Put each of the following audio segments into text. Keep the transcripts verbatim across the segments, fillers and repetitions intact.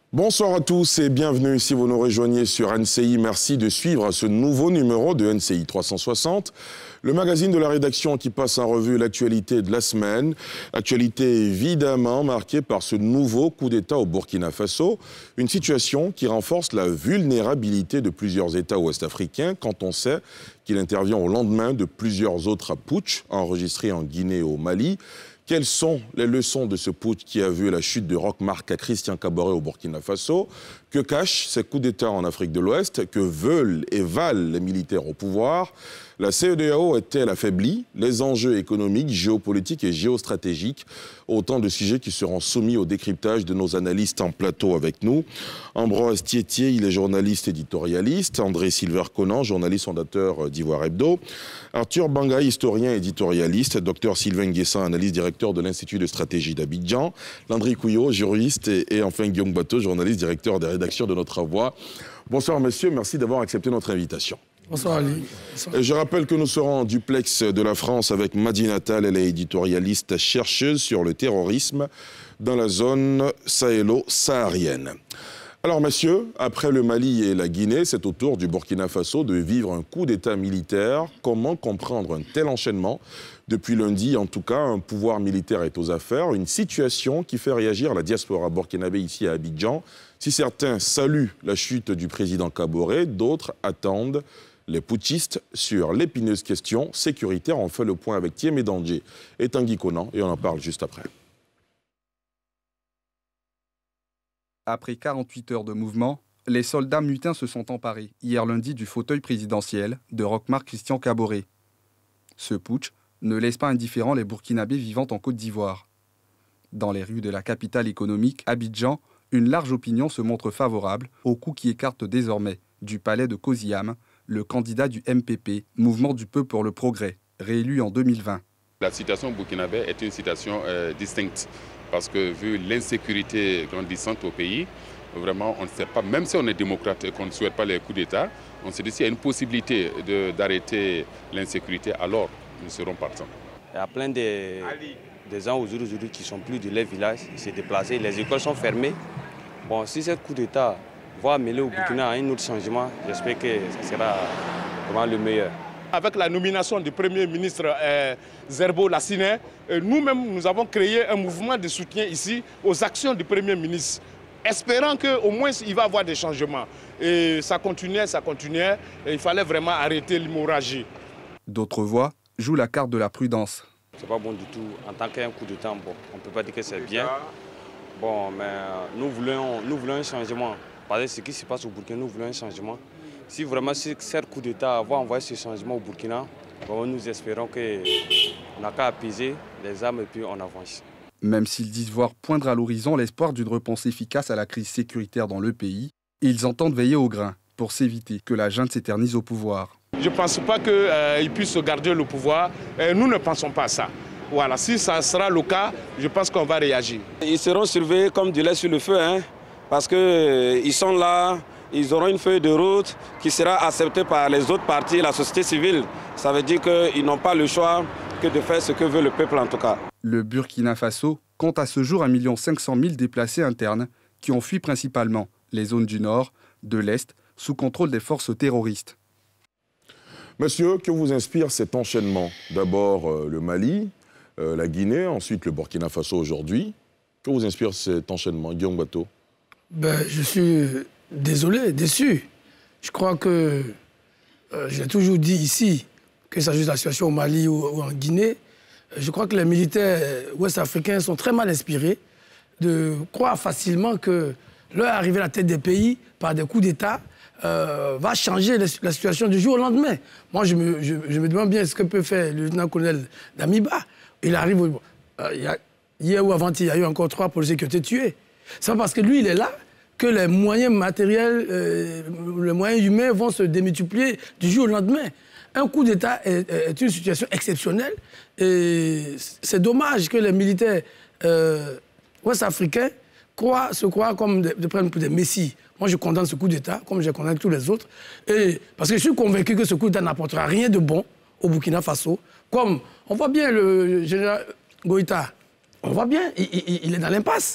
Bonsoir à tous et bienvenue si vous nous rejoignez sur N C I. Merci de suivre ce nouveau numéro de N C I trois cent soixante, le magazine de la rédaction qui passe en revue l'actualité de la semaine. Actualité évidemment marquée par ce nouveau coup d'État au Burkina Faso, une situation qui renforce la vulnérabilité de plusieurs États ouest-africains quand on sait qu'il intervient au lendemain de plusieurs autres putschs enregistrés en Guinée et au Mali. Quelles sont les leçons de ce putsch qui a vu la chute de Roch Marc Christian Kaboré au Burkina Faso? Que cachent ces coups d'État en Afrique de l'Ouest? Que veulent et valent les militaires au pouvoir? La C E D E A O est-elle affaiblie? Les enjeux économiques, géopolitiques et géostratégiques, autant de sujets qui seront soumis au décryptage de nos analystes en plateau avec nous. Ambroise Thietier, il est journaliste éditorialiste. André Silver-Conan, journaliste fondateur d'Ivoire Hebdo. Arthur Banga, historien éditorialiste. Docteur Sylvain Nguessan, analyste directeur de l'Institut de stratégie d'Abidjan. Landry Couillot, juriste. Et, et enfin Guillaume Bateau, journaliste directeur des rédactions de Notre Voix. Bonsoir messieurs, merci d'avoir accepté notre invitation. Bonsoir Ali. Bonsoir. Je rappelle que nous serons en duplex de la France avec Madi Natal, elle est éditorialiste chercheuse sur le terrorisme dans la zone sahélo-saharienne. Alors messieurs, après le Mali et la Guinée, c'est au tour du Burkina Faso de vivre un coup d'État militaire. Comment comprendre un tel enchaînement? Depuis lundi, en tout cas, un pouvoir militaire est aux affaires, une situation qui fait réagir la diaspora burkinabé ici à Abidjan. Si certains saluent la chute du président Kaboré, d'autres attendent les putschistes sur l'épineuse question sécuritaire. On fait le point avec Thiemé Dandjé et Tanguy Conan et on en parle juste après. Après quarante-huit heures de mouvement, les soldats mutins se sont emparés hier lundi du fauteuil présidentiel de Roch Marc Christian Kaboré. Ce putsch ne laisse pas indifférents les Burkinabés vivant en Côte d'Ivoire. Dans les rues de la capitale économique, Abidjan, une large opinion se montre favorable au coup qui écarte désormais du palais de Koziyam le candidat du M P P, Mouvement du Peuple pour le Progrès, réélu en deux mille vingt. La situation burkinabé est une situation euh, distincte parce que vu l'insécurité grandissante au pays, vraiment on ne sait pas, même si on est démocrate et qu'on ne souhaite pas les coups d'État, on se dit s'il y a une possibilité d'arrêter l'insécurité, alors nous serons partants. Il y a plein de, de gens aujourd'hui qui ne sont plus de leur village, ils se déplacent, les écoles sont fermées. Bon, si ce coup d'État va mêler au Burkina à un autre changement, j'espère que ce sera vraiment le meilleur. Avec la nomination du Premier ministre euh, Zerbo Lassine, euh, nous-mêmes nous avons créé un mouvement de soutien ici aux actions du Premier ministre, espérant qu'au moins il va y avoir des changements. Et ça continuait, ça continuait, et il fallait vraiment arrêter l'hémorragie. D'autres voix jouent la carte de la prudence. C'est pas bon du tout. En tant qu'un coup de temps, bon, on ne peut pas dire que c'est bien. Bon, mais nous voulons, nous voulons un changement. Parce que ce qui se passe au Burkina, nous voulons un changement. Si vraiment ce coup d'État va envoyer ce changement au Burkina, bon, nous espérons qu'on n'a qu'à apaiser les armes et puis on avance. Même s'ils disent voir poindre à l'horizon l'espoir d'une réponse efficace à la crise sécuritaire dans le pays, ils entendent veiller au grain pour s'éviter que la junte s'éternise au pouvoir. Je ne pense pas qu'ils euh, puissent garder le pouvoir. Euh, nous ne pensons pas à ça. Voilà, si ça sera le cas, je pense qu'on va réagir. Ils seront surveillés comme du lait sur le feu, hein, parce qu'ils euh, sont là, ils auront une feuille de route qui sera acceptée par les autres partis et la société civile. Ça veut dire qu'ils n'ont pas le choix que de faire ce que veut le peuple en tout cas. Le Burkina Faso compte à ce jour un million cinq cent mille déplacés internes qui ont fui principalement les zones du nord, de l'est, sous contrôle des forces terroristes. Monsieur, que vous inspire cet enchaînement? D'abord euh, le Mali, euh, la Guinée, ensuite le Burkina Faso aujourd'hui. Que vous inspire cet enchaînement, Guillaume Bateau? Ben, je suis désolé, déçu. Je crois que, euh, j'ai toujours dit ici, que ça s'agisse de la situation au Mali ou, ou en Guinée, je crois que les militaires ouest-africains sont très mal inspirés de croire facilement que leur arrivée à la tête des pays par des coups d'État euh, va changer la situation du jour au lendemain. Moi, je me, je, je me demande bien ce que peut faire le lieutenant-colonel Damiba. Il arrive, euh, il y a, hier ou avant-hier, il y a eu encore trois policiers qui ont été tués. C'est pas parce que lui, il est là que les moyens matériels, euh, les moyens humains vont se démultiplier du jour au lendemain. Un coup d'État est, est une situation exceptionnelle et c'est dommage que les militaires euh, ouest-africains croient, se croient comme des, des, des messies. Moi, je condamne ce coup d'État, comme je condamne tous les autres, et, parce que je suis convaincu que ce coup d'État n'apportera rien de bon au Burkina Faso. Comme on voit bien le général Goïta, on voit bien, il, il, il est dans l'impasse.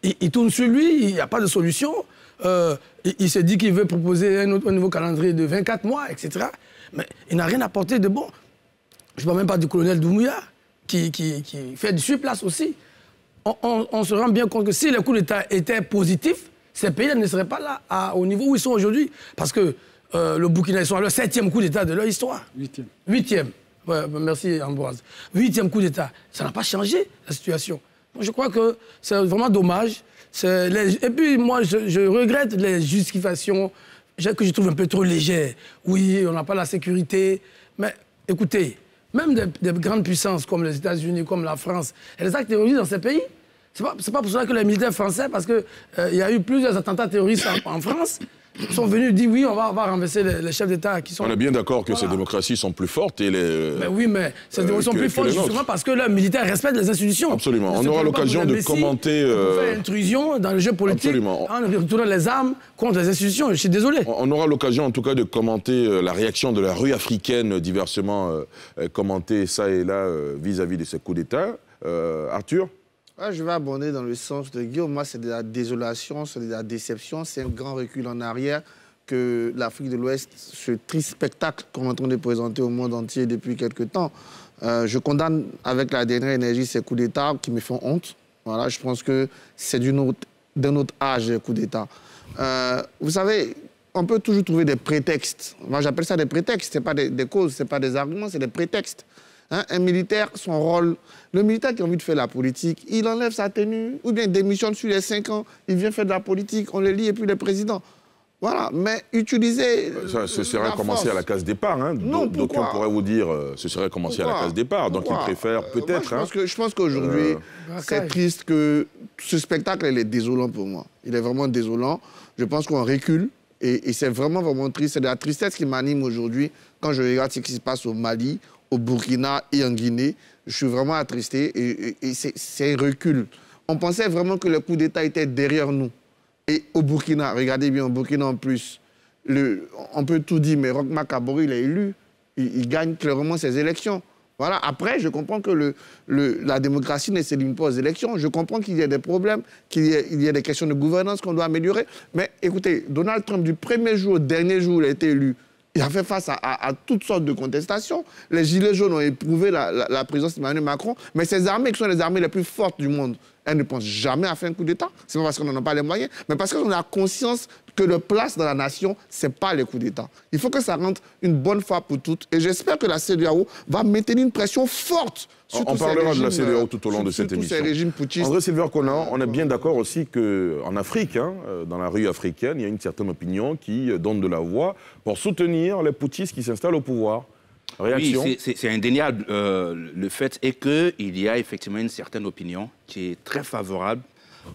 il, il tourne sur lui, il n'y a pas de solution. Euh, il, il se dit qu'il veut proposer un, autre, un nouveau calendrier de vingt-quatre mois, et cetera. Mais il n'a rien apporté de bon. Je ne parle même pas du colonel Doumbouya, qui, qui, qui fait du surplace aussi. On, on, on se rend bien compte que si le coup d'État était positif, ces pays ne seraient pas là à, au niveau où ils sont aujourd'hui. Parce que euh, le Burkina, ils sont à leur septième coup d'État de leur histoire. Huitième. Huitième. Ouais, merci Ambroise. Huitième coup d'État. Ça n'a pas changé la situation. Je crois que c'est vraiment dommage. Les... Et puis moi, je, je regrette les justifications que je trouve un peu trop légères. Oui, on n'a pas la sécurité. Mais écoutez, même des, des grandes puissances comme les États-Unis, comme la France, il y a des actes terroristes dans ces pays. C'est pas, pas pour cela que les militaires français, parce qu'il euh, y a eu plusieurs attentats terroristes en, en France, sont venus dire oui, on va, on va renverser les, les chefs d'État qui sont... On est bien d'accord que voilà. ces démocraties sont plus fortes et les... Mais oui, mais ces démocraties euh, sont plus fortes justement parce que les militaires respectent les institutions. Absolument. On aura l'occasion de commenter... Euh... faire intrusion dans le jeu politique. Absolument. En retournant les armes contre les institutions. Je suis désolé. On aura l'occasion en tout cas de commenter la réaction de la rue africaine, diversement euh, commentée ça et là vis-à-vis -vis de ces coups d'État. Euh, Arthur ? Ah, je vais abonder dans le sens de Guillaume. Moi, c'est de la désolation, c'est de la déception, c'est un grand recul en arrière que l'Afrique de l'Ouest, ce triste spectacle qu'on est en train de présenter au monde entier depuis quelque temps. Euh, je condamne avec la dernière énergie ces coups d'État qui me font honte. Voilà, je pense que c'est d'un autre, autre âge, les coups d'État. Euh, vous savez, on peut toujours trouver des prétextes. Moi, j'appelle ça des prétextes. Ce n'est pas des, des causes, ce n'est pas des arguments, c'est des prétextes. Hein, un militaire, son rôle, le militaire qui a envie de faire la politique, il enlève sa tenue, ou bien il démissionne sur les cinq ans, il vient faire de la politique, on le lit et puis le président. Voilà, mais utiliser... Ça, ce serait commencer à la case départ. Hein. Non, d'aucuns pourraient vous dire euh, ce serait commencer à la case départ. Donc il préfère peut-être... Euh, je pense qu'aujourd'hui, euh... c'est triste que ce spectacle, il est désolant pour moi. Il est vraiment désolant. Je pense qu'on recule. Et, et c'est vraiment, vraiment triste. C'est de la tristesse qui m'anime aujourd'hui quand je regarde ce qui se passe au Mali, au Burkina et en Guinée. Je suis vraiment attristé et, et, et c'est un recul. On pensait vraiment que le coup d'État était derrière nous. Et au Burkina, regardez bien, au Burkina en plus, le, on peut tout dire, mais Roch Marc Kaboré, il est élu. Il, il gagne clairement ses élections. Voilà. Après, je comprends que le, le, la démocratie ne s'élimine pas aux élections. Je comprends qu'il y a des problèmes, qu'il y, y a des questions de gouvernance qu'on doit améliorer. Mais écoutez, Donald Trump, du premier jour au dernier jour où il a été élu, il a fait face à, à, à toutes sortes de contestations. Les Gilets jaunes ont éprouvé la, la, la présidence d'Emmanuel Macron. Mais ces armées, qui sont les armées les plus fortes du monde, elles ne pensent jamais à faire un coup d'État. C'est pas parce qu'on n'en a pas les moyens, mais parce qu'on a conscience que le place dans la nation, ce n'est pas les coups d'État. Il faut que ça rentre une bonne fois pour toutes. Et j'espère que la C E D E A O va maintenir une pression forte sur On tous parlera régimes, de la C E D E A O tout au long de cette émission. Ces régimes putschistes. André Silver-Conan, on est bien d'accord aussi qu'en Afrique, hein, dans la rue africaine, il y a une certaine opinion qui donne de la voix pour soutenir les putschistes qui s'installent au pouvoir. Réaction? Oui, c'est indéniable. Euh, le fait est qu'il y a effectivement une certaine opinion qui est très favorable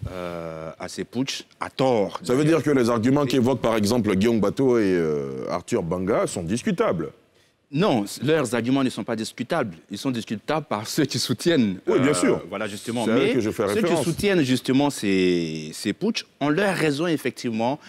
euh, à ces putschs, à tort. Ça veut dire que les arguments qu'évoquent par exemple Guillaume Bateau et euh, Arthur Banga sont discutables? Non, leurs arguments ne sont pas discutables. Ils sont discutables par ceux qui soutiennent. Oui, bien euh, sûr. Voilà, justement. Mais que je fais ceux qui soutiennent justement ces, ces putschs ont leur raison, effectivement.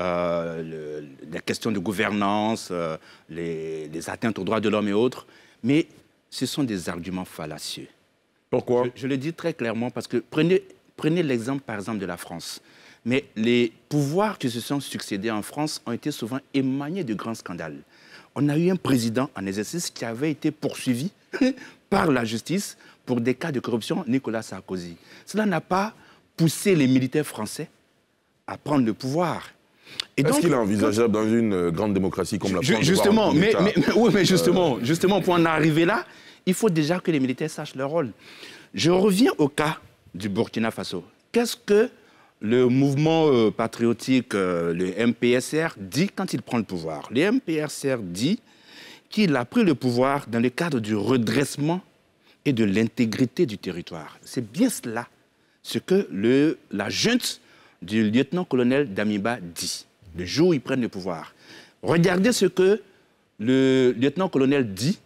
Euh, le, les questions de gouvernance, euh, les, les atteintes aux droits de l'homme et autres. Mais ce sont des arguments fallacieux. Pourquoi? je, je le dis très clairement parce que prenez, prenez l'exemple, par exemple, de la France. Mais les pouvoirs qui se sont succédés en France ont été souvent émagnés de grands scandales. On a eu un président en exercice qui avait été poursuivi par la justice pour des cas de corruption, Nicolas Sarkozy. Cela n'a pas poussé les militaires français à prendre le pouvoir. Est-ce qu'il est envisageable dans une grande démocratie comme la France? Justement, mais, mais, mais, oui, mais justement, euh... justement, pour en arriver là, il faut déjà que les militaires sachent leur rôle. Je reviens au cas du Burkina Faso. Qu'est-ce que le mouvement euh, patriotique, euh, le M P S R, dit quand il prend le pouvoir? Le M P S R dit qu'il a pris le pouvoir dans le cadre du redressement et de l'intégrité du territoire. C'est bien cela, ce que le, la junte du lieutenant-colonel Damiba dit, le jour où ils prennent le pouvoir. Regardez ce que le lieutenant-colonel dit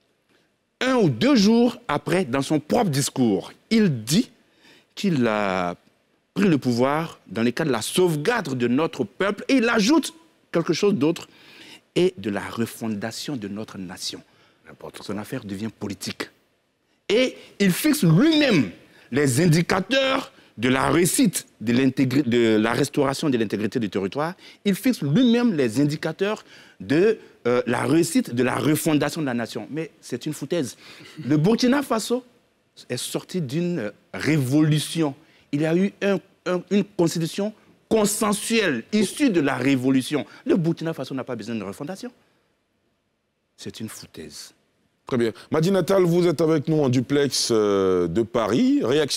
un ou deux jours après, dans son propre discours. Il dit qu'il a pris le pouvoir dans le cadre de la sauvegarde de notre peuple et il ajoute quelque chose d'autre et de la refondation de notre nation. Son affaire devient politique. Et il fixe lui-même les indicateurs de la réussite de, de la restauration de l'intégrité du territoire, il fixe lui-même les indicateurs de euh, la réussite de la refondation de la nation. Mais c'est une foutaise. Le Burkina Faso est sorti d'une révolution. Il y a eu un, un, une constitution consensuelle, issue de la révolution. Le Burkina Faso n'a pas besoin de refondation. C'est une foutaise. Très bien. Madi Natal, vous êtes avec nous en duplex euh, de Paris. Réaction ?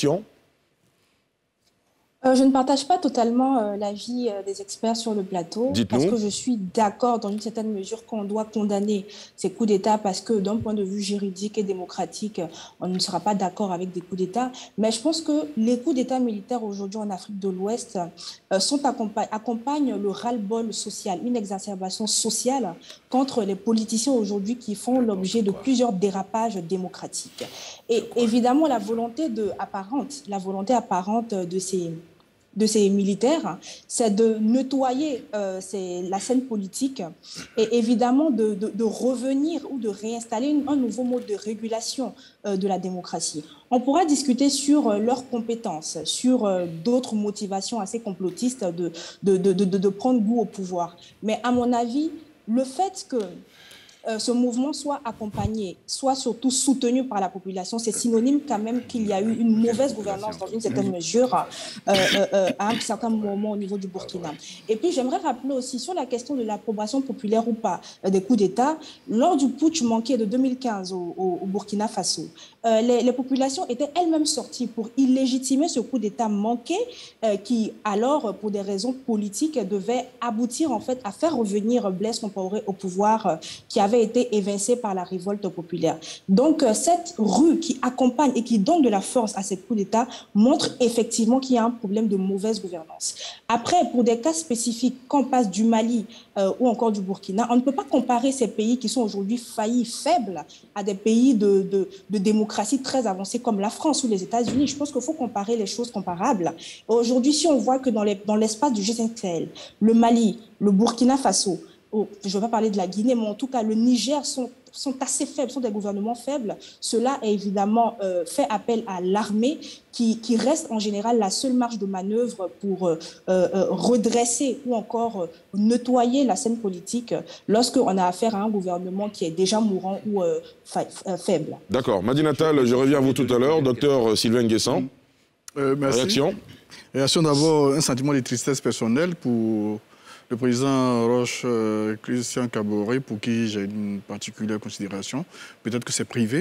Euh, je ne partage pas totalement euh, l'avis euh, des experts sur le plateau, parce que je suis d'accord dans une certaine mesure qu'on doit condamner ces coups d'État, parce que d'un point de vue juridique et démocratique, on ne sera pas d'accord avec des coups d'État. Mais je pense que les coups d'État militaires aujourd'hui en Afrique de l'Ouest euh, sont accompa- accompagnent le ras-le-bol social, une exacerbation sociale contre les politiciens aujourd'hui qui font l'objet de plusieurs dérapages démocratiques. Et évidemment, la volonté de, apparente, la volonté apparente de ces de ces militaires, c'est de nettoyer euh, la scène politique et évidemment de, de, de revenir ou de réinstaller une, un nouveau mode de régulation euh, de la démocratie. On pourra discuter sur euh, leurs compétences, sur euh, d'autres motivations assez complotistes de, de, de, de, de prendre goût au pouvoir. Mais à mon avis, le fait que Euh, ce mouvement soit accompagné, soit surtout soutenu par la population, c'est synonyme quand même qu'il y a eu une mauvaise gouvernance dans une certaine mesure euh, euh, à un certain moment au niveau du Burkina. Et puis j'aimerais rappeler aussi sur la question de l'approbation populaire ou pas euh, des coups d'État, lors du putsch manqué de deux mille quinze au, au, au Burkina Faso, euh, les, les populations étaient elles-mêmes sorties pour illégitimer ce coup d'État manqué euh, qui alors, pour des raisons politiques, devait aboutir en fait à faire revenir Blaise Compaoré au pouvoir euh, qui avait été évincé par la révolte populaire. Donc, euh, cette rue qui accompagne et qui donne de la force à ces coups d'État montre effectivement qu'il y a un problème de mauvaise gouvernance. Après, pour des cas spécifiques, qu'on passe du Mali euh, ou encore du Burkina, on ne peut pas comparer ces pays qui sont aujourd'hui faillis, faibles, à des pays de, de, de démocratie très avancés comme la France ou les États-Unis. Je pense qu'il faut comparer les choses comparables. Aujourd'hui, si on voit que dans, les, dans l'espace du G cinq Sahel, le Mali, le Burkina Faso, oh, je ne vais pas parler de la Guinée, mais en tout cas, le Niger sont, sont assez faibles, sont des gouvernements faibles. Cela a évidemment euh, fait appel à l'armée qui, qui reste en général la seule marge de manœuvre pour euh, euh, redresser ou encore euh, nettoyer la scène politique lorsqu'on a affaire à un gouvernement qui est déjà mourant ou euh, fa- euh, faible. D'accord. Madi Natal, je reviens à vous tout à l'heure. Docteur Sylvain Nguessan. Euh, merci. Réaction Réaction d'abord, un sentiment de tristesse personnelle pour le président Roch euh, Christian Kaboré, pour qui j'ai une particulière considération. Peut-être que c'est privé.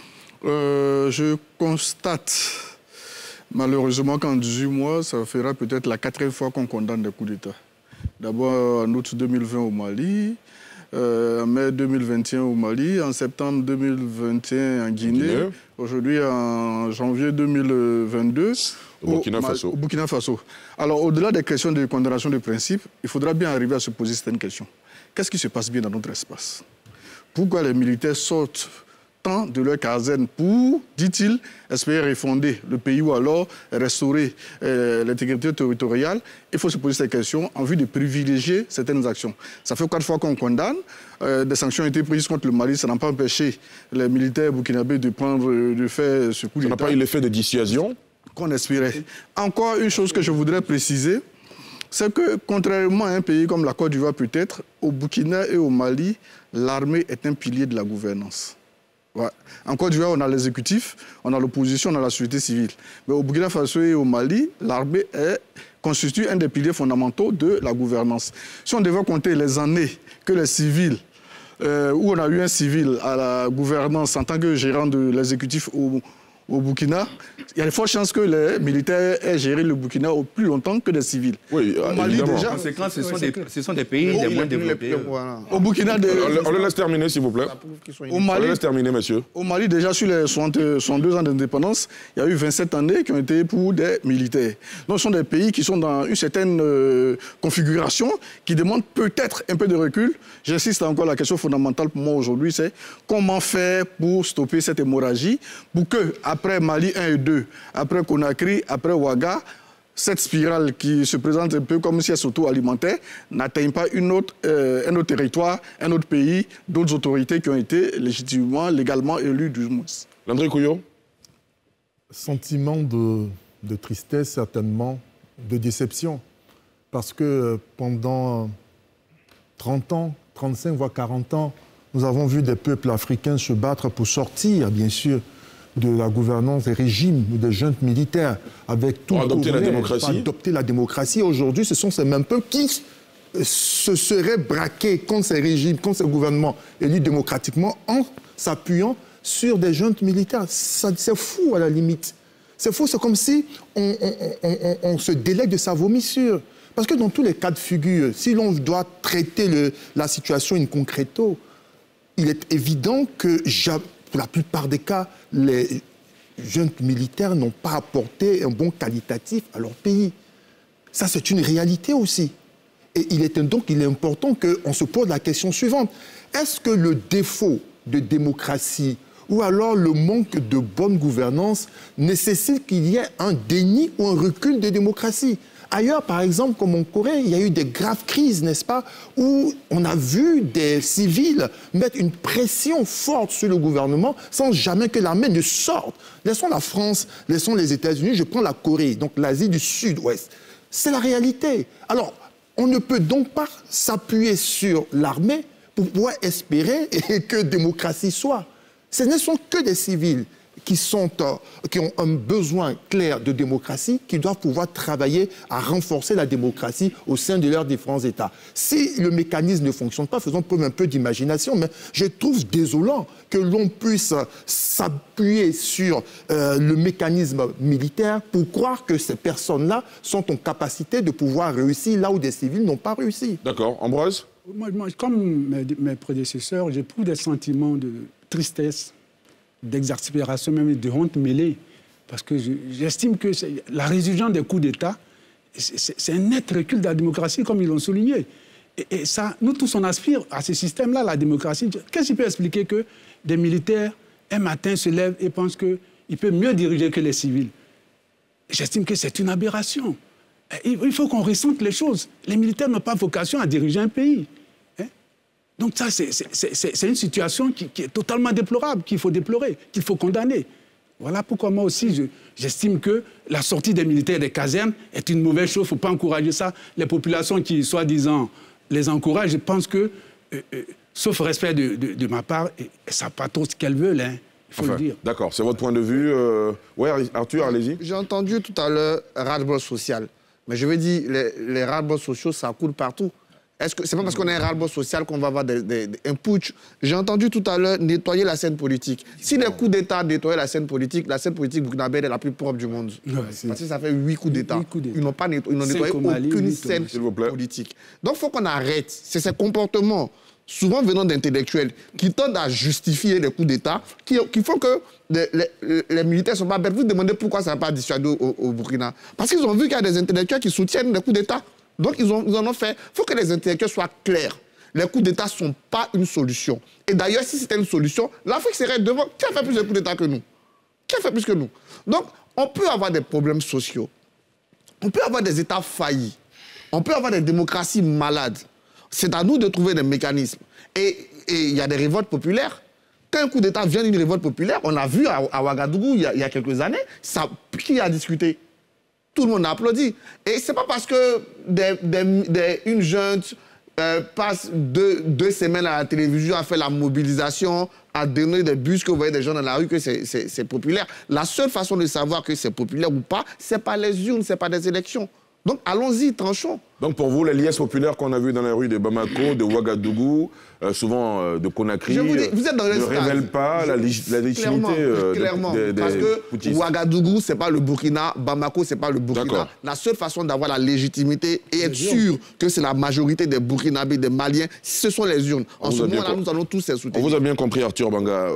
Euh, je constate, malheureusement, qu'en dix-huit mois, ça fera peut-être la quatrième fois qu'on condamne des coups d'État. D'abord en août deux mille vingt au Mali, euh, en mai deux mille vingt et un au Mali, en septembre deux mille vingt et un en Guinée, Guinée. Aujourd'hui en janvier deux mille vingt-deux au Burkina Faso. Au Burkina Faso. Alors, au-delà des questions de condamnation de principe, il faudra bien arriver à se poser certaines questions. Qu'est-ce qui se passe bien dans notre espace? Pourquoi les militaires sortent tant de leur caserne pour, dit-il, espérer refonder le pays ou alors restaurer euh, l'intégrité territoriale? Il faut se poser ces questions en vue de privilégier certaines actions. Ça fait quatre fois qu'on condamne. Euh, des sanctions ont été prises contre le Mali. Ça n'a pas empêché les militaires burkinabés de prendre, de faire ce coup d'État. Ça n'a pas eu l'effet de dissuasion qu'on espérait. Encore une chose que je voudrais préciser, c'est que contrairement à un pays comme la Côte d'Ivoire peut-être, au Burkina et au Mali, l'armée est un pilier de la gouvernance. Ouais. En Côte d'Ivoire, on a l'exécutif, on a l'opposition, on a la société civile. Mais au Burkina Faso et au Mali, l'armée est, constitue un des piliers fondamentaux de la gouvernance. Si on devait compter les années que les civils, euh, où on a eu un civil à la gouvernance en tant que gérant de l'exécutif au Au Burkina, il y a de fortes chances que les militaires aient géré le Burkina au plus longtemps que des civils. Oui, au Mali, évidemment. déjà. En conséquence, ce sont, des, ce sont des pays les moins développés. Voilà. Au Burkina, de... on, on le laisse terminer, s'il vous plaît. Au Mali, on le laisse terminer, monsieur. Au Mali, déjà, sur les soixante-deux ans d'indépendance, il y a eu vingt-sept années qui ont été pour des militaires. Donc, ce sont des pays qui sont dans une certaine euh, configuration, qui demandent peut-être un peu de recul. J'insiste encore, la question fondamentale pour moi aujourd'hui, c'est comment faire pour stopper cette hémorragie, pour que, après Mali un et deux, après Conakry, après Ouaga, cette spirale qui se présente un peu comme si elle s'auto-alimentait n'atteigne pas une autre, euh, un autre territoire, un autre pays, d'autres autorités qui ont été légitimement, légalement élues du moins. Landry Couillot. Sentiment de de tristesse, certainement, de déception. Parce que pendant trente ans, trente-cinq voire quarante ans, nous avons vu des peuples africains se battre pour sortir, bien sûr, de la gouvernance des régimes ou des juntes militaires avec tout pour adopter la réel, démocratie. pour adopter la démocratie. Aujourd'hui, ce sont ces mêmes peuples qui se seraient braqués contre ces régimes, contre ces gouvernements élus démocratiquement en s'appuyant sur des juntes militaires. C'est fou à la limite. C'est fou, c'est comme si on, on, on, on se délègue de sa vomissure. Parce que dans tous les cas de figure, si l'on doit traiter le, la situation in concreto, il est évident que, pour la plupart des cas, les juntes militaires n'ont pas apporté un bon qualitatif à leur pays. Ça, c'est une réalité aussi. Et il est donc il est important qu'on se pose la question suivante. Est-ce que le défaut de démocratie ou alors le manque de bonne gouvernance nécessite qu'il y ait un déni ou un recul de démocratie? Ailleurs, par exemple, comme en Corée, il y a eu des graves crises, n'est-ce pas, où on a vu des civils mettre une pression forte sur le gouvernement sans jamais que l'armée ne sorte. Laissons la France, laissons les États-Unis, je prends la Corée, donc l'Asie du Sud-Ouest. C'est la réalité. Alors, on ne peut donc pas s'appuyer sur l'armée pour pouvoir espérer que démocratie soit. Ce ne sont que des civils qui, sont, euh, qui ont un besoin clair de démocratie, qui doivent pouvoir travailler à renforcer la démocratie au sein de leurs différents États. Si le mécanisme ne fonctionne pas, faisons preuve un peu d'imagination, mais je trouve désolant que l'on puisse s'appuyer sur euh, le mécanisme militaire pour croire que ces personnes-là sont en capacité de pouvoir réussir là où des civils n'ont pas réussi. D'accord. Ambroise ? Moi, moi, comme mes, mes prédécesseurs, j'éprouve des sentiments de tristesse, d'exaspération, même de honte mêlée. Parce que j'estime que la résurgence des coups d'État, c'est un net recul de la démocratie, comme ils l'ont souligné. Et, et ça, nous tous, on aspire à ce système-là, la démocratie. Qu'est-ce qui peut expliquer que des militaires, un matin, se lèvent et pensent qu'ils peuvent mieux diriger que les civils? J'estime que c'est une aberration. Il faut qu'on ressente les choses. Les militaires n'ont pas vocation à diriger un pays. Hein? Donc ça, c'est une situation qui, qui est totalement déplorable, qu'il faut déplorer, qu'il faut condamner. Voilà pourquoi moi aussi, j'estime que la sortie des militaires des casernes est une mauvaise chose. Il ne faut pas encourager ça. Les populations qui, soi-disant, les encouragent, je pense que, euh, euh, sauf respect de, de, de ma part, elles ne savent pas trop ce qu'elles veulent. Hein. Il faut enfin, le dire. D'accord, c'est votre point de vue. Euh... Oui, Arthur, allez-y. J'ai entendu tout à l'heure ras-le-bol social. Mais je veux dire, les, les ras-le-bol sociaux, ça coule partout. Est-ce que c'est pas parce qu'on a un ras-le-bol social qu'on va avoir des, des, des, un putsch? J'ai entendu tout à l'heure nettoyer la scène politique. Si les coups d'État nettoyaient la scène politique, la scène politique burkinabé est la plus propre du monde. Ouais, parce que ça fait huit coups d'État. Ils n'ont pas nettoyé, ils n'ont nettoyé Mali, aucune scène politique. Donc il faut qu'on arrête. C'est ces comportements, souvent venant d'intellectuels, qui tendent à justifier les coups d'État, qui, qui font que les, les, les militaires ne sont pas bêtes. Vous vous demandez pourquoi ça n'a pas dissuadé au, au Burkina. Parce qu'ils ont vu qu'il y a des intellectuels qui soutiennent les coups d'État. Donc, ils, ont, ils en ont fait. Il faut que les intellectuels soient clairs. Les coups d'État ne sont pas une solution. Et d'ailleurs, si c'était une solution, l'Afrique serait devant. Qui a fait plus de coups d'État que nous? Qui a fait plus que nous? Donc, on peut avoir des problèmes sociaux. On peut avoir des États faillis. On peut avoir des démocraties malades. C'est à nous de trouver des mécanismes. Et il y a des révoltes populaires. Quand un coup d'État vient d'une révolte populaire, on l'a vu à, à Ouagadougou il y, a, il y a quelques années, ça, qui a discuté? Tout le monde a applaudi. Et ce n'est pas parce que des, des, des, une junte euh, passe deux, deux semaines à la télévision à faire la mobilisation, à donner des bus, que vous voyez des gens dans la rue, que c'est populaire. La seule façon de savoir que c'est populaire ou pas, ce n'est pas les urnes, ce n'est pas des élections. Donc allons-y, tranchons. Donc pour vous, les liesses populaires qu'on a vues dans les rues de Bamako, de Ouagadougou, euh, souvent euh, de Conakry, vous dis, vous êtes dans ne révèlent pas la, la légitimité euh, clairement, des, des, parce des que poutistes. Ouagadougou, ce n'est pas le Burkina, Bamako, ce n'est pas le Burkina. La seule façon d'avoir la légitimité et être sûr que c'est la majorité des Burkinabés, des Maliens, ce sont les urnes. En ce moment-là, nous allons tous les soutenir. On vous a bien compris, Arthur Banga.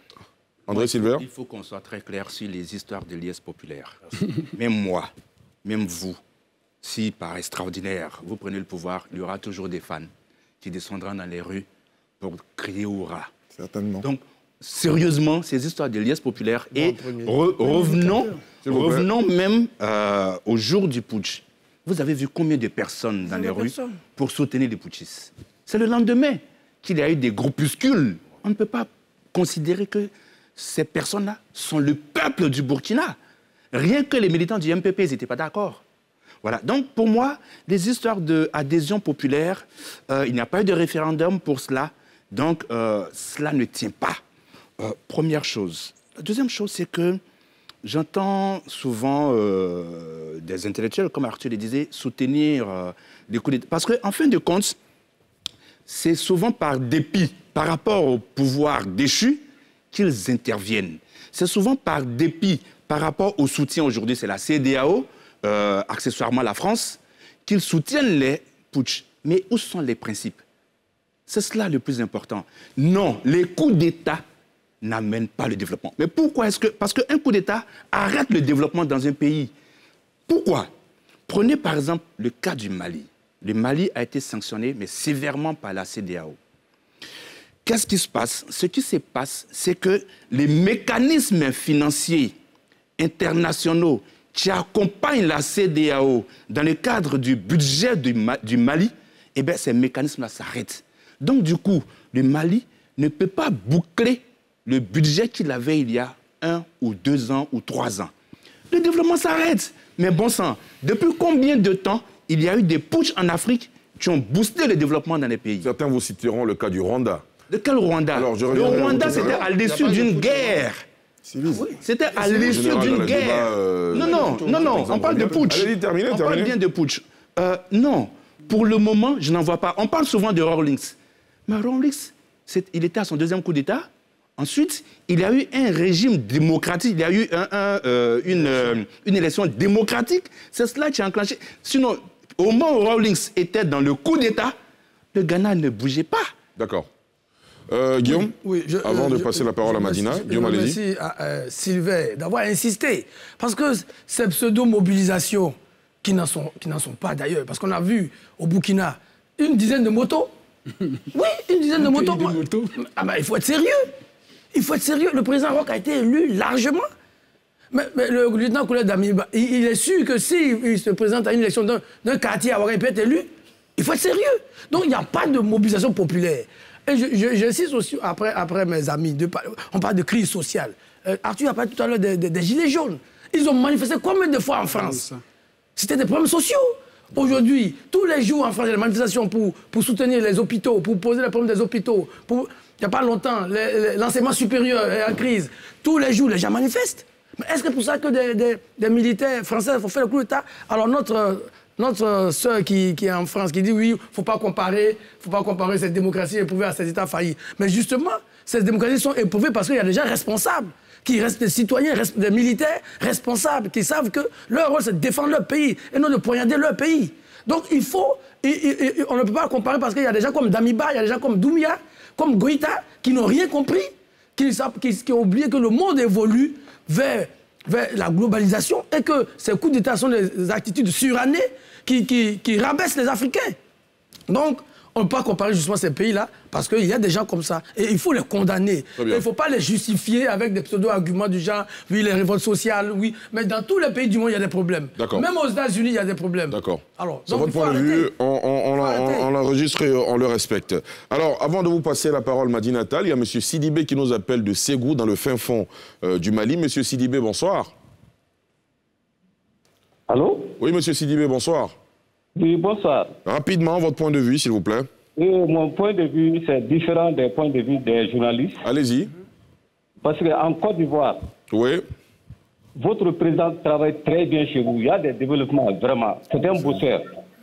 André Silver. Il faut qu'on soit très clair sur les histoires de liesses populaires. Même moi, même vous, si par extraordinaire, vous prenez le pouvoir, il y aura toujours des fans qui descendront dans les rues pour crier hurrah. Certainement. Donc, sérieusement, ces histoires de liesses populaires, bon, et re revenons, revenons même euh, au jour du putsch. Vous avez vu combien de personnes dans les rues personnes. pour soutenir les putschistes? C'est le lendemain qu'il y a eu des groupuscules. On ne peut pas considérer que ces personnes-là sont le peuple du Burkina. Rien que les militants du M P P, ils n'étaient pas d'accord. Voilà. Donc, pour moi, les histoires d'adhésion populaire, euh, il n'y a pas eu de référendum pour cela. Donc, euh, cela ne tient pas. Euh, première chose. La deuxième chose, c'est que j'entends souvent euh, des intellectuels, comme Arthur le disait, soutenir euh, des coups d'État. Parce qu'en fin de compte, c'est souvent par dépit, par rapport au pouvoir déchu, qu'ils interviennent. C'est souvent par dépit, par rapport au soutien aujourd'hui, c'est la C E D E A O, euh, accessoirement la France, qu'ils soutiennent les putschs. Mais où sont les principes? C'est cela le plus important. Non, les coups d'État n'amènent pas le développement. Mais pourquoi est-ce que... Parce qu'un coup d'État arrête le développement dans un pays. Pourquoi? Prenez par exemple le cas du Mali. Le Mali a été sanctionné, mais sévèrement par la C E D E A O. Qu'est-ce qui se passe? Ce qui se passe, c'est que les mécanismes financiers internationaux qui accompagnent la C E D E A O dans le cadre du budget du, Ma du Mali, eh bien, ces mécanismes-là s'arrêtent. Donc, du coup, le Mali ne peut pas boucler le budget qu'il avait il y a un ou deux ans ou trois ans. Le développement s'arrête. Mais bon sang, depuis combien de temps il y a eu des putschs en Afrique qui ont boosté le développement dans les pays? Certains vous citeront le cas du Rwanda. De quel Rwanda? Alors, je Le Rwanda, c'était à l'issue d'une guerre. C'était à l'issue d'une guerre. Euh... Non, non, non, non, on parle de putsch. Allez, terminez, on terminez. parle bien de putsch. Euh, non, pour le moment, je n'en vois pas. On parle souvent de Rawlings. Mais Rawlings, il était à son deuxième coup d'État. Ensuite, il y a eu un régime démocratique, il y a eu un, un, euh, une, euh, une élection démocratique. C'est cela qui a enclenché. Sinon, au moment où Rawlings était dans le coup d'État, le Ghana ne bougeait pas. D'accord. Euh, Guillaume, oui, oui, je, Avant euh, de passer je, la parole à Madina, je, Guillaume, allez-y. Merci à euh, Sylvain d'avoir insisté. Parce que ces pseudo-mobilisations, qui n'en sont, qui n'en sont pas d'ailleurs, parce qu'on a vu au Burkina une dizaine de motos. Oui, une dizaine de motos. De motos. Ah ben, il faut être sérieux. Il faut être sérieux. Le président Roch a été élu largement. Mais, mais le lieutenant-colonel Damiba, il, il est sûr que s'il si se présente à une élection d'un quartier à Ouaga, il peut être élu. Il faut être sérieux. Donc, il n'y a pas de mobilisation populaire. Et j'insiste aussi, après, après mes amis, de, on parle de crise sociale. Euh, Arthur a parlé tout à l'heure des, des, des gilets jaunes. Ils ont manifesté combien de fois en France? C'était des problèmes sociaux. Aujourd'hui, tous les jours en France, il y a des manifestations pour, pour soutenir les hôpitaux, pour poser les problèmes des hôpitaux. Pour, il n'y a pas longtemps, l'enseignement supérieur est en crise. Tous les jours, les gens manifestent. Mais est-ce que c'est pour ça que des, des, des militaires français font faire le coup d'État? Alors notre... Notre sœur qui, qui est en France, qui dit oui, il ne faut pas comparer, faut pas comparer cette démocratie éprouvée à ces États faillis. Mais justement, ces démocraties sont éprouvées parce qu'il y a des gens responsables, qui restent des citoyens, des militaires responsables, qui savent que leur rôle, c'est de défendre leur pays et non de poignarder leur pays. Donc il faut, et, et, et, on ne peut pas comparer parce qu'il y a des gens comme Damiba, il y a des gens comme Doumbia, comme Goïta, qui n'ont rien compris, qui, qui, qui ont oublié que le monde évolue vers... vers la globalisation et que ces coups d'État sont des attitudes surannées qui, qui, qui rabaissent les Africains. Donc, on ne peut pas comparer justement ces pays-là parce qu'il y a des gens comme ça. Et il faut les condamner. Il ne faut pas les justifier avec des pseudo-arguments du genre, oui, les révoltes sociales, oui. Mais dans tous les pays du monde, il y a des problèmes. Même aux États-Unis, il y a des problèmes. D'accord. C'est votre point de vue, on, on, on, on l'enregistre et on le respecte. Alors, avant de vous passer la parole, Madina Tall, il y a M. Sidibé qui nous appelle de Ségou, dans le fin fond euh, du Mali. M. Sidibé, bonsoir. Allô? Oui, M. Sidibé, bonsoir. Oui, bonsoir. Rapidement, votre point de vue, s'il vous plaît. Et mon point de vue, c'est différent des points de vue des journalistes. Allez-y. Parce qu'en Côte d'Ivoire, oui. Votre président travaille très bien chez vous. Il y a des développements, vraiment. C'est un bosseur.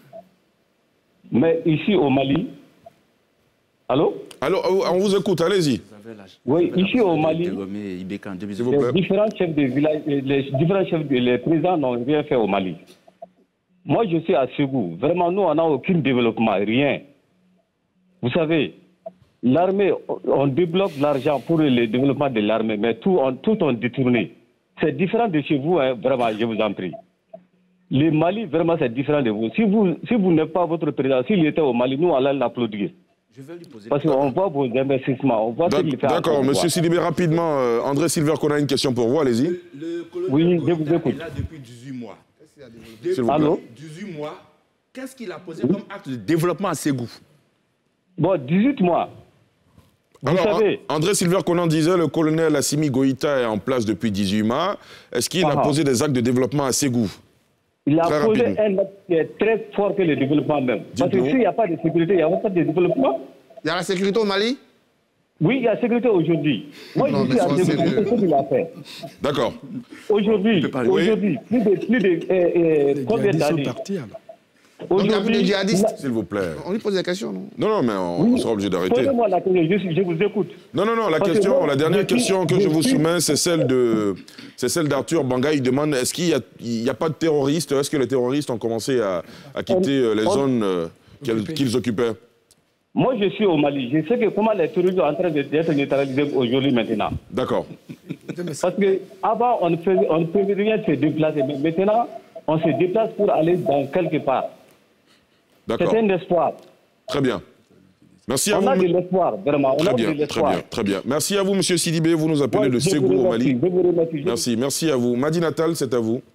Mais ici, au Mali... Allô? Allô, on vous écoute, allez-y. Oui, ici au Mali, les différents chefs de village, les différents chefs de, les présidents n'ont rien fait au Mali. Moi, je suis à Ségou. Vraiment, nous, on n'a aucun développement, rien. Vous savez, l'armée, on débloque l'argent pour le développement de l'armée, mais tout on, tout on détourné. C'est différent de chez vous, hein, vraiment, je vous en prie. Le Mali, vraiment, c'est différent de vous. Si vous, si vous n'êtes pas votre président, s'il était au Mali, nous, on allait l'applaudir. Je vais lui poser Parce qu'on voit vos investissements, on voit ce qu'il fait. D'accord, M. Sidibé, rapidement, euh, André Silver, qu'on a une question pour vous, allez-y. Le, le oui, je vous écoute. Il est là depuis dix-huit mois. Depuis Allô? dix-huit mois, qu'est-ce qu'il a posé oui. comme acte de développement à Ségou? Bon, dix-huit mois. Vous Alors, savez... André Silver Conan disait le colonel Assimi Goïta est en place depuis dix-huit mois. Est-ce qu'il a posé des actes de développement à Ségou? Il a très posé rapidement. un acte qui est très fort que le développement même. Parce que s'il n'y a pas de sécurité, il n'y a pas de développement. Il y a la sécurité au Mali? Oui, il y a la sécurité aujourd'hui. Moi, Non, je suis à mais sécurité, c'est- c'est ce qu'il a fait. D'accord. Aujourd'hui, aujourd'hui, plus de, plus de euh, euh, combien djihadistes sont d'années partis, alors. Donc, il y a plus de Aujourd'hui, djihadistes. S'il vous plaît. On lui pose des questions, non? Non, non, mais on, Oui. on sera obligé d'arrêter. Posez-moi la question, je, je vous écoute. Non, non, non, la Parce que question, moi, la dernière je suis- question que je je vous suis- soumets, c'est celle de, c'est celle d'Arthur Banga. Il demande, est-ce qu'il y a, il y a pas de terroristes? Est-ce que les terroristes ont commencé à, à quitter On- euh, les on- zones euh, qu'ils qu'ils occupaient? Moi, je suis au Mali. Je sais que comment les terroristes sont en train de- d'être neutralisés aujourd'hui maintenant. D'accord. Parce qu'avant, on ne faisait, on ne faisait rien se déplacer. Mais maintenant, on se déplace pour aller dans quelque part. D'accord. C'est un espoir. Très bien. Merci à On vous. a de l'espoir, vraiment. On Très a bien, de très l'espoir. bien, très bien. Merci à vous, Monsieur Sidibé. Vous nous appelez Ouais, de je vous Ségou au remercie, Mali. je vous remercie. Merci, merci à vous. Madi Natal, c'est à vous.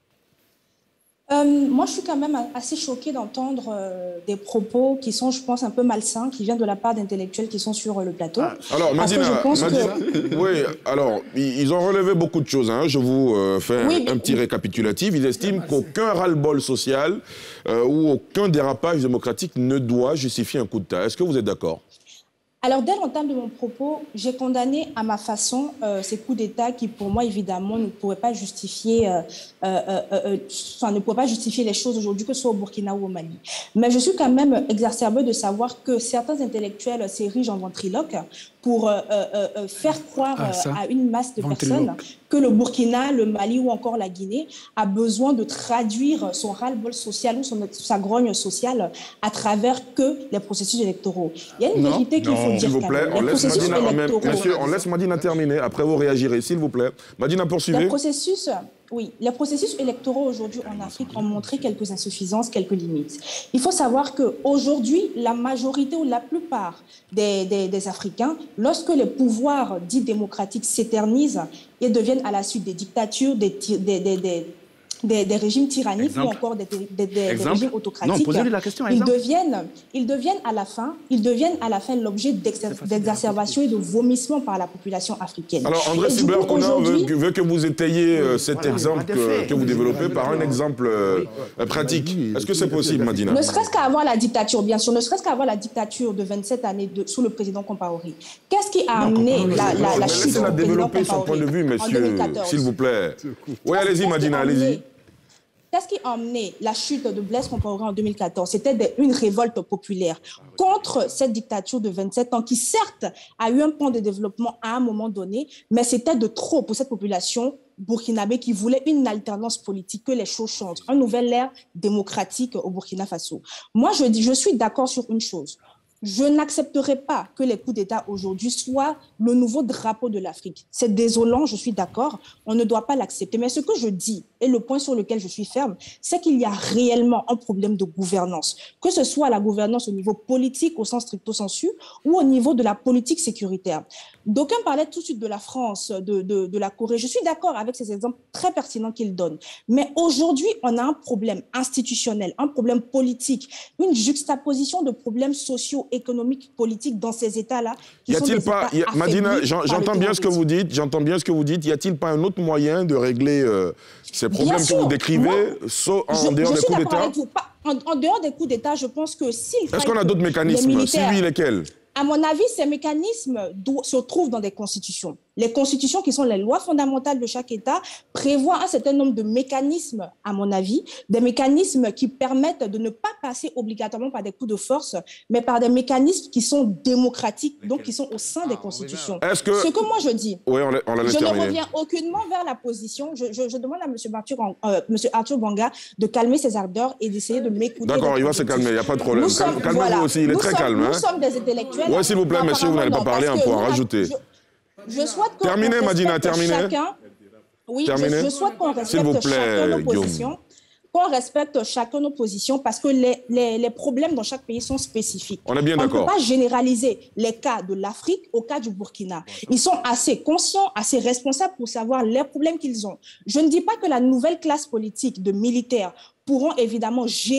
Euh, moi, je suis quand même assez choquée d'entendre euh, des propos qui sont, je pense, un peu malsains, qui viennent de la part d'intellectuels qui sont sur euh, le plateau. Alors, Parce que Madina, je pense Madina- que... oui, alors, ils ils ont relevé beaucoup de choses. hein. Je vous euh, fais Oui, un, mais- un petit récapitulatif. Ils estiment qu'aucun ras-le-bol social euh, ou aucun dérapage démocratique ne doit justifier un coup d'État. Est-ce que vous êtes d'accord? Alors, dès l'entame de mon propos, j'ai condamné à ma façon euh, ces coups d'État qui, pour moi, évidemment, ne pourraient pas justifier, euh, euh, euh, euh, enfin, ne pourraient pas justifier les choses aujourd'hui, que ce soit au Burkina ou au Mali. Mais je suis quand même exacerbée de savoir que certains intellectuels s'érigent en ventriloque pour euh, euh, euh, faire croire Ah, ça. euh, à une masse de Ventriloque. personnes que le Burkina, le Mali ou encore la Guinée a besoin de traduire son ras-le-bol social ou son, sa grogne sociale à travers que les processus électoraux. Il y a une Non, vérité qu'il faut non, dire. s'il vous quand plaît, même. on Les laisse processus Madina, en même- électoraux- monsieur, on laisse Madina terminer. Après, vous réagirez, s'il vous plaît. Madina, Les poursuivez. processus, oui, les processus électoraux aujourd'hui en Afrique ont montré quelques insuffisances, quelques limites. Il faut savoir qu'aujourd'hui, la majorité ou la plupart des, des, des Africains, lorsque les pouvoirs dits démocratiques s'éternisent et deviennent à la suite des dictatures, des, ti- des, des, des, des, des régimes tyranniques Exemple. ou encore des, des, des- des Exemple. régimes Non, autocratiques, posez-lui la question, ils exemple. deviennent, ils deviennent à la fin, ils deviennent à la fin l'objet d'exer- d'exacerbation et de vomissement par la population africaine. Alors, André Et du Silber coup, Conan veut, aujourd'hui- que- veut que vous étayiez euh, cet Voilà, exemple des que, faits. que vous développez par un exemple euh, euh, pratique. Est-ce que c'est possible, Madina? Ne serait-ce qu'avoir la dictature, bien sûr, ne serait-ce qu'avoir la dictature de vingt-sept années de, sous le président Compaoré. Qu'est-ce qui a amené la, la, la Mais chute du laissez-la président développer son Compaoré point de vue, en messieurs, deux mille quatorze? s'il vous plaît. Oui, allez-y, Qu'est-ce qui Madina, a allez-y. amené- Qu'est-ce qui a amené la chute de Blaise Compaoré en deux mille quatorze? C'était des- une révolte populaire contre cette dictature de vingt-sept ans qui, certes, a eu un plan de développement à un moment donné, mais c'était de trop pour cette population burkinabé qui voulait une alternance politique, que les choses changent, un nouvel ère démocratique au Burkina Faso. Moi, je, dis, je suis d'accord sur une chose. Je n'accepterai pas que les coups d'État aujourd'hui soient le nouveau drapeau de l'Afrique. C'est désolant, je suis d'accord, on ne doit pas l'accepter. Mais ce que je dis, et le point sur lequel je suis ferme, c'est qu'il y a réellement un problème de gouvernance, que ce soit la gouvernance au niveau politique, au sens stricto sensu, ou au niveau de la politique sécuritaire. D'aucuns parlaient tout de suite de la France, de, de, de la Corée. Je suis d'accord avec ces exemples très pertinents qu'ils donnent. Mais aujourd'hui, on a un problème institutionnel, un problème politique, une juxtaposition de problèmes sociaux, économiques, politiques dans ces États-là. Y a-t-il pas, y a- Madina, j'en- j'entends bien ce que vous dites, j'entends bien ce que vous dites. Y a-t-il pas un autre moyen de régler euh, ces problèmes que vous décrivez, Moi, sauf en je, dehors je des suis coups d'accord d'État? avec vous. Pas- En, en dehors des coups d'État, je pense que s'il Est-ce faille qu'on a que d'autres les mécanismes? militaires- Si oui, lesquels? À mon avis, ces mécanismes do- se trouvent dans des constitutions. Les constitutions, qui sont les lois fondamentales de chaque État, prévoient un certain nombre de mécanismes, à mon avis, des mécanismes qui permettent de ne pas passer obligatoirement par des coups de force, mais par des mécanismes qui sont démocratiques, donc qui sont au sein des constitutions. Est-ce que- Ce que moi je dis, Oui, on la, on la laisse je ne terminer. reviens aucunement vers la position. Je, je- je demande à M. Arthur, euh, M. Arthur Banga de calmer ses ardeurs et d'essayer de m'écouter. D'accord, il va se calmer, il n'y a pas de problème. Nous sommes- Calme- Calmez-vous voilà. aussi, il est Nous très sommes- calme. Nous hein. sommes des intellectuels. Ouais, s'il vous plaît, Non, messieurs, vous n'allez pas apparemment, parler, non, on pourra parce que rajouter. Je, je souhaite qu'on Terminez, respecte Madina, terminez. chacun. Oui, je, Terminez. je souhaite qu'on S'il vous respecte plaît, chacun nos Guillaume. positions. Qu'on respecte chacun nos positions parce que les, les, les problèmes dans chaque pays sont spécifiques. On est bien On ne d'accord. peut pas généraliser les cas de l'Afrique au cas du Burkina. Ils sont assez conscients, assez responsables pour savoir les problèmes qu'ils ont. Je ne dis pas que la nouvelle classe politique de militaires pourront évidemment gérer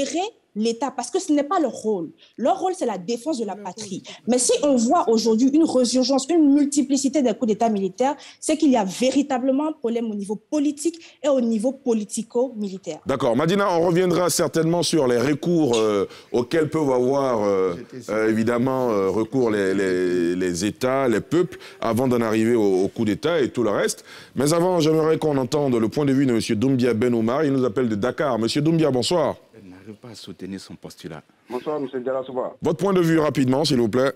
l'État, parce que ce n'est pas leur rôle. Leur rôle, c'est la défense de la patrie. Mais si on voit aujourd'hui une résurgence, une multiplicité des coups d'État militaires, c'est qu'il y a véritablement un problème au niveau politique et au niveau politico-militaire. D'accord. Madina, on reviendra certainement sur les recours euh, auxquels peuvent avoir euh, euh, évidemment euh, recours les, les, les États, les peuples, avant d'en arriver au, au coup d'État et tout le reste. Mais avant, j'aimerais qu'on entende le point de vue de M. Doumbia Ben Omar. Il nous appelle de Dakar. M. Doumbia, bonsoir. Elle n'arrive pas à soutenir son postulat. Bonsoir, M. Diarra-Souba. Votre point de vue rapidement, s'il vous plaît.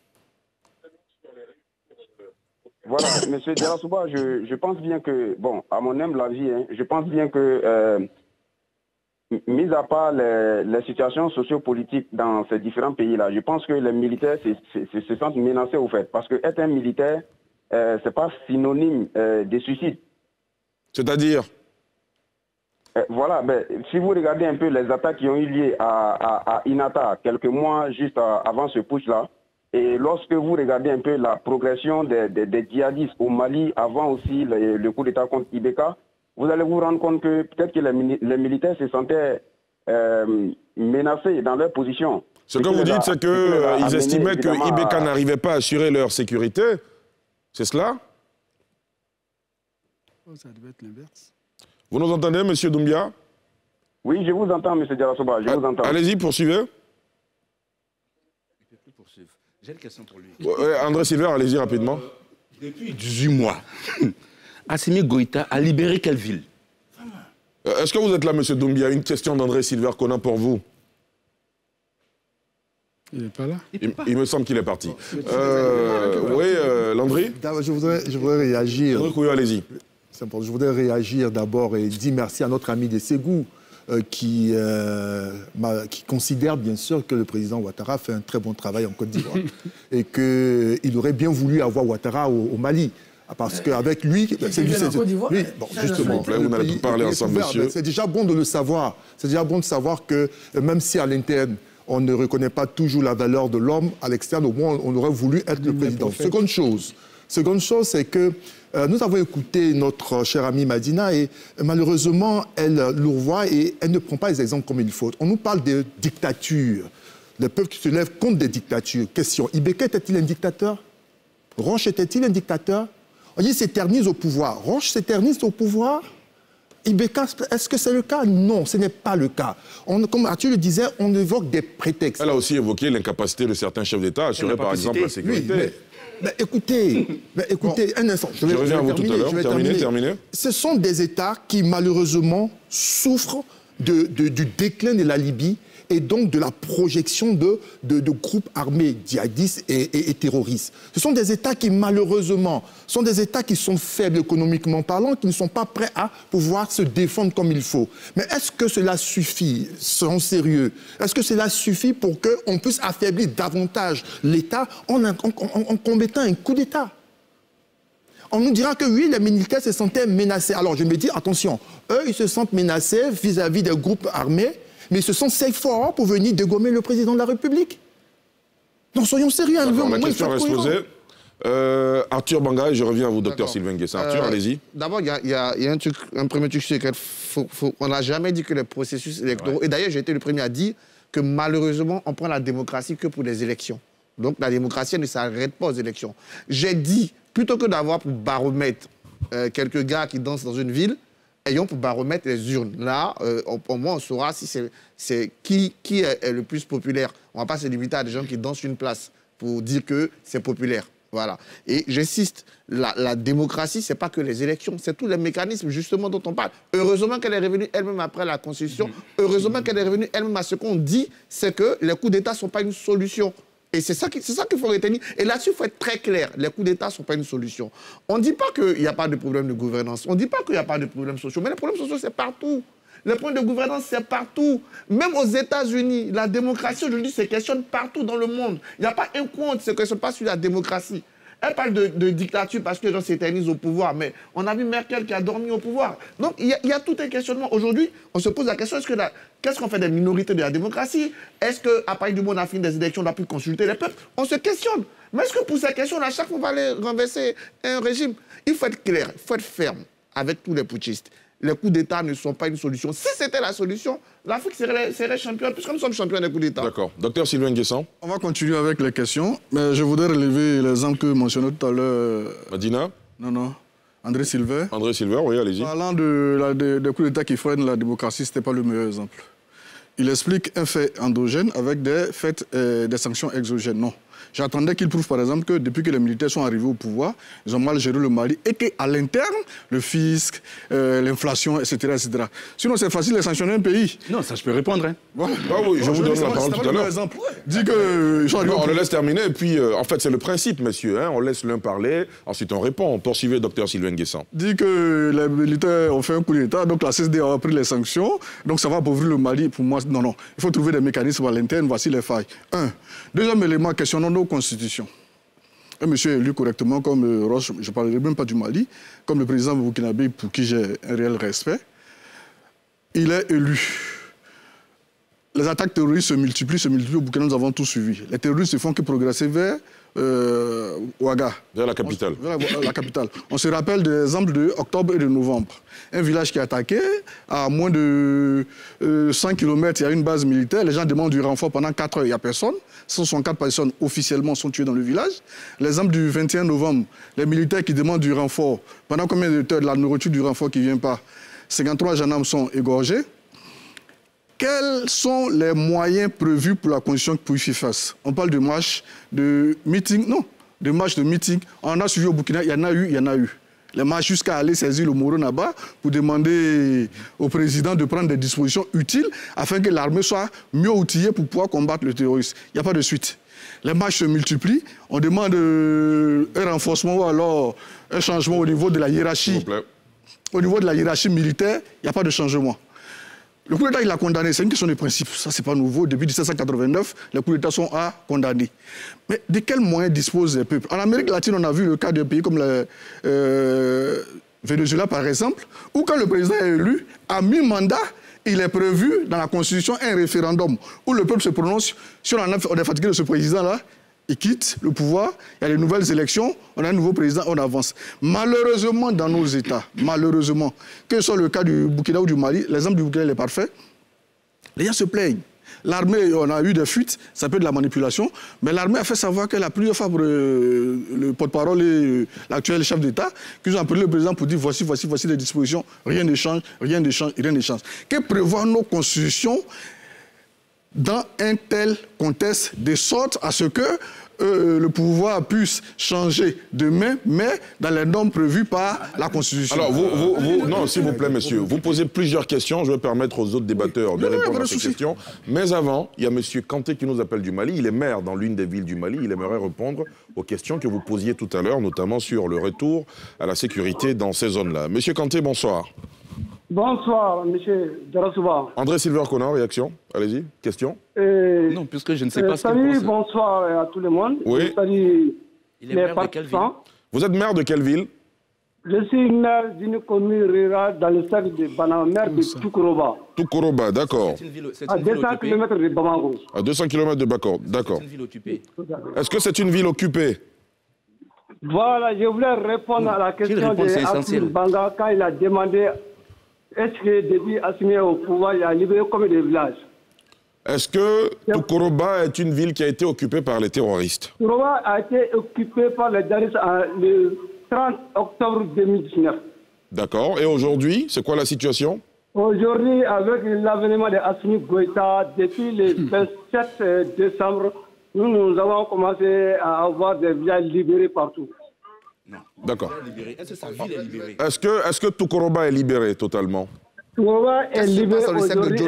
Voilà, M. Diarra-Souba, je, je pense bien que, bon, à mon humble avis, hein, je pense bien que, euh, mis à part les, les situations sociopolitiques dans ces différents pays-là, je pense que les militaires se, se, se sentent menacés au fait. Parce que être un militaire, euh, ce n'est pas synonyme euh, de suicide. C'est-à-dire euh, Voilà, ben, si vous regardez un peu les attaques qui ont eu lieu à, à, à Inata, quelques mois juste à, avant ce putsch-là, et lorsque vous regardez un peu la progression des, des, des djihadistes au Mali, avant aussi le, le coup d'État contre Ibeka, vous allez vous rendre compte que peut-être que les, les militaires se sentaient euh, menacés dans leur position. Ce que vous dites, c'est qu'ils euh, estimaient que Ibeka à... n'arrivait pas à assurer leur sécurité. C'est cela? Oh, ça devait être l'inverse. Vous nous entendez, M. Doumbia? Oui, je vous entends, M. Diarra-Souba, je vous entends. Allez-y, poursuivez. J'ai une question pour lui. Ouais, André Silver, allez-y rapidement. Euh, depuis dix-huit mois, Assimi Goïta a libéré quelle ville? euh, Est-ce que vous êtes là, M. Doumbia? Une question d'André Silver qu'on a pour vous. Il n'est pas là. Il, il, il me semble qu'il est parti. Euh, oui, euh, Landry? Je voudrais, je voudrais réagir. Oui, allez-y. Je voudrais réagir d'abord et dire merci à notre ami de Ségou euh, qui, euh, qui considère bien sûr que le président Ouattara fait un très bon travail en Côte d'Ivoire et qu'il aurait bien voulu avoir Ouattara au, au Mali. Parce qu'avec lui, c'est lui, c'est oui, bon, justement, vous n'allez pas parler ensemble, monsieur. C'est déjà bon de le savoir. C'est déjà bon de savoir que même si à l'interne on ne reconnaît pas toujours la valeur de l'homme, à l'externe, au moins, on aurait voulu être le président. Seconde chose, seconde chose, c'est que euh, nous avons écouté notre chère amie Madina et euh, malheureusement, elle l'ourvoie et elle ne prend pas les exemples comme il faut. On nous parle de dictature. Les peuples qui se lèvent contre des dictatures. Question, Ibeka était-il un dictateur? Roche était-il un dictateur? On dit s'éternise au pouvoir. Roche s'éternise au pouvoir? Ibeka, est-ce que c'est le cas? Non, ce n'est pas le cas. On, comme Arthur le disait, on évoque des prétextes. Elle a aussi évoqué l'incapacité de certains chefs d'État à assurer par exemple la sécurité. Oui, mais, mais écoutez, mais écoutez bon, un instant. Je, vais, je reviens à vous terminer, tout à l'heure. Terminer, terminer. Ce sont des États qui malheureusement souffrent de, de, du déclin de la Libye et donc de la projection de, de, de groupes armés djihadistes et, et, et terroristes. Ce sont des États qui, malheureusement, sont des États qui sont faibles économiquement parlant, qui ne sont pas prêts à pouvoir se défendre comme il faut. Mais est-ce que cela suffit, soyons sérieux, est-ce que cela suffit pour qu'on puisse affaiblir davantage l'État en, en, en, en commettant un coup d'État? On nous dira que oui, les militaires se sentaient menacés. Alors je me dis, attention, eux, ils se sentent menacés vis-à-vis des groupes armés, mais ce sont ces forts pour venir dégommer le président de la République. Non, soyons sérieux. Un la question reste posée. Euh, Arthur Banga, je reviens à vous, docteur Sylvain Guessa. Arthur, euh, allez-y. D'abord, il y, y, y a un, truc, un premier truc sur lequel on n'a jamais dit que les processus électoraux... Ouais. Et d'ailleurs, j'ai été le premier à dire que malheureusement, on prend la démocratie que pour les élections. Donc la démocratie ne s'arrête pas aux élections. J'ai dit, plutôt que d'avoir pour baromètre euh, quelques gars qui dansent dans une ville, ayons pour baromètre les urnes. Là, euh, au moins, on saura si c'est qui, qui est, est le plus populaire. On ne va pas se limiter à des gens qui dansent une place pour dire que c'est populaire. Voilà. Et j'insiste, la, la démocratie, ce n'est pas que les élections, c'est tous les mécanismes justement dont on parle. Heureusement qu'elle est revenue elle-même après la Constitution. Heureusement qu'elle est revenue elle-même à ce qu'on dit, c'est que les coups d'État ne sont pas une solution. Et c'est ça qu'il qu'il faut retenir. Et là-dessus, il faut être très clair. Les coups d'État ne sont pas une solution. On ne dit pas qu'il n'y a pas de problème de gouvernance. On ne dit pas qu'il n'y a pas de problèmes sociaux. Mais les problèmes sociaux, c'est partout. Les problèmes de gouvernance, c'est partout. Même aux États-Unis, la démocratie, aujourd'hui, se questionne partout dans le monde. Il n'y a pas un coin qui ne se questionne pas sur la démocratie. Elle parle de, de dictature parce que les gens s'éternisent au pouvoir. Mais on a vu Merkel qui a dormi au pouvoir. Donc, il y a, il y a tout un questionnement. Aujourd'hui, on se pose la question, est-ce que la, qu'est-ce qu'on fait des minorités de la démocratie? Est-ce qu'à partir du moment où on a fini des élections, on n'a plus consulter les peuples? On se questionne. Mais est-ce que pour ces questions, à chaque fois, on va aller renverser un régime? Il faut être clair, il faut être ferme avec tous les putschistes. les coups d'État ne sont pas une solution. Si c'était la solution, l'Afrique serait, serait championne, puisque nous sommes champions des coups d'État. D'accord. Docteur Sylvain Nguessan. On va continuer avec les questions, mais je voudrais relever l'exemple que mentionnait tout à l'heure. Madina. Non, non. André Silver. André Silver, oui, allez-y. Parlant de, la, de, de coups d'État qui freinent la démocratie, ce n'était pas le meilleur exemple. Il explique un fait endogène avec des faits, euh, des sanctions exogènes. Non. J'attendais qu'il prouve, par exemple, que depuis que les militaires sont arrivés au pouvoir, ils ont mal géré le Mali et qu'à l'interne, le fisc, euh, l'inflation, et cetera, et cetera. Sinon, c'est facile de sanctionner un pays. Non, ça, je peux répondre. Hein. Voilà. Ah oui, je, je vous donne la parole tout à l'heure. Dis que... Non, on le laisse terminer, et puis, euh, en fait, c'est le principe, messieurs. Hein, on laisse l'un parler, ensuite on répond. Poursuivez, docteur Sylvain Nguessan. Dit que les militaires ont fait un coup d'État, donc la C S D a pris les sanctions, donc ça va appauvrir le Mali. Pour moi, non, non. Il faut trouver des mécanismes à l'interne, voici les failles. Un. Deuxième élément, questionnons nos constitutions. Un monsieur élu correctement comme euh, Roche, je ne parlerai même pas du Mali, comme le président burkinabé pour qui j'ai un réel respect, il est élu. Les attaques terroristes se multiplient, se multiplient au Burkina, nous avons tout suivi. Les terroristes ne font que progresser vers euh, Ouaga. Vers la capitale. On, vers la, la capitale. On se rappelle des exemples de octobre et de novembre. Un village qui est attaqué, à moins de euh, cent kilomètres, il y a une base militaire, les gens demandent du renfort pendant quatre heures, il n'y a personne. cent soixante-quatre personnes officiellement sont tuées dans le village. L'exemple du vingt et un novembre, les militaires qui demandent du renfort, pendant combien de temps de la nourriture du renfort qui ne vient pas, cinquante-trois gendarmes sont égorgés. Quels sont les moyens prévus pour la condition pour y faire face? On parle de marche, de meeting, non, de marche, de meeting. On a suivi au Burkina, il y en a eu, il y en a eu. Les marches jusqu'à aller saisir le Moro-Naba pour demander au président de prendre des dispositions utiles afin que l'armée soit mieux outillée pour pouvoir combattre le terrorisme. Il n'y a pas de suite. Les marches se multiplient, on demande un renforcement ou alors un changement au niveau de la hiérarchie. Au niveau de la hiérarchie militaire, il n'y a pas de changement. Le coup d'État, il a condamné, c'est une question de principe. Ça, c'est pas nouveau. Depuis mille sept cent quatre-vingt-neuf, les coups d'État sont à condamner. Mais de quels moyens disposent les peuples? En Amérique latine, on a vu le cas d'un pays comme le euh, Venezuela, par exemple, où quand le président est élu, à mi-mandat, il est prévu dans la Constitution un référendum où le peuple se prononce. Si on, en a, on est fatigué de ce président-là, il quitte le pouvoir, il y a de nouvelles élections, on a un nouveau président, on avance. Malheureusement, dans nos États, malheureusement, que ce soit le cas du Burkina ou du Mali, l'exemple du Burkina est parfait, les gens se plaignent. L'armée, on a eu des fuites, ça peut être de la manipulation, mais l'armée a fait savoir qu'elle a plusieurs fois pour le, le porte-parole et l'actuel chef d'État, qu'ils ont appelé le président pour dire voici, voici, voici les dispositions, rien ne change, rien ne change, rien ne change. Que prévoient nos constitutions dans un tel contexte, de sorte à ce que euh, le pouvoir puisse changer demain, mais dans les normes prévues par la Constitution. Alors, vous, vous, vous non, s'il vous plaît, monsieur, vous posez plusieurs questions. Je vais permettre aux autres débatteurs de non, répondre non, à ces questions. Mais avant, il y a monsieur Kanté qui nous appelle du Mali. Il est maire dans l'une des villes du Mali. Il aimerait répondre aux questions que vous posiez tout à l'heure, notamment sur le retour à la sécurité dans ces zones-là. Monsieur Kanté, bonsoir. Bonsoir, monsieur Darasouba. André Silver Connor, réaction? Allez-y, question? Euh, non, puisque je ne sais euh, pas ce salut, qu'il pense. bonsoir à tout le monde. Oui. Salut Il est maire de quelle ville? Vous êtes maire de quelle ville? Je suis maire d'une commune rurale dans le cercle de Banama, maire de Toukoroba. Toukoroba, d'accord. À deux cents kilomètres de Bamako. À deux cents kilomètres de Bamako, d'accord. C'est une ville occupée. Est-ce que c'est une ville occupée? Voilà, je voulais répondre non. à la question de Assimi Banga quand il a demandé est-ce que depuis Assimi au pouvoir, il a libéré combien de villages? Est-ce que Toukoroba est une ville qui a été occupée par les terroristes? Toukoroba a été occupée par les terroristes le trente octobre deux mille dix-neuf. D'accord. Et aujourd'hui, c'est quoi la situation? Aujourd'hui, avec l'avènement de Assimi Goïta, depuis le vingt-sept décembre, nous, nous avons commencé à avoir des villages libérés partout. D'accord. Est-ce que sa ville est libérée? Est-ce que, est-ce que Toukoroba est libéré totalement? Toukoroba est libéré aujourd'hui.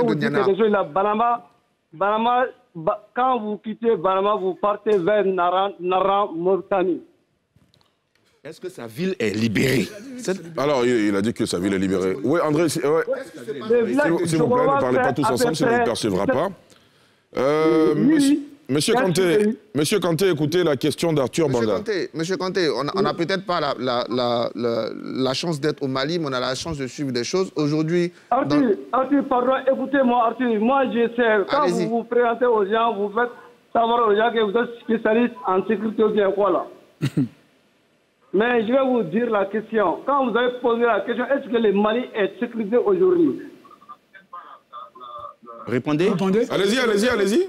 Banama, Banama, quand vous quittez Banama, vous partez vers Naran, Naran Mauritanie. Est-ce que sa ville est libérée? Alors, il, il a dit que sa ville est libérée. Oui, André, ouais. S'il vous plaît, ne parlez pas tous ensemble, sinon on ne percevra pas. Euh, monsieur, monsieur, Kanté, monsieur Kanté, écoutez la question d'Arthur Banda. Kanté, monsieur Kanté, on n'a peut-être pas la, la, la, la, la chance d'être au Mali, mais on a la chance de suivre des choses. Aujourd'hui... Arthur, dans... Arthur, pardon, écoutez-moi, Arthur. Moi, je sais, quand vous vous présentez aux gens, vous faites savoir aux gens que vous êtes spécialiste en sécurité ou bien quoi, là. Mais je vais vous dire la question. Quand vous avez posé la question, est-ce que le Mali est sécurisé aujourd'hui? Répondez. Répondez. Allez-y, allez-y, allez-y.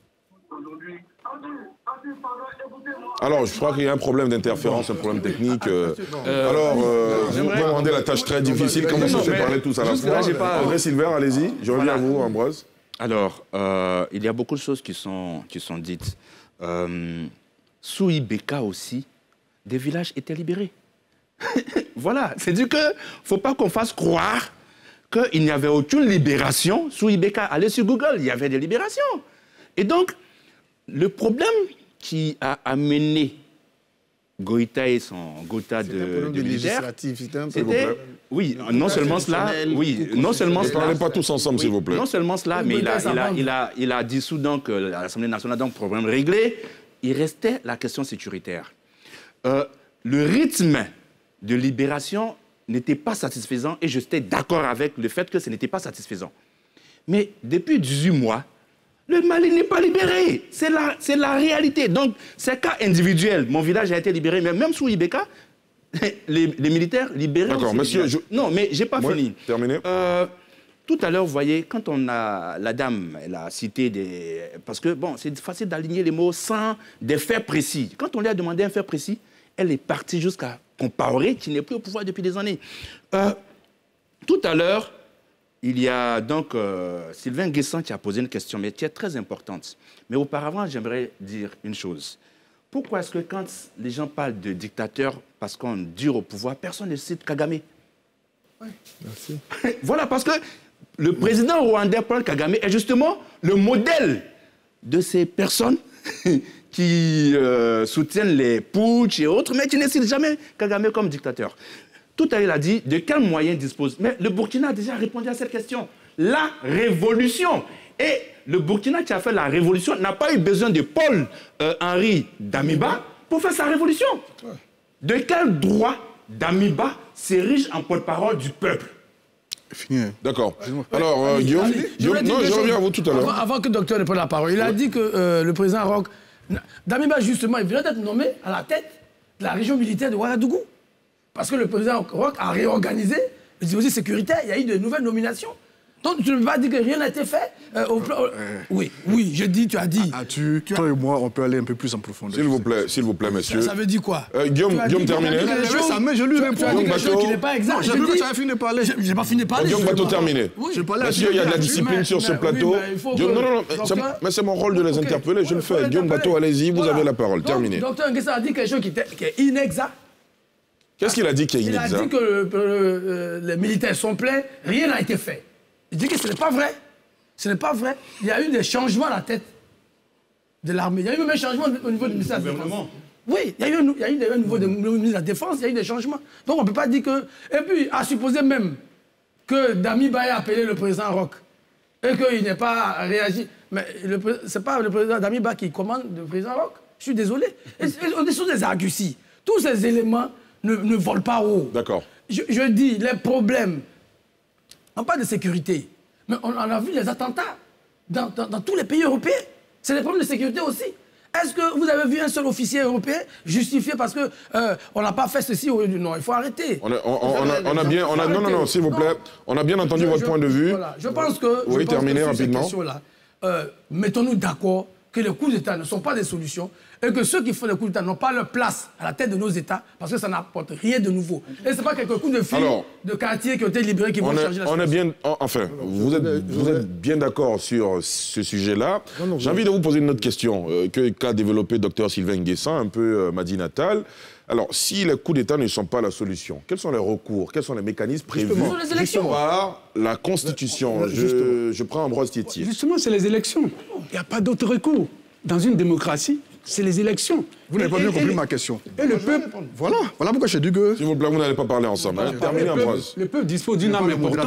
Alors, je crois qu'il y a un problème d'interférence, un problème technique. Euh, alors, euh, vous me rendez la tâche très difficile quand vous cherchez parler tous à la fois. Pas... André Silver, allez-y. Je reviens voilà. à vous, Ambroise. Alors, euh, il y a beaucoup de choses qui sont, qui sont dites. Euh, sous Ibeka aussi, des villages étaient libérés. Voilà, c'est-à-dire qu'il ne faut pas qu'on fasse croire qu'il n'y avait aucune libération sous Ibeka. Allez sur Google, il y avait des libérations. Et donc, le problème qui a amené Goïta et son Gotha de, de militaire, c'était... Oui, non seulement cela, oui, non seulement cela... Ne parlez pas tous ensemble, oui, s'il vous plaît. Non seulement cela, mais il a, il a, il a, il a dissous donc l'Assemblée nationale, donc problème réglé. Il restait la question sécuritaire. Euh, le rythme de libération n'était pas satisfaisant et j'étais d'accord avec le fait que ce n'était pas satisfaisant. Mais depuis dix-huit mois, le Mali n'est pas libéré. C'est la, c'est la réalité. Donc, c'est cas individuel. Mon village a été libéré, mais même sous Ibeka, les, les militaires libérés. D'accord, monsieur. Je... Non, mais je n'ai pas ouais, fini. Terminé. Euh, tout à l'heure, vous voyez, quand on a. La dame, elle a cité des. Parce que, bon, c'est facile d'aligner les mots sans des faits précis. Quand on lui a demandé un fait précis, elle est partie jusqu'à Compaoré, qui n'est plus au pouvoir depuis des années. Euh, tout à l'heure, il y a donc euh, Sylvain Guessant qui a posé une question, mais qui est très importante. Mais auparavant, j'aimerais dire une chose. Pourquoi est-ce que quand les gens parlent de dictateur, parce qu'on dure au pouvoir, personne ne cite Kagame? Oui, merci. Voilà, parce que le président rwandais Paul Kagame est justement le modèle de ces personnes qui euh, soutiennent les putsch et autres, mais qui ne citent jamais Kagame comme dictateur. Tout à l'heure, il a dit de quels moyens dispose. Mais le Burkina a déjà répondu à cette question. La révolution. Et le Burkina qui a fait la révolution n'a pas eu besoin de Paul-Henri euh, Damiba pour faire sa révolution. De quel droit Damiba s'érige en porte-parole du peuple? Fini. D'accord. Alors, euh, Guillaume, Guillaume non, je reviens à vous tout à l'heure. Avant, avant que le docteur ne prenne la parole, il a ouais. dit que euh, le président Roch, Damiba, justement, il vient d'être nommé à la tête de la région militaire de Ouagadougou. Parce que le président Roch a réorganisé le dispositif sécuritaire, il y a eu de nouvelles nominations. Donc tu ne peux pas dire que rien n'a été fait euh, au plan... euh, Oui, oui, je dis, tu as dit. Ah, tu, tu toi as... et moi, on peut aller un peu plus en profondeur. S'il vous plaît, s'il vous plaît, monsieur. Ça, ça veut dire quoi? euh, Guillaume, Guillaume terminé. Ça, mais je lui réponds. Tu as dit quelque chose qui n'est pas exact. J'ai vu que tu as fini de parler. Je n'ai pas fini de parler. Guillaume Bateau terminé. Monsieur, il y a de la discipline sur ce plateau. Non, non, non, mais c'est mon rôle de les interpeller, je le fais. Guillaume Bateau, allez-y, vous avez la parole. Terminé. Docteur Nguessa a dit quelque chose qui est inexact. Qu'est-ce qu'il a dit qui est inexact? Il a dit que le, euh, les militaires sont pleins, rien n'a été fait. Il dit que ce n'est pas vrai. Ce n'est pas vrai. Il y a eu des changements à la tête de l'armée. Il y a eu même un changement au niveau du ministère de la Défense. Oui, il y a eu un, il y a eu un niveau de ministre de la Défense, il y a eu des changements. Donc on ne peut pas dire que... Et puis, à supposer même que Damiba ait appelé le président Roch et qu'il n'ait pas réagi. Mais ce n'est pas le président Damiba qui commande le président Roch. Je suis désolé. Et, et, on est sur des arguties. Tous ces éléments ne, ne volent pas haut. D'accord. Je, je dis, les problèmes, on parle de sécurité, mais on, on a vu les attentats dans, dans, dans tous les pays européens. C'est des problèmes de sécurité aussi. Est-ce que vous avez vu un seul officier européen justifié parce qu'on euh, n'a pas fait ceci au lieu du non? Il faut arrêter. On a, on, on a, on a bien... On a, non, non, non, s'il vous plaît. On a bien entendu je, votre je, point de vue. Voilà. Je pense que... Oui, terminez rapidement. Euh, mettons-nous d'accord que les coups d'État ne sont pas des solutions et que ceux qui font les coups d'État n'ont pas leur place à la tête de nos États parce que ça n'apporte rien de nouveau. Et ce n'est pas quelques coups de fil Alors, de quartier qui ont été libérés qui vont est, changer la on situation. Est bien, enfin, vous êtes, vous êtes bien d'accord sur ce sujet-là. J'ai envie de vous poser une autre question euh, qu'a développé docteur Sylvain Guessant, un peu euh, Madi Natal. Alors, si les coups d'État ne sont pas la solution, quels sont les recours, quels sont les mécanismes prévus par la Constitution? je, je prends Ambroise Thiétier. Justement, c'est les élections. Il n'y a pas d'autre recours. Dans une démocratie, c'est les élections. Vous n'avez pas bien compris ma question. Et le peuple... Voilà, voilà pourquoi j'ai dit que... S'il vous plaît, vous n'allez pas parler ensemble. Hein. Terminez, Ambroise. Le peuple dispose d'une arme importante.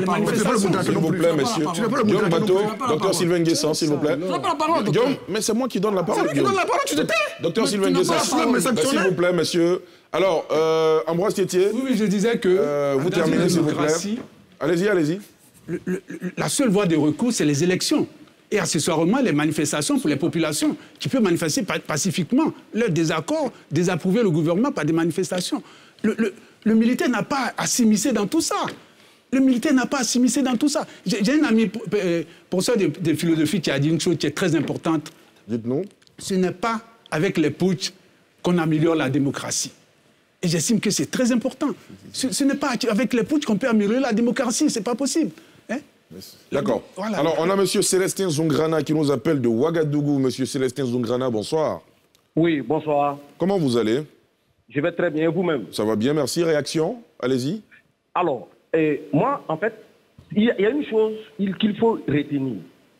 S'il vous plaît, messieurs. Guillaume Bateau, docteur Sylvain Guessant, s'il vous plaît. Guillaume, mais c'est moi qui donne la parole. C'est moi qui donne la parole, tu te tais. Docteur Sylvain Guessant, s'il vous plaît, messieurs. Alors, euh, Ambroise Thiétier. Oui, oui, je disais que... Euh, vous terminez, s'il vous plaît. Allez-y, allez-y. La seule voie de recours, c'est les élections. Et accessoirement, les manifestations pour les populations qui peuvent manifester pacifiquement leur désaccord, désapprouver le gouvernement par des manifestations. Le, le, le militaire n'a pas à s'immiscer dans tout ça. Le militaire n'a pas à s'immiscer dans tout ça. J'ai un ami, professeur de, de philosophie, qui a dit une chose qui est très importante. Dites-nous. Ce n'est pas avec les putsch qu'on améliore la démocratie. Et j'estime que c'est très important. Ce, ce n'est pas avec les putsch qu'on peut améliorer la démocratie. Ce n'est pas possible. Hein? D'accord. Voilà. Alors, on a M. Célestin Zungrana qui nous appelle de Ouagadougou. M. Célestin Zungrana, bonsoir. Oui, bonsoir. Comment vous allez? Je vais très bien, et vous-même? Ça va bien, merci. Réaction? Allez-y. Alors, et moi, en fait, il y, y a une chose qu'il faut retenir.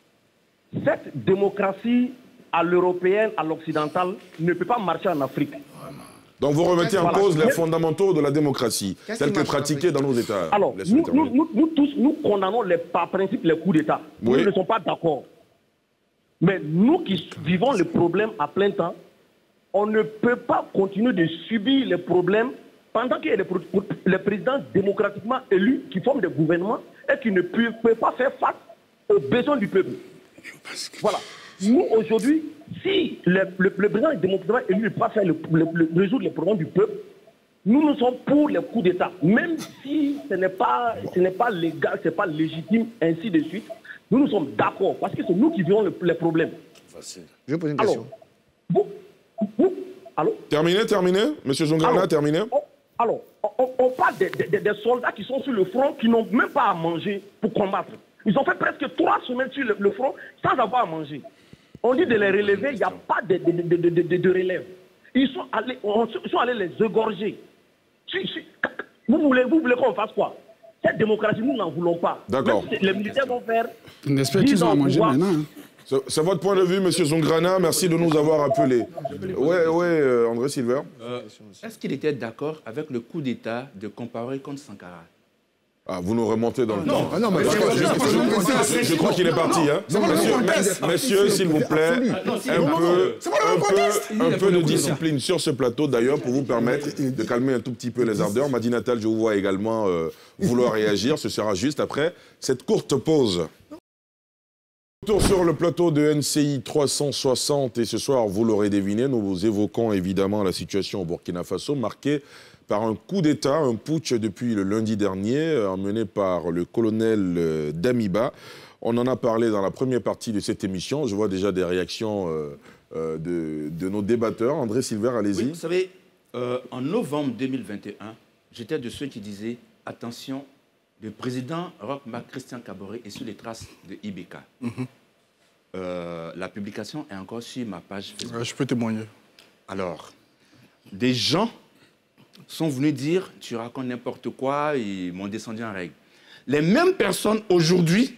Cette démocratie à l'européenne, à l'occidentale, ne peut pas marcher en Afrique. Donc vous remettez en voilà. cause les fondamentaux de la démocratie, tels que pratiqués dans nos États. Alors, nous, nous, nous, nous tous, nous condamnons les, par principe les coups d'État. Oui. Nous ne sommes pas d'accord. Mais nous qui vivons les problèmes à plein temps, on ne peut pas continuer de subir les problèmes pendant qu'il y a des les présidents démocratiquement élus qui forment des gouvernements et qui ne peuvent, peuvent pas faire face aux besoins du peuple. Voilà. Nous, aujourd'hui, si le, le, le président démocratiquement élu ne peut pas faire le, le, le, résoudre les problèmes du peuple, nous, nous sommes pour les coups d'État. Même si ce n'est pas, ce n'est pas légal, ce n'est pas légitime, ainsi de suite, nous, nous sommes d'accord. Parce que c'est nous qui vivons le, les problèmes. Facile. Je vais poser une Alors, question. Vous, vous, allô? Terminé, terminé. Monsieur Zongrana, terminé. On, alors, on, on parle des, des, des soldats qui sont sur le front, qui n'ont même pas à manger pour combattre. Ils ont fait presque trois semaines sur le, le front sans avoir à manger. On dit de les relever, il n'y a pas de, de, de, de, de, de relève. Ils sont allés, on, ils sont allés les égorger. Si, si, vous voulez, vous voulez qu'on fasse quoi? Cette démocratie, nous n'en voulons pas. D'accord. Les militaires vont faire... On espère qu'ils ont à manger maintenant. Hein. C'est votre point de vue, M. Zongrana. Merci de nous avoir appelés. Oui, oui, euh, André Silver. Euh, Est-ce qu'il était d'accord avec le coup d'État de Compaoré contre Sankara? Ah, vous nous remontez dans le non, temps. Ah non, mais je, je crois qu'il est parti. Hein. Monsieur, messieurs, s'il vous plaît, un peu, un peu, un peu de discipline sur ce plateau, d'ailleurs, pour vous permettre de calmer un tout petit peu les ardeurs. Madi Natal, je vous vois également euh, vouloir réagir. Ce sera juste après cette courte pause. Retour sur le plateau de N C I trois cent soixante. Et ce soir, vous l'aurez deviné, nous évoquons évidemment la situation au Burkina Faso, marquée par un coup d'État, un putsch depuis le lundi dernier, mené par le colonel Damiba. On en a parlé dans la première partie de cette émission. Je vois déjà des réactions euh, euh, de, de nos débatteurs. André Silver, allez-y. Oui, vous savez, euh, en novembre deux mille vingt et un, j'étais de ceux qui disaient « Attention, le président Roch Marc Christian Kaboré est sur les traces de I B K mm ». Euh, la publication est encore sur ma page Facebook. Ouais, je peux témoigner. Alors, des gens sont venus dire « tu racontes n'importe quoi » et ils m'ont descendu en règle. Les mêmes personnes aujourd'hui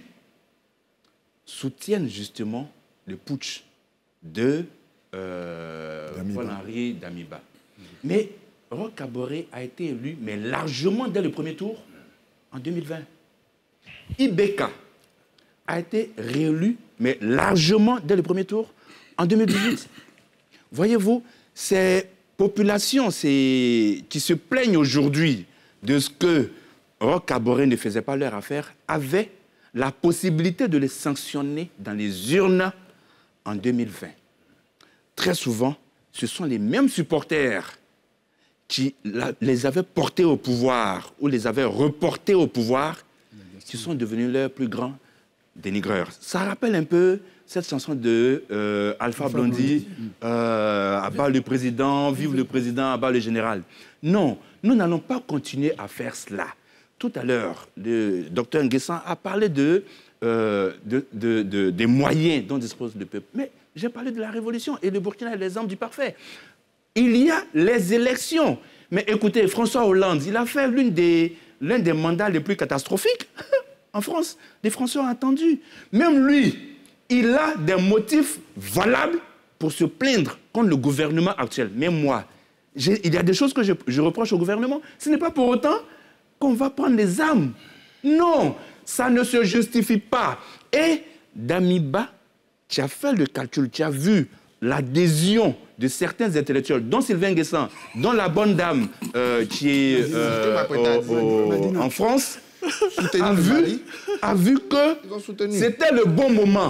soutiennent justement le putsch de euh, Paul-Henri Damiba. Mais Roch Kaboré a été élu, mais largement dès le premier tour, en deux mille vingt. I B K a été réélu, mais largement dès le premier tour, en deux mille dix-huit. Voyez-vous, ces populations qui se plaignent aujourd'hui de ce que Roch Kaboré ne faisait pas leur affaire avaient la possibilité de les sanctionner dans les urnes en deux mille vingt. Très souvent, ce sont les mêmes supporters qui les avaient portés au pouvoir ou les avaient reportés au pouvoir qui sont devenus leurs plus grands dénigreurs. Ça rappelle un peu cette chanson de euh, Alpha Blondy, euh, à bas le président, vive le président, à bas le général. Non, nous n'allons pas continuer à faire cela. Tout à l'heure, le docteur Nguessan a parlé de, euh, de, de, de, des moyens dont dispose le peuple. Mais j'ai parlé de la révolution et le Burkina est l'exemple du parfait. Il y a les élections. Mais écoutez, François Hollande, il a fait l'un des, l'un des mandats les plus catastrophiques en France. Les Français ont attendu. Même lui, il a des motifs valables pour se plaindre contre le gouvernement actuel. Même moi, il y a des choses que je, je reproche au gouvernement. Ce n'est pas pour autant qu'on va prendre les armes. Non, ça ne se justifie pas. Et Damiba, tu as fait le calcul, tu as vu l'adhésion de certains intellectuels, dont Sylvain Nguessan, dont la bonne dame euh, qui est euh, au, au, en France, a vu, a vu que c'était le bon moment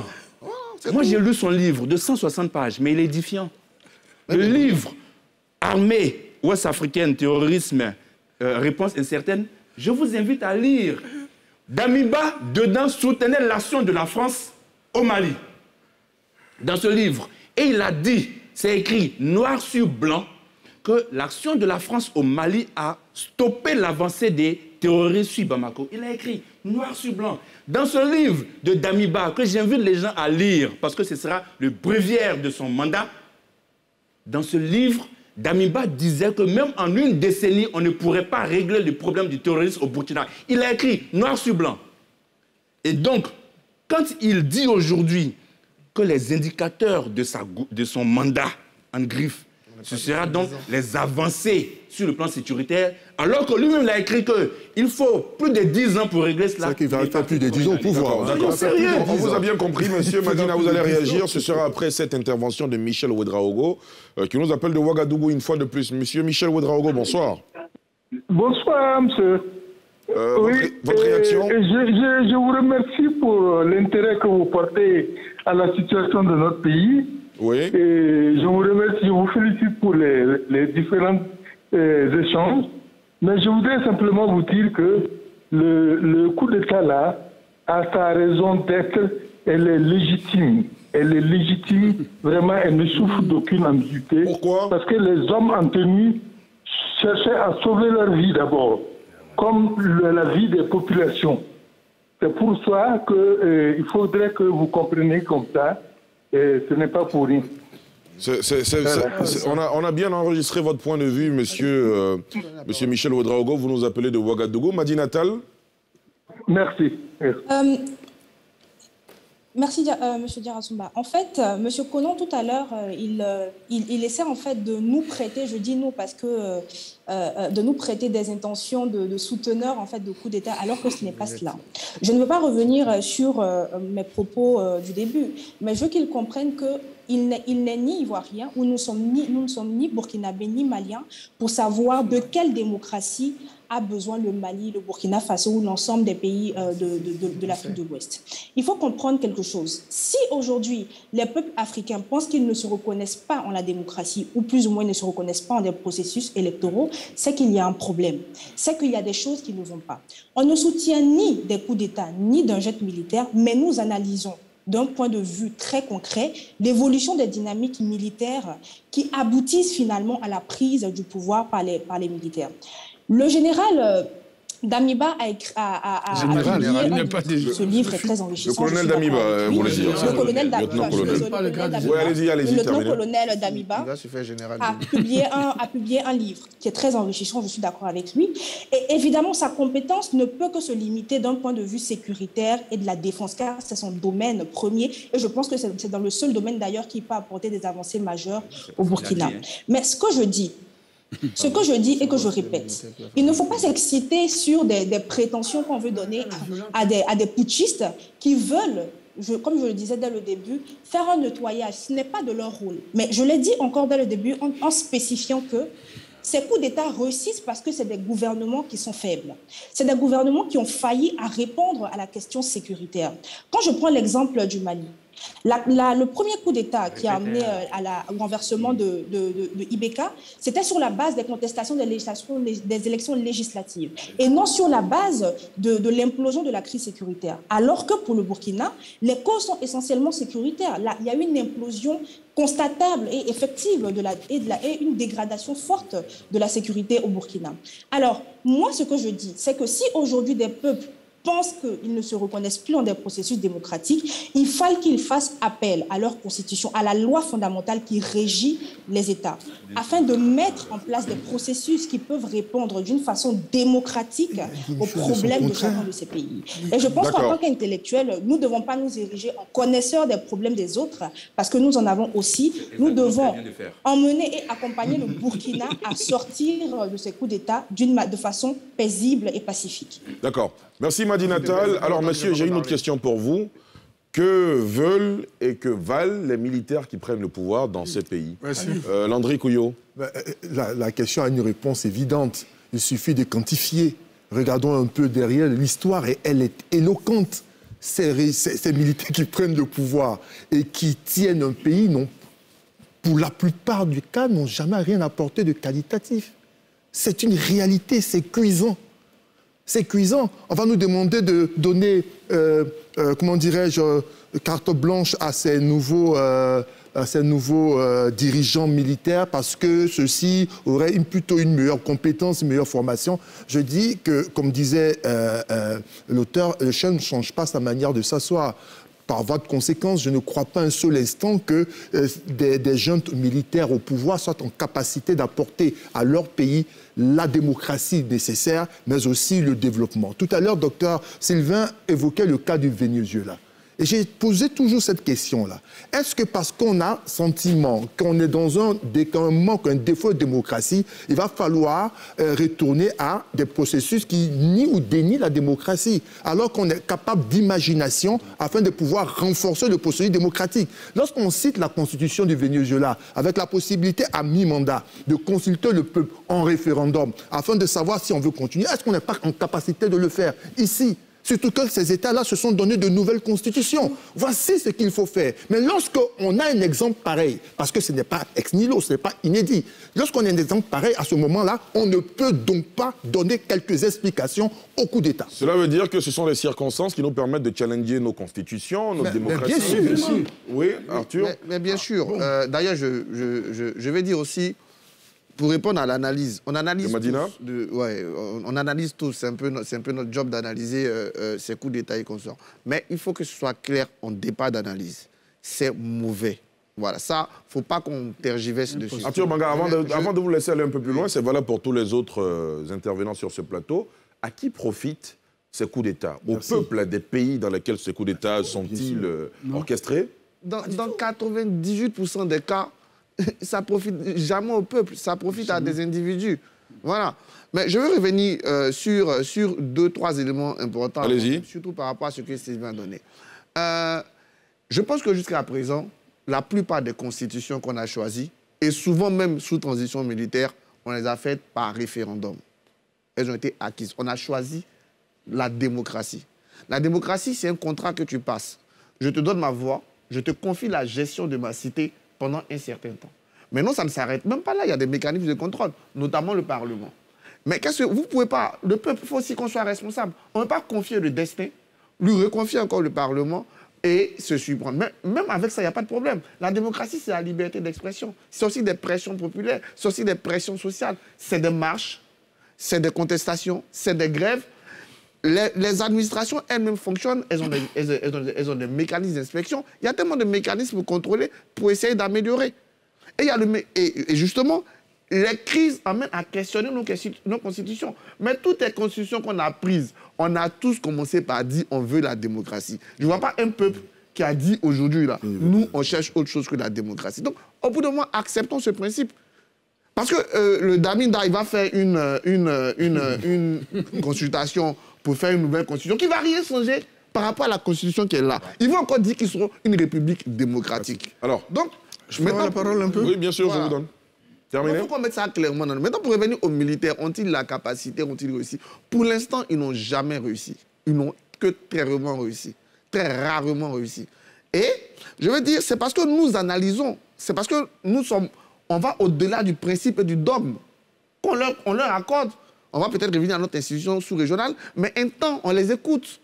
Oh, Moi, j'ai lu son livre de cent soixante pages, mais il est édifiant. Le mais livre « Armée ouest-africaine, terrorisme, euh, réponse incertaine », je vous invite à lire. Damiba, dedans, soutenait l'action de la France au Mali. Dans ce livre. Et il a dit, c'est écrit noir sur blanc, que l'action de la France au Mali a stoppé l'avancée des terroristes sur Bamako. Il a écrit noir sur blanc. Dans ce livre de Damiba, que j'invite les gens à lire, parce que ce sera le bréviaire de son mandat, dans ce livre, Damiba disait que même en une décennie, on ne pourrait pas régler le problème du terrorisme au Burkina. Il a écrit noir sur blanc. Et donc, quand il dit aujourd'hui que les indicateurs de, sa, de son mandat en griffe, ce sera donc les avancées sur le plan sécuritaire, alors que lui-même a écrit qu'il faut plus de dix ans pour régler cela. C'est qu'il va faire plus de dix ans au pouvoir. D'accord, on vous a bien compris, monsieur Madina, vous allez réagir. Ce sera après cette intervention de Michel Ouedraogo, euh, qui nous appelle de Ouagadougou une fois de plus. Monsieur Michel Ouedraogo, bonsoir. Bonsoir, monsieur. Euh, oui, votre, votre réaction je, je, je vous remercie pour l'intérêt que vous portez à la situation de notre pays. Oui. Et je vous remercie, je vous félicite pour les, les différents euh, échanges. Mais je voudrais simplement vous dire que le, le coup d'État là a sa raison d'être, elle est légitime. Elle est légitime, vraiment, elle ne souffre d'aucune ambiguïté. Pourquoi? Parce que les hommes en tenue cherchaient à sauver leur vie d'abord, comme le, la vie des populations. C'est pour ça qu'il euh, faudrait que vous compreniez comme ça. Et ce n'est pas pour rien. C'est, c'est, c'est, c'est, on, a, on a bien enregistré votre point de vue, monsieur, euh, monsieur Michel Ouedraogo. Vous nous appelez de Ouagadougou. Madina Tall. Merci. Merci. Euh, merci, euh, monsieur Diarassoumba. En fait, euh, monsieur Konan, tout à l'heure, euh, il, euh, il, il essaie en fait de nous prêter, je dis nous parce que, euh, euh, de nous prêter des intentions de, de souteneurs en fait de coup d'État, alors que ce n'est pas cela. Je ne veux pas revenir sur euh, mes propos euh, du début, mais je veux qu'ils comprennent que il n'est, il n'est ni ivoirien, ou nous, sommes ni, nous ne sommes ni burkinabés ni maliens pour savoir de quelle démocratie a besoin le Mali, le Burkina Faso ou l'ensemble des pays euh, de, de, de, de l'Afrique de l'Ouest. Il faut comprendre quelque chose. Si aujourd'hui les peuples africains pensent qu'ils ne se reconnaissent pas en la démocratie, ou plus ou moins ne se reconnaissent pas en des processus électoraux, c'est qu'il y a un problème. C'est qu'il y a des choses qui ne vont pas. On ne soutient ni des coups d'État, ni d'un jet militaire, mais nous analysons d'un point de vue très concret, l'évolution des dynamiques militaires qui aboutissent finalement à la prise du pouvoir par les, par les militaires. Le général euh, Damiba a, écrit, a, a, a, général, a publié général, un, pas des... ce livre est très enrichissant. Le colonel Damiba, vous voulez dire. Le colonel Damiba. Oui, allez-y, allez-y. Le lieutenant-colonel Damiba a publié, un, a publié un livre qui est très enrichissant, je suis d'accord avec lui. Et évidemment, sa compétence ne peut que se limiter d'un point de vue sécuritaire et de la défense, car c'est son domaine premier. Et je pense que c'est dans le seul domaine d'ailleurs qui peut apporter des avancées majeures au Burkina. Mais ce que je dis, Ce que je dis et que je répète, il ne faut pas s'exciter sur des, des prétentions qu'on veut donner à, à, des, à des putschistes qui veulent, je, comme je le disais dès le début, faire un nettoyage. Ce n'est pas de leur rôle. Mais je l'ai dit encore dès le début en, en spécifiant que ces coups d'État réussissent parce que c'est des gouvernements qui sont faibles. C'est des gouvernements qui ont failli à répondre à la question sécuritaire. Quand je prends l'exemple du Mali, La, la, le premier coup d'État qui a amené euh, à la, au renversement de, de, de, de I B K, c'était sur la base des contestations des, législations, des élections législatives et non sur la base de, de l'implosion de la crise sécuritaire. Alors que pour le Burkina, les causes sont essentiellement sécuritaires. Là, il y a eu une implosion constatable et effective de la, et, de la, et une dégradation forte de la sécurité au Burkina. Alors, moi, ce que je dis, c'est que si aujourd'hui des peuples pensent qu'ils ne se reconnaissent plus dans des processus démocratiques, il faut qu'ils fassent appel à leur constitution, à la loi fondamentale qui régit les États, afin de mettre en place des processus qui peuvent répondre d'une façon démocratique aux problèmes de chacun de ces pays. Et je pense qu'en tant qu'intellectuels, nous ne devons pas nous ériger en connaisseurs des problèmes des autres, parce que nous en avons aussi. Nous devons emmener et accompagner le Burkina à sortir de ces coups d'État de façon paisible et pacifique. D'accord. Merci Madina Tall. Alors, monsieur, j'ai une autre question pour vous. Que veulent et que valent les militaires qui prennent le pouvoir dans ces pays? euh, Landry Couillot. La, la question a une réponse évidente. Il suffit de quantifier. Regardons un peu derrière l'histoire et elle est éloquente. ces, ces, ces militaires qui prennent le pouvoir et qui tiennent un pays, non, pour la plupart du cas, n'ont jamais rien apporté de qualitatif. C'est une réalité, c'est cuisant. C'est cuisant. On va nous demander de donner, euh, euh, comment dirais-je, euh, carte blanche à ces nouveaux, euh, à ces nouveaux euh, dirigeants militaires parce que ceux-ci auraient une, plutôt une meilleure compétence, une meilleure formation. Je dis que, comme disait euh, euh, l'auteur, le chien ne change pas sa manière de s'asseoir. Par voie de conséquence, je ne crois pas un seul instant que euh, des, des jeunes militaires au pouvoir soient en capacité d'apporter à leur pays la démocratie nécessaire, mais aussi le développement. Tout à l'heure, docteur Sylvain évoquait le cas du Venezuela. Et j'ai posé toujours cette question-là. Est-ce que parce qu'on a sentiment qu'on est dans un, un manque, un défaut de démocratie, il va falloir euh, retourner à des processus qui nient ou dénient la démocratie, alors qu'on est capable d'imagination afin de pouvoir renforcer le processus démocratique. Lorsqu'on cite la constitution du Venezuela, avec la possibilité à mi-mandat de consulter le peuple en référendum, afin de savoir si on veut continuer, est-ce qu'on n'est pas en capacité de le faire ici ? Surtout que ces États-là se sont donnés de nouvelles constitutions. Voici ce qu'il faut faire. Mais lorsqu'on a un exemple pareil, parce que ce n'est pas ex nihilo, ce n'est pas inédit, lorsqu'on a un exemple pareil, à ce moment-là, on ne peut donc pas donner quelques explications au coup d'État. Cela veut dire que ce sont les circonstances qui nous permettent de challenger nos constitutions, nos mais, démocraties. Mais bien sûr, bien sûr. Oui, Arthur. Mais, mais bien sûr. Euh, D'ailleurs, je, je, je, je vais dire aussi, pour répondre à l'analyse, on analyse tous, de, ouais, on, on analyse tous, c'est un peu, c'est un peu notre job d'analyser euh, euh, ces coups d'État et consorts. Mais il faut que ce soit clair en départ d'analyse. C'est mauvais. Voilà, ça, il ne faut pas qu'on tergiverse dessus. Arthur Banga, avant de, je... avant de vous laisser aller un peu plus loin, c'est valable pour tous les autres euh, intervenants sur ce plateau. À qui profitent ces coups d'État? Au Merci. peuple des pays dans lesquels ces coups d'État sont-ils euh, orchestrés? Dans, dans quatre-vingt-dix-huit pour cent des cas, ça profite jamais au peuple, ça profite à des individus. Voilà. Mais je veux revenir euh, sur, sur deux, trois éléments importants. Allez-y. Surtout par rapport à ce que Sylvain a donné. Euh, je pense que jusqu'à présent, la plupart des constitutions qu'on a choisies, et souvent même sous transition militaire, on les a faites par référendum. Elles ont été acquises. On a choisi la démocratie. La démocratie, c'est un contrat que tu passes. Je te donne ma voix, je te confie la gestion de ma cité pendant un certain temps. Mais non, ça ne s'arrête même pas là. Il y a des mécanismes de contrôle, notamment le Parlement. Mais qu'est-ce que vous ne pouvez pas... Le peuple, il faut aussi qu'on soit responsable. On ne peut pas confier le destin, lui reconfier encore le Parlement et se surprendre. Mais même avec ça, il n'y a pas de problème. La démocratie, c'est la liberté d'expression. C'est aussi des pressions populaires, c'est aussi des pressions sociales. C'est des marches, c'est des contestations, c'est des grèves. Les, les administrations elles-mêmes fonctionnent, elles ont, des, elles, elles, ont, elles ont des mécanismes d'inspection. Il y a tellement de mécanismes contrôlés pour essayer d'améliorer. Et, il y a le, et, et justement, les crises amènent à questionner nos, nos constitutions. Mais toutes les constitutions qu'on a prises, on a tous commencé par dire on veut la démocratie. Je ne vois pas un peuple qui a dit aujourd'hui, là, nous, on cherche autre chose que la démocratie. Donc, au bout d'un moment, acceptons ce principe. Parce que euh, le Daminda, il va faire une, une, une, une consultation pour faire une nouvelle constitution qui ne va rien changer par rapport à la constitution qui est là. Ils vont encore dire qu'ils seront une république démocratique. Merci. Alors, donc, je prends la parole un peu. Oui, bien sûr, voilà. Je vous donne. Terminé. Il faut qu'on mette ça clairement. Maintenant, pour revenir aux militaires, ont-ils la capacité, ont-ils réussi? Pour l'instant, ils n'ont jamais réussi. Ils n'ont que très rarement réussi. Très rarement réussi. Et, je veux dire, c'est parce que nous analysons, c'est parce que nous sommes, on va au-delà du principe et du dogme qu'on leur, on leur accorde. On va peut-être revenir à notre institution sous-régionale, mais un temps, on les écoute.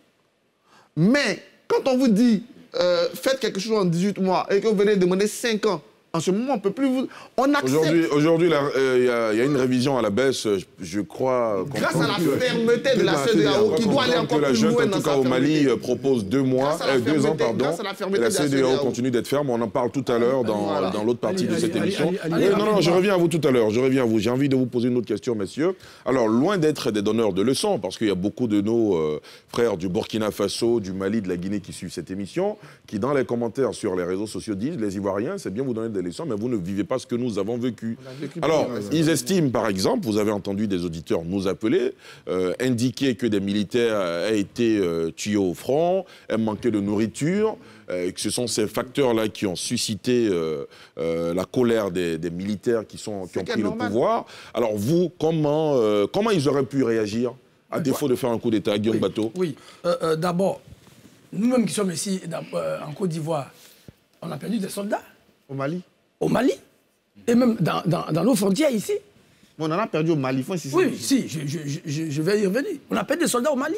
Mais quand on vous dit, euh, faites quelque chose en dix-huit mois et que vous venez demander cinq ans, en ce moment, on ne peut plus vous... On accepte. Aujourd'hui, aujourd'hui, il euh, y, y a une révision à la baisse, je crois... Grâce à la fermeté de la C E D A O, qui doit aller encore plus loin dans sa fermeté. En tout cas, au Mali, propose deux mois, euh, deux ans, pardon. Et la C E D A O continue d'être ferme. On en parle tout à l'heure dans, voilà. dans l'autre partie allez, de cette allez, émission. Allez, allez, allez, oui, non, non, je reviens à vous tout à l'heure. Je reviens à vous. J'ai envie de vous poser une autre question, messieurs. Alors, loin d'être des donneurs de leçons, parce qu'il y a beaucoup de nos euh, frères du Burkina Faso, du Mali, de la Guinée qui suivent cette émission, qui, dans les commentaires sur les réseaux sociaux, disent les Ivoiriens, c'est bien vous donner des leçons, mais vous ne vivez pas ce que nous avons vécu. vécu Alors, ils estiment, par exemple, vous avez entendu des auditeurs nous appeler, euh, indiquer que des militaires aient été euh, tués au front, aient manqué de nourriture, euh, que ce sont ces facteurs-là qui ont suscité euh, euh, la colère des, des militaires qui, sont, qui ont pris normal. le pouvoir. Alors vous, comment, euh, comment ils auraient pu réagir, à défaut de faire un coup d'État, Guillaume oui, Bateau? Oui, euh, euh, d'abord, nous-mêmes qui sommes ici dans, euh, en Côte d'Ivoire, on a perdu des soldats. Au Mali? Au Mali. Et même dans, dans, dans nos frontières ici. Bon, on en a perdu au Mali. Faut insister. Oui, si, je, je, je, je vais y revenir. On a perdu des soldats au Mali.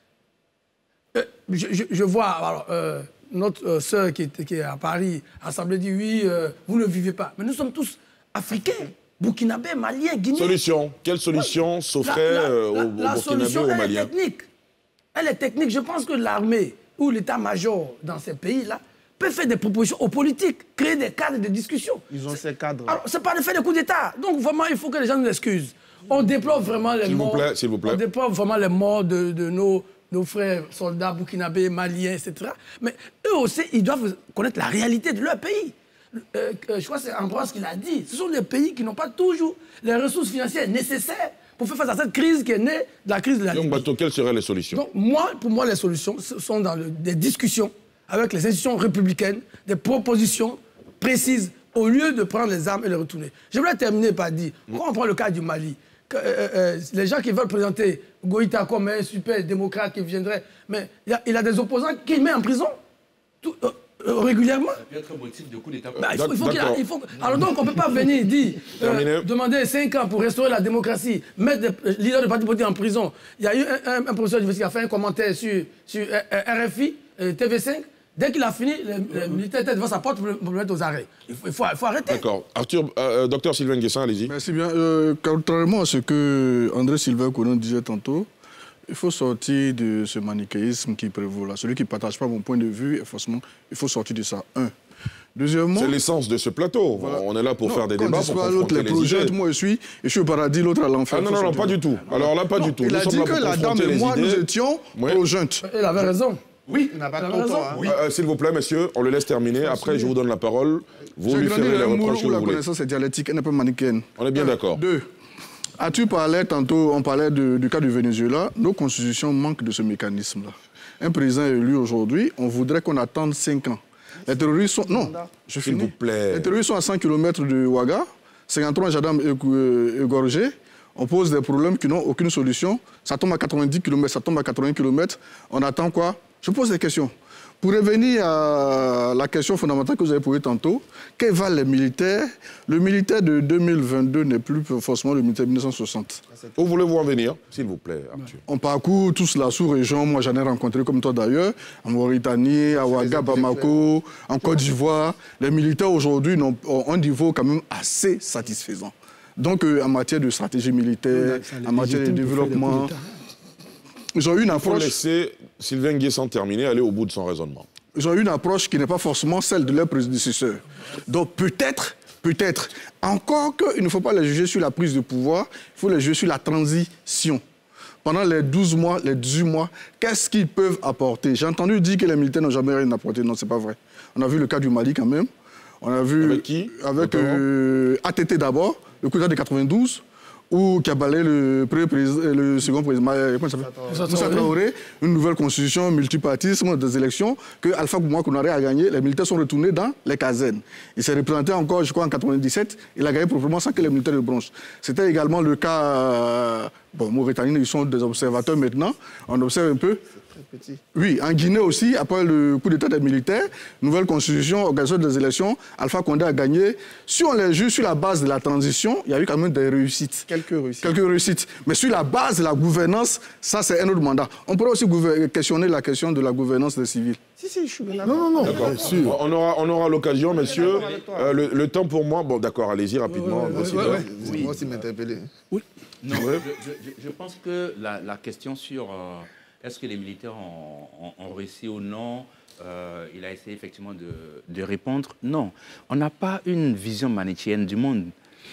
Euh, je, je, je vois alors, euh, notre euh, sœur qui est, qui est à Paris, a semblé dire oui, euh, vous ne vivez pas. Mais nous sommes tous africains, burkinabés, maliens, guinéens. Solution. Quelle solution ouais. s'offrait la, la, la, aux, aux la burkinabés ou aux maliens? Elle est technique. Elle est technique. Je pense que l'armée ou l'état-major dans ces pays-là peut faire des propositions aux politiques, créer des cadres de discussion. Ils ont ces cadres. Alors, c'est pas de faire des coups d'État. Donc, vraiment, il faut que les gens nous excusent. On déplore vraiment les morts. S'il vous plaît, s'il vous plaît. On déplore vraiment les morts de, de nos, nos frères soldats burkinabés, maliens, et cetera. Mais eux aussi, ils doivent connaître la réalité de leur pays. Euh, je crois que c'est Ambroise qui l'a dit. Ce sont des pays qui n'ont pas toujours les ressources financières nécessaires pour faire face à cette crise qui est née de la crise de la Libye. Donc, Bato, quelles seraient les solutions? Donc, moi, pour moi, les solutions sont dans le, des discussions avec les institutions républicaines, des propositions précises, au lieu de prendre les armes et les retourner. Je voulais terminer par dire, mmh. quand on prend le cas du Mali, que, euh, euh, les gens qui veulent présenter Goïta comme un super démocrate qui viendrait, mais il y a, il a des opposants qu'il met en prison tout, euh, euh, régulièrement. Ça peut être un motif de coup d'État. Bah, il faut, il faut qu'il a, il faut... Alors donc, on ne peut pas venir dire, euh, demander cinq ans pour restaurer la démocratie, mettre des leaders de parti politique en prison. Il y a eu un, un, un professeur qui a fait un commentaire sur, sur R F I, euh, T V cinq. Dès qu'il a fini, les, les militaires étaient devant sa porte pour le, pour le mettre aux arrêts. Il faut, il faut, il faut arrêter. D'accord. Arthur, euh, docteur Sylvain Nguessan, allez-y. Merci bien. Euh, contrairement à ce que André Sylvain Conon disait tantôt, il faut sortir de ce manichéisme qui prévaut là. Celui qui ne partage pas mon point de vue, forcément, il faut sortir de ça. Un. Deuxièmement... C'est l'essence de ce plateau. Voilà. On est là pour non, faire des débats, pour confronter les projets. Moi, je suis, je suis au paradis, l'autre à l'enfer. Ah non, non, non, pas du tout. Alors là, pas non, du tout. Il nous a dit que la dame et moi, nous étions pro-juntes. Il avait raison. Oui, il n'a pas trop tort. Hein. Oui. Euh, S'il vous plaît, messieurs, on le laisse terminer. Après, je vous donne la parole. Vous lui ferez les reproches que vous la voulez. La connaissance est dialectique, elle n'est pas manichéenne. On est bien d'accord. Deux. As-tu parlé tantôt, on parlait de, du cas du Venezuela. Nos constitutions manquent de ce mécanisme-là. Un président élu aujourd'hui, on voudrait qu'on attende cinq ans. Les terroristes sont... Non, je finis. S'il vous plaît. Les terroristes sont à cent kilomètres de Ouaga, cinquante-trois gendarmes égorgés. On pose des problèmes qui n'ont aucune solution. Ça tombe à quatre-vingt-dix kilomètres, ça tombe à quatre-vingts kilomètres. On attend quoi? Je pose des questions. Pour revenir à la question fondamentale que vous avez posée tantôt, que valent les militaires? Le militaire de deux mille vingt-deux n'est plus forcément le militaire de mille neuf cent soixante. Où voulez-vous en venir, s'il vous plaît, Arthur? On parcourt tous la sous-région. Moi, j'en ai rencontré comme toi d'ailleurs, en Mauritanie, à Ouaga, Bamako, en Côte d'Ivoire. Les militaires aujourd'hui ont un niveau quand même assez satisfaisant. Donc, euh, en matière de stratégie militaire, en matière de développement... Ils ont eu une approche... Il faut laisser Sylvain Nguessan terminer, aller au bout de son raisonnement. Ils ont eu une approche qui n'est pas forcément celle de leurs prédécesseurs. Donc peut-être, peut-être, encore qu'il ne faut pas les juger sur la prise de pouvoir, il faut les juger sur la transition. Pendant les douze mois, les dix-huit mois, qu'est-ce qu'ils peuvent apporter? J'ai entendu dire que les militaires n'ont jamais rien apporté. Non, c'est pas vrai. On a vu le cas du Mali quand même. On a vu... Avec qui? Avec euh, A T T d'abord, le coup d'État de quatre-vingt-douze. Ou qui a balayé le, le second président, comment ça s'appelle? Moussa Traoré, une nouvelle constitution, multipartisme, des élections, que Alpha Konaré a gagné. Les militaires sont retournés dans les casernes. Il s'est représenté encore, je crois, en quatre-vingt-dix-sept. Il a gagné probablement sans que les militaires le bronchent. C'était également le cas... Euh, bon, Mauritanie, ils sont des observateurs maintenant. On observe un peu. Petit. Oui, en Guinée aussi, après le coup d'État des militaires, nouvelle constitution, organisation des élections, Alpha Condé a gagné. Si on les juge sur la base de la transition, il y a eu quand même des réussites. Quelques réussites. Quelques réussites. Mais sur la base de la gouvernance, ça c'est un autre mandat. On pourrait aussi questionner la question de la gouvernance des civils. Si, si, je suis bien d'accord. Non, non, non. D'accord. On aura, on aura l'occasion, messieurs. Euh, le, le temps pour moi... Bon, d'accord, allez-y rapidement. Ouais, ouais, ouais, ouais. Oui. Moi aussi m'interpeller. Oui. Non, ouais. je, je, je pense que la, la question sur... Euh, est-ce que les militaires ont, ont, ont réussi ou non? euh, Il a essayé effectivement de, de répondre. Non, on n'a pas une vision manichéenne du monde.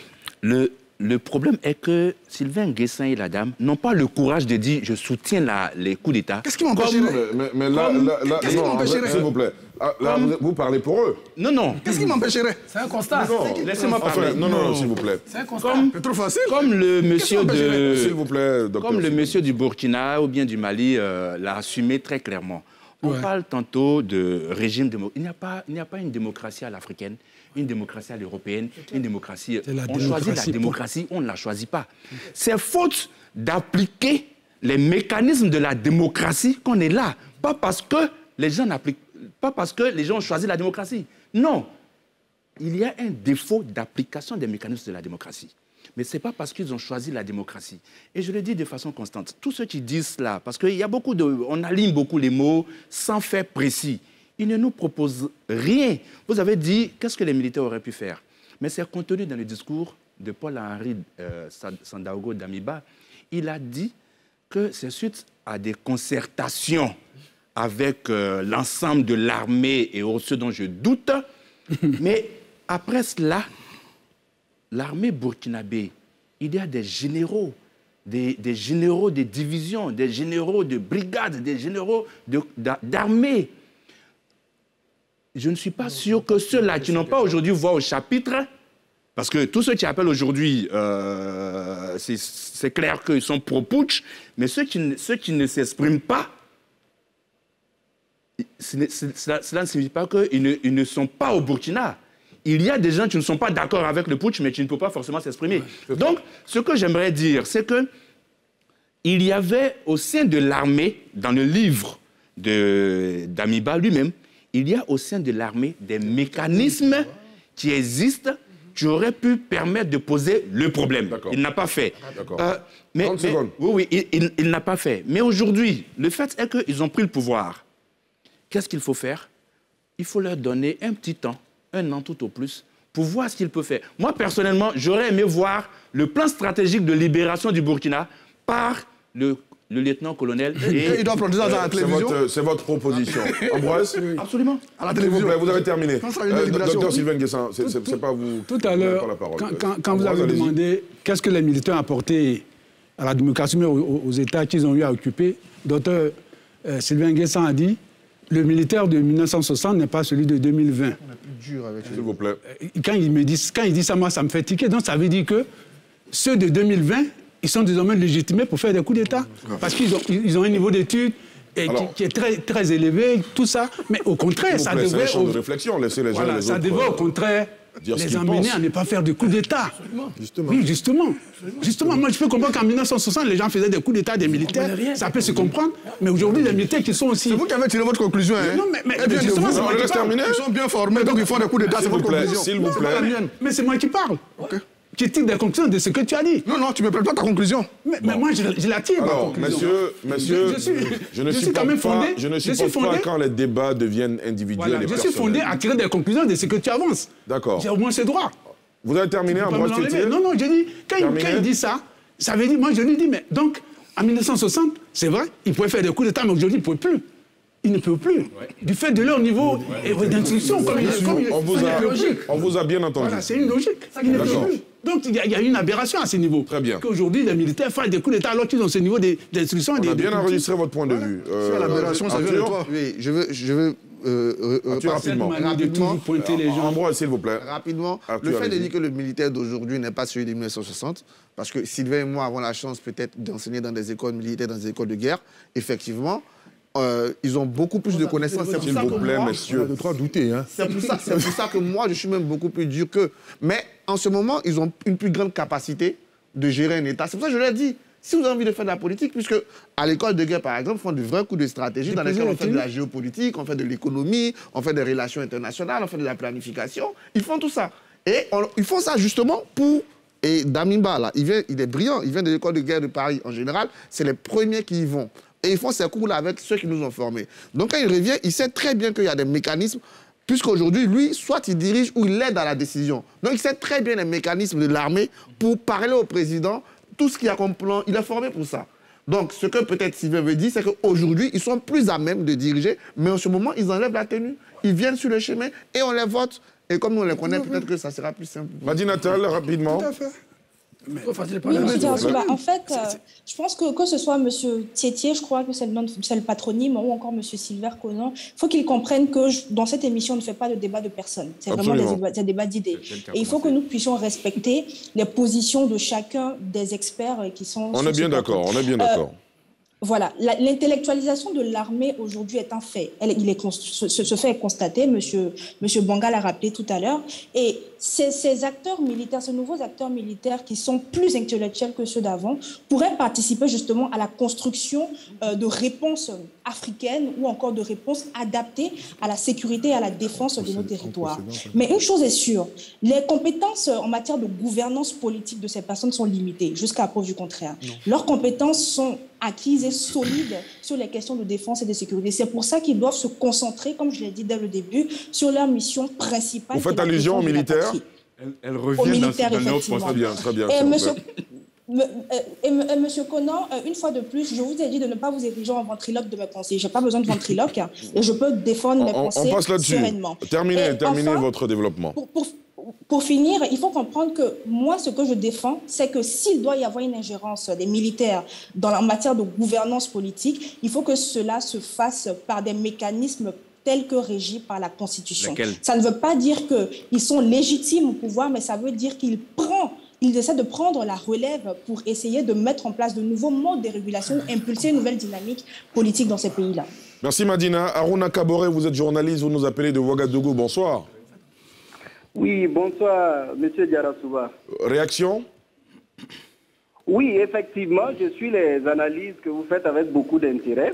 Le, le problème est que Sylvain Nguessan et la dame n'ont pas le courage de dire « je soutiens la, les coups d'État ». Qu'est-ce qui m'empêcherait? Mais, mais là, Comme... là, là Qu'est-ce qui m'empêcherait? S'il vous plaît. Ah, là, Comme... vous, vous parlez pour eux. Non, non. Qu'est-ce qui m'empêcherait? C'est un constat. Laissez-moi parler. Enfin, non, non, non, s'il vous plaît. C'est un constat. Comme... C'est trop facile. Comme le monsieur de... S'il vous plaît, docteur. Comme le monsieur du Burkina ou bien du Mali euh, l'a assumé très clairement. On ouais. parle tantôt de régime démocratique. Il n'y a pas, il n'y a pas une démocratie à l'africaine, une démocratie à l'européenne, une démocratie... On choisit la démocratie, on ne la choisit pas. C'est faute d'appliquer les mécanismes de la démocratie qu'on est là. Pas parce que les gens n'appliquent pas parce que les gens ont choisi la démocratie. Non. Il y a un défaut d'application des mécanismes de la démocratie. Mais ce n'est pas parce qu'ils ont choisi la démocratie. Et je le dis de façon constante. Tous ceux qui disent cela, parce qu'il y a beaucoup de... On aligne beaucoup les mots sans fait précis. Ils ne nous proposent rien. Vous avez dit, qu'est-ce que les militaires auraient pu faire? Mais c'est contenu dans le discours de Paul-Henri euh, Sandaogo Damiba. Il a dit que c'est suite à des concertations avec euh, l'ensemble de l'armée et ce dont je doute. Mais après cela, l'armée burkinabé, il y a des généraux, des, des généraux de divisions, des généraux de brigades, des généraux d'armée. Je ne suis pas sûr que ceux-là qui n'ont pas aujourd'hui voix au chapitre, parce que tous ceux qui appellent aujourd'hui, euh, c'est clair qu'ils sont pro-putsch, mais ceux qui, ceux qui ne s'expriment pas, cela, cela ne signifie pas qu'ils ne, ils ne sont pas au Burkina. Il y a des gens qui ne sont pas d'accord avec le putsch, mais qui ne peuvent pas forcément s'exprimer. Ouais, donc, ce que j'aimerais dire, c'est que il y avait au sein de l'armée, dans le livre d'Amiba lui-même, il y a au sein de l'armée des mécanismes qui existent qui auraient pu permettre de poser le problème. Il n'a pas fait. Euh, mais, mais, oui, oui, il, il, il n'a pas fait. Mais aujourd'hui, le fait est qu'ils ont pris le pouvoir. Qu'est-ce qu'il faut faire? Il faut leur donner un petit temps, un an tout au plus, pour voir ce qu'ils peuvent faire. Moi, personnellement, j'aurais aimé voir le plan stratégique de libération du Burkina par le, le lieutenant-colonel. Et... Il doit prendre ça dans la télévision. C'est votre, votre proposition. Ambroise? Oui. Absolument. À la télévision. Vous avez terminé. Euh, docteur Sylvain Guessin, c'est pas vous. Tout à l'heure, quand, quand, quand vous avez demandé qu'est-ce que les militaires ont apporté à la démocratie, mais aux, aux États qu'ils ont eu à occuper, docteur euh, Sylvain Guessin a dit le militaire de mille neuf cent soixante n'est pas celui de deux mille vingt. On est plus dur avec s'il vous plaît. Quand il me dit, quand il dit ça, moi, ça me fait tiquer. Donc, ça veut dire que ceux de deux mille vingt, ils sont désormais légitimés pour faire des coups d'État. Parce qu'ils ont, ils ont un niveau d'études qui, qui est très, très élevé, tout ça. Mais au contraire, ça plaît, devrait... C'est un champ de réflexion, laissez les gens voilà, les ça autres, devrait au contraire les amener à ne pas faire de coups d'État. Justement. Oui, justement. Justement, moi, je peux comprendre qu'en mille neuf cent soixante, les gens faisaient des coups d'État des militaires. Ça peut se comprendre. Mais aujourd'hui, les militaires qui sont aussi... C'est vous qui avez tiré votre conclusion, hein? Non, mais, mais, mais justement, c'est moi qui parle. Ils sont bien formés, donc ils font des coups d'État, c'est votre conclusion. S'il vous plaît. Mais c'est moi qui parle. Ok. Qui tire des conclusions de ce que tu as dit. Non, non, tu ne me prends pas ta conclusion. Mais, bon. mais moi, je, je la tire, Alors, ma conclusion. Monsieur, monsieur, je, je, suis, je ne je suis quand même fondé, pas, je ne suis pas quand les débats deviennent individuels voilà, et je personnels. suis fondé à tirer des conclusions de ce que tu avances. D'accord. J'ai au moins ce droit. Vous avez terminé, Ambroise Tétier? Non, non, j'ai dit, quand il, quand il dit ça, ça veut dire, moi je lui dis, mais donc, en mille neuf cent soixante, c'est vrai, il pouvait faire des coups d'État, mais aujourd'hui, il ne peut plus. Ils ne peuvent plus. Ouais. Du fait de leur niveau ouais. d'instruction, comme, comme on, vous a, on vous a bien entendu. Voilà, c'est une logique. Ils ne peuvent plus. Donc, il y, y a une aberration à ce niveau. Très bien. Qu'aujourd'hui, les militaires fassent des coups d'État alors qu'ils ont ce niveau d'instruction. On des, a bien des enregistré votre point de voilà. vue. Euh, l'aberration, ça vient de toi. Oui, je veux... Je veux euh, euh, rapidement. rapidement. Pointer les gens. Ambroise, s'il vous plaît. Rapidement. Arthur, le fait de dire que le militaire d'aujourd'hui n'est pas celui de mille neuf cent soixante, parce que Sylvain et moi avons la chance peut-être d'enseigner dans des écoles militaires, dans des écoles de guerre, effectivement, Euh, ils ont beaucoup plus de connaissances. S'il vous plaît, messieurs. De trop douter. Hein. C'est pour, pour ça que moi, je suis même beaucoup plus dur qu'eux. Mais en ce moment, ils ont une plus grande capacité de gérer un État. C'est pour ça que je leur dis, si vous avez envie de faire de la politique, puisque à l'école de guerre, par exemple, ils font de vrais coups de stratégie dans lesquels on fait de la géopolitique, on fait de l'économie, on fait des relations internationales, on fait de la planification. Ils font tout ça. Et on, ils font ça justement pour... Et Damiba, là, il, vient, il est brillant. Il vient de l'école de guerre de Paris en général. C'est les premiers qui y vont. Et ils font ces cours-là avec ceux qui nous ont formés. Donc quand il revient, il sait très bien qu'il y a des mécanismes, puisqu'aujourd'hui, lui, soit il dirige ou il aide à la décision. Donc il sait très bien les mécanismes de l'armée pour parler au président, tout ce qu'il y a comme plan, il est formé pour ça. Donc ce que peut-être Sylvain veut dire, c'est qu'aujourd'hui, ils sont plus à même de diriger, mais en ce moment, ils enlèvent la tenue. Ils viennent sur le chemin et on les vote. Et comme nous on les connaît, peut-être que ça sera plus simple. Madi Natal, rapidement. Tout à fait. Mais, oui, mais bah, en fait, euh, je pense que que ce soit M. Tétier, je crois que c'est le, le patronyme, ou encore M. Sylvain Conan, il faut qu'ils comprennent que je, dans cette émission, on ne fait pas de débat de personnes. C'est vraiment des débats, des débats d'idées. Et il faut que nous puissions respecter les positions de chacun des experts qui sont... On est bien d'accord, on est bien d'accord. Euh, Voilà, l'intellectualisation de l'armée aujourd'hui est un fait. Elle, il est, ce, ce fait est constaté, monsieur, monsieur Banga l'a rappelé tout à l'heure. Et ces, ces acteurs militaires, ces nouveaux acteurs militaires qui sont plus intellectuels que ceux d'avant, pourraient participer justement à la construction euh, de réponses africaines ou encore de réponses adaptées à la sécurité et à la défense de nos territoires. Mais une chose est sûre, les compétences en matière de gouvernance politique de ces personnes sont limitées, jusqu'à preuve du contraire. Non. Leurs compétences sont acquises et solides sur les questions de défense et de sécurité. C'est pour ça qu'ils doivent se concentrer, comme je l'ai dit dès le début, sur leur mission principale. Vous faites allusion aux militaires? Elle, elle revient dans ce effectivement. Très bien, très bien. Et monsieur, me, et, et monsieur Conan, une fois de plus, je vous ai dit de ne pas vous ériger en ventriloque de mes pensées. Je n'ai pas besoin de ventriloque et je peux défendre mes on, pensées on passe là-dessus. sereinement. Terminez, et terminez enfin, votre développement. Pour, pour, Pour finir, il faut comprendre que moi, ce que je défends, c'est que s'il doit y avoir une ingérence des militaires dans la matière de gouvernance politique, il faut que cela se fasse par des mécanismes tels que régis par la Constitution. Laquelle? Ça ne veut pas dire qu'ils sont légitimes au pouvoir, mais ça veut dire qu'ils prennent Ils essaient de prendre la relève pour essayer de mettre en place de nouveaux modes de régulation, impulser une nouvelle dynamique politique dans ces pays-là. Merci Madina. Aruna Kabore, vous êtes journaliste, vous nous appelez de Ouagadougou. Bonsoir. Oui, bonsoir, monsieur Diarra-Souba. Réaction? Oui, effectivement, je suis les analyses que vous faites avec beaucoup d'intérêt.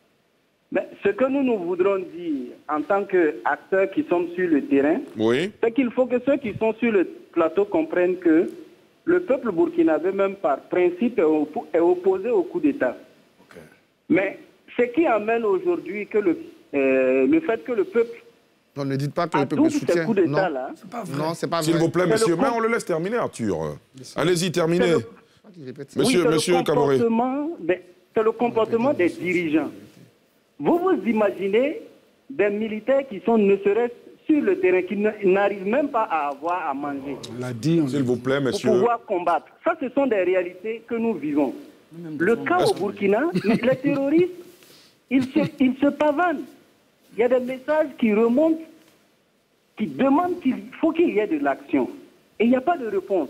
Mais ce que nous nous voudrons dire en tant qu'acteurs qui sommes sur le terrain, oui, c'est qu'il faut que ceux qui sont sur le plateau comprennent que le peuple burkinabé, même par principe, est opposé au coup d'État. Okay. Mais ce qui amène aujourd'hui que le, euh, le fait que le peuple... Non, ne dites pas que le peuple soutient. Coups d'État, là, c'est pas vrai. Non, c'est pas vrai. S'il vous plaît, monsieur, mais on le laisse terminer, Arthur. Allez-y, terminez. Le... Monsieur, oui, monsieur Kabore. C'est le comportement des dirigeants. Vous vous imaginez des militaires qui sont ne serait-ce sur le terrain, qui n'arrivent même pas à avoir à manger. On l'a dit. S'il vous plaît, monsieur. Pour pouvoir combattre. Ça, ce sont des réalités que nous vivons. Le cas au Burkina, les terroristes, ils se, ils se pavanent. Il y a des messages qui remontent, qui demandent qu'il faut qu'il y ait de l'action. Et il n'y a pas de réponse.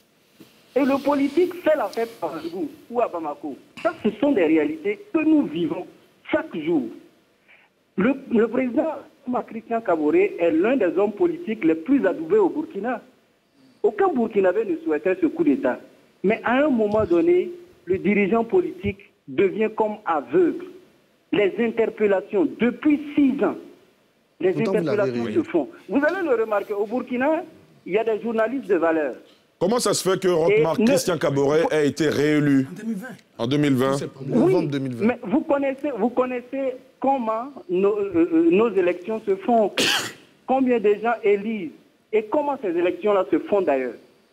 Et le politique fait la fête à Ouagadougou ou à Bamako. Ça, ce sont des réalités que nous vivons chaque jour. Le, le président Christian Kabore est l'un des hommes politiques les plus adoubés au Burkina. Aucun Burkinabé ne souhaitait ce coup d'État. Mais à un moment donné, le dirigeant politique devient comme aveugle. Les interpellations, depuis six ans, les Pourtant interpellations se font. Vous allez le remarquer, au Burkina, il y a des journalistes de valeur. Comment ça se fait que Roch-Marc Christian Kabore ait été réélu en deux mille vingt? Oui, deux mille vingt. Mais vous connaissez, vous connaissez comment nos, euh, nos élections se font, combien de gens élisent et comment ces élections-là se font d'ailleurs.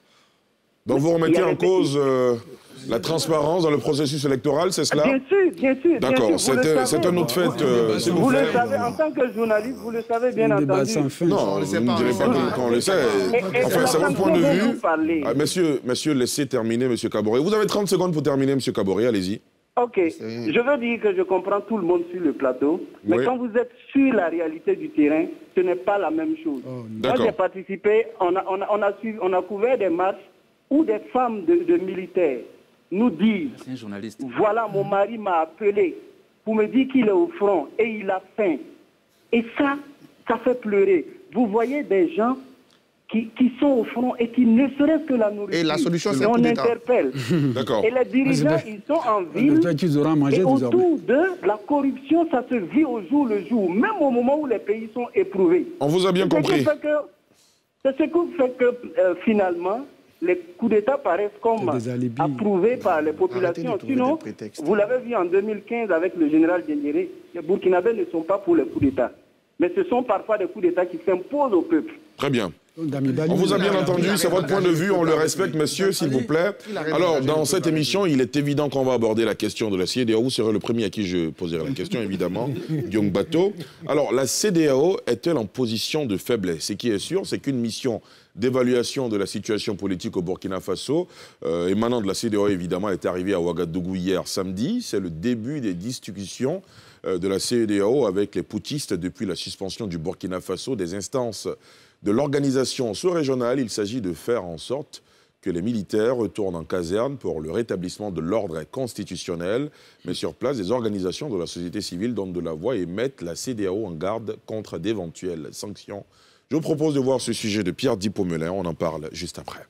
Donc vous remettez en cause euh, la transparence dans le processus électoral, c'est cela? Bien sûr, bien sûr. D'accord, c'est un autre fait. Euh, vous, vous le savez, en tant que journaliste, vous le savez bien entendu. Non, vous ne direz pas qu'on le sait. Enfin, c'est votre point de vue. Ah, monsieur, monsieur, laissez terminer, monsieur Kabore. Vous avez trente secondes pour terminer, monsieur Kabore, allez-y. Ok, je veux dire que je comprends tout le monde sur le plateau, mais oui, quand vous êtes sur la réalité du terrain, ce n'est pas la même chose. Oh, Moi, j'ai participé, on a, on, a, on, a suivi, on a couvert des marches où des femmes de, de militaires nous disent « Voilà, mon mari m'a appelé pour me dire qu'il est au front et il a faim. » Et ça, ça fait pleurer. Vous voyez des gens qui, qui sont au front et qui ne serait-ce que la nourriture. Et la solution, c'est on interpelle. D'accord. Et les dirigeants, ils sont en ville. Et autour de la corruption, ça se vit au jour le jour, même au moment où les pays sont éprouvés. On vous a bien compris. C'est ce qui fait que, euh, finalement, les coups d'État paraissent comme approuvés par les populations. Sinon, vous l'avez vu en deux mille quinze avec le général Diendéré, les Burkinabés ne sont pas pour les coups d'État. Mais ce sont parfois des coups d'État qui s'imposent au peuple. Très bien. On vous a bien entendu, c'est votre point de vue, on le respecte, monsieur, s'il vous plaît. Alors, dans cette émission, il est évident qu'on va aborder la question de la C D A O. Vous serez le premier à qui je poserai la question, évidemment, Guillaume Bateau. Alors, la C D A O est-elle en position de faiblesse? Ce qui est sûr, c'est qu'une mission d'évaluation de la situation politique au Burkina Faso, euh, émanant de la C D A O, évidemment, est arrivée à Ouagadougou hier samedi. C'est le début des discussions euh, de la C D A O avec les putschistes depuis la suspension du Burkina Faso des instances de l'organisation sous-régionale. Il s'agit de faire en sorte que les militaires retournent en caserne pour le rétablissement de l'ordre constitutionnel. Mais sur place, des organisations de la société civile donnent de la voix et mettent la C D A O en garde contre d'éventuelles sanctions. Je vous propose de voir ce sujet de Pierre Dippomelin. On en parle juste après.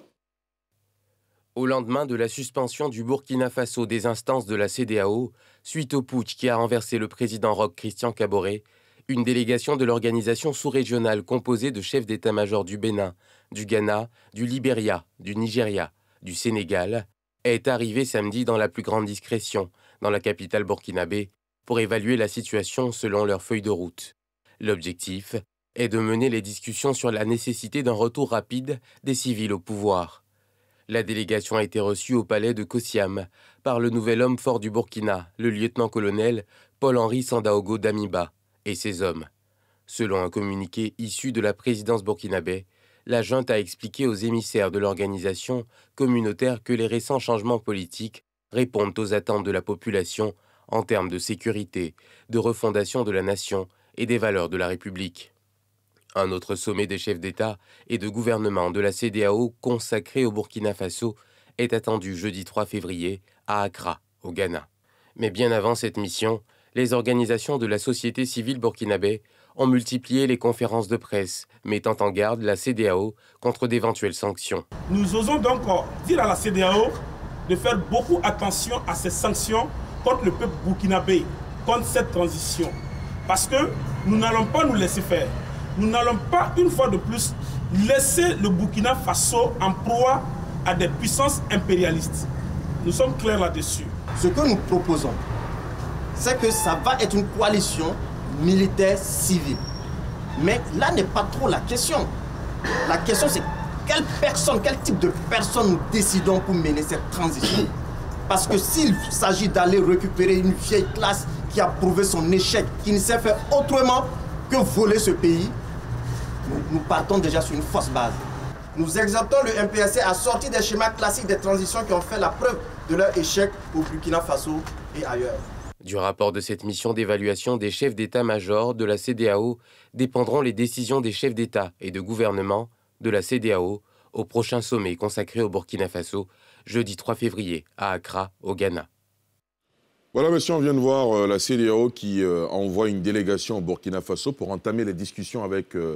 Au lendemain de la suspension du Burkina Faso des instances de la C D A O, suite au putsch qui a renversé le président Roch Christian Kaboré, une délégation de l'organisation sous-régionale composée de chefs d'état-major du Bénin, du Ghana, du Libéria, du Nigeria, du Sénégal, est arrivée samedi dans la plus grande discrétion, dans la capitale burkinabé, pour évaluer la situation selon leur feuille de route. L'objectif est de mener les discussions sur la nécessité d'un retour rapide des civils au pouvoir. La délégation a été reçue au palais de Kosiam par le nouvel homme fort du Burkina, le lieutenant-colonel Paul-Henri Sandaogo Damiba, et ses hommes. Selon un communiqué issu de la présidence burkinabé, la junte a expliqué aux émissaires de l'organisation communautaire que les récents changements politiques répondent aux attentes de la population en termes de sécurité, de refondation de la nation et des valeurs de la République. Un autre sommet des chefs d'État et de gouvernement de la C D A O consacré au Burkina Faso est attendu jeudi trois février à Accra, au Ghana. Mais bien avant cette mission, les organisations de la société civile burkinabé ont multiplié les conférences de presse, mettant en garde la C D A O contre d'éventuelles sanctions. Nous osons donc dire à la C D A O de faire beaucoup attention à ces sanctions contre le peuple burkinabé, contre cette transition. Parce que nous n'allons pas nous laisser faire. Nous n'allons pas, une fois de plus, laisser le Burkina Faso en proie à des puissances impérialistes. Nous sommes clairs là-dessus. Ce que nous proposons, c'est que ça va être une coalition militaire-civile. Mais là n'est pas trop la question. La question, c'est quelle personne, quel type de personne nous décidons pour mener cette transition. Parce que s'il s'agit d'aller récupérer une vieille classe qui a prouvé son échec, qui ne sait faire autrement que voler ce pays, nous, nous partons déjà sur une fausse base. Nous exhortons le M P S C à sortir des schémas classiques des transitions qui ont fait la preuve de leur échec au Burkina Faso et ailleurs. Du rapport de cette mission d'évaluation des chefs d'état-major de la C D A O dépendront les décisions des chefs d'État et de gouvernement de la C D A O au prochain sommet consacré au Burkina Faso, jeudi trois février, à Accra, au Ghana. Voilà, monsieur, on vient de voir euh, la C D A O qui euh, envoie une délégation au Burkina Faso pour entamer les discussions avec euh,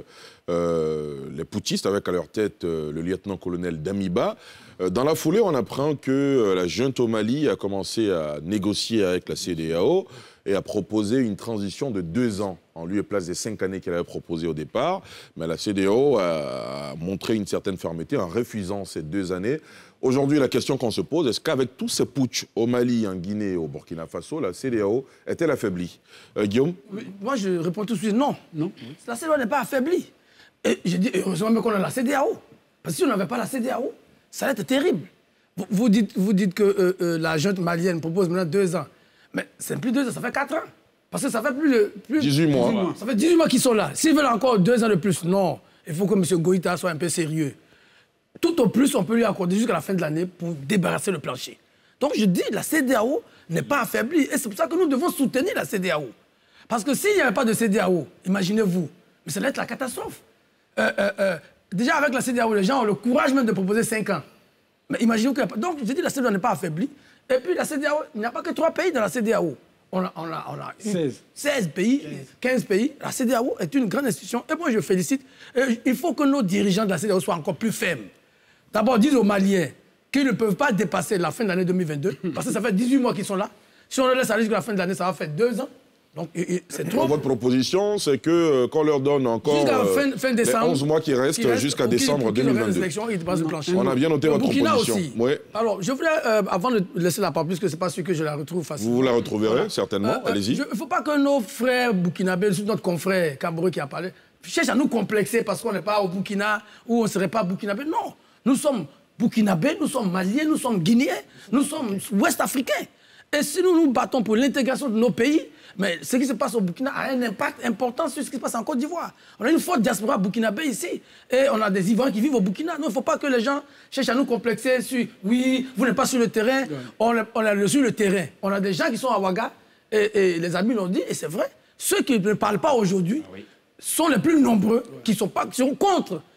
euh, les putschistes, avec à leur tête euh, le lieutenant-colonel Damiba. Euh, dans la foulée, on apprend que euh, la junte au Mali a commencé à négocier avec la C D A O et a proposé une transition de deux ans, en lieu et place des cinq années qu'elle avait proposées au départ. Mais la C D A O a montré une certaine fermeté en refusant ces deux années. Aujourd'hui, la question qu'on se pose, est-ce qu'avec tous ces putschs au Mali, en Guinée et au Burkina Faso, la C D A O est-elle affaiblie? euh, Guillaume? Moi, je réponds tout de suite non. non. La C D A O n'est pas affaiblie. Et je dis, heureusement même qu'on a la C D A O. Parce que si on n'avait pas la C D A O, ça allait être terrible. Vous, vous, dites, vous dites que euh, euh, la junte malienne propose maintenant deux ans. Mais c'est plus deux ans, ça fait quatre ans. Parce que ça fait plus de... Plus, dix-huit mois. dix-huit mois. Ça fait dix-huit mois qu'ils sont là. S'ils veulent encore deux ans de plus, non. Il faut que M. Goïta soit un peu sérieux. Tout au plus, on peut lui accorder jusqu'à la fin de l'année pour débarrasser le plancher. Donc je dis, la C D A O n'est pas affaiblie. Et c'est pour ça que nous devons soutenir la C D A O. Parce que s'il n'y avait pas de C D A O, imaginez-vous, mais ça allait être la catastrophe. Euh, euh, euh, déjà avec la C D A O, les gens ont le courage même de proposer cinq ans. Mais imaginez-vous qu'il n'y a pas... Donc je dis, la C D A O n'est pas affaiblie. Et puis la C D A O, il n'y a pas que trois pays dans la C D A O. On a, on a, on a seize. seize pays, quinze pays. La C D A O est une grande institution. Et moi, je félicite. Et il faut que nos dirigeants de la C D A O soient encore plus fermes. D'abord, disent aux Maliens qu'ils ne peuvent pas dépasser la fin de l'année deux mille vingt-deux, parce que ça fait dix-huit mois qu'ils sont là. Si on les laisse aller jusqu'à la fin de l'année, ça va faire deux ans. Donc, c'est trop. Votre proposition, c'est que euh, qu'on leur donne encore euh, fin, fin décembre, les onze mois qui restent reste, jusqu'à décembre deux mille vingt-deux. Mmh. On a bien noté le votre Burkina proposition. Aussi. Oui. Alors, je voulais, euh, avant de laisser la parole, puisque ce n'est pas sûr que je la retrouve facilement. Vous la retrouverez, voilà. Certainement. Euh, Allez-y. Il ne faut pas que nos frères burkinabés, surtout notre confrère Kaboré qui a parlé, cherchent à nous complexer parce qu'on n'est pas au Burkina ou on ne serait pas burkinabé. Non, nous sommes burkinabés, nous sommes maliens, nous sommes guinéens, nous sommes ouest-africains. Et si nous nous battons pour l'intégration de nos pays, mais ce qui se passe au Burkina a un impact important sur ce qui se passe en Côte d'Ivoire. On a une forte diaspora burkinabé ici. Et on a des Ivoiriens qui vivent au Burkina. Non, il ne faut pas que les gens cherchent à nous complexer sur « oui, vous n'êtes pas sur le terrain ouais. ». On est sur le terrain. On a des gens qui sont à Ouaga, et, et les amis l'ont dit, et c'est vrai. Ceux qui ne parlent pas aujourd'hui ah oui. sont les plus nombreux, ouais. qui, sont pas, qui sont contre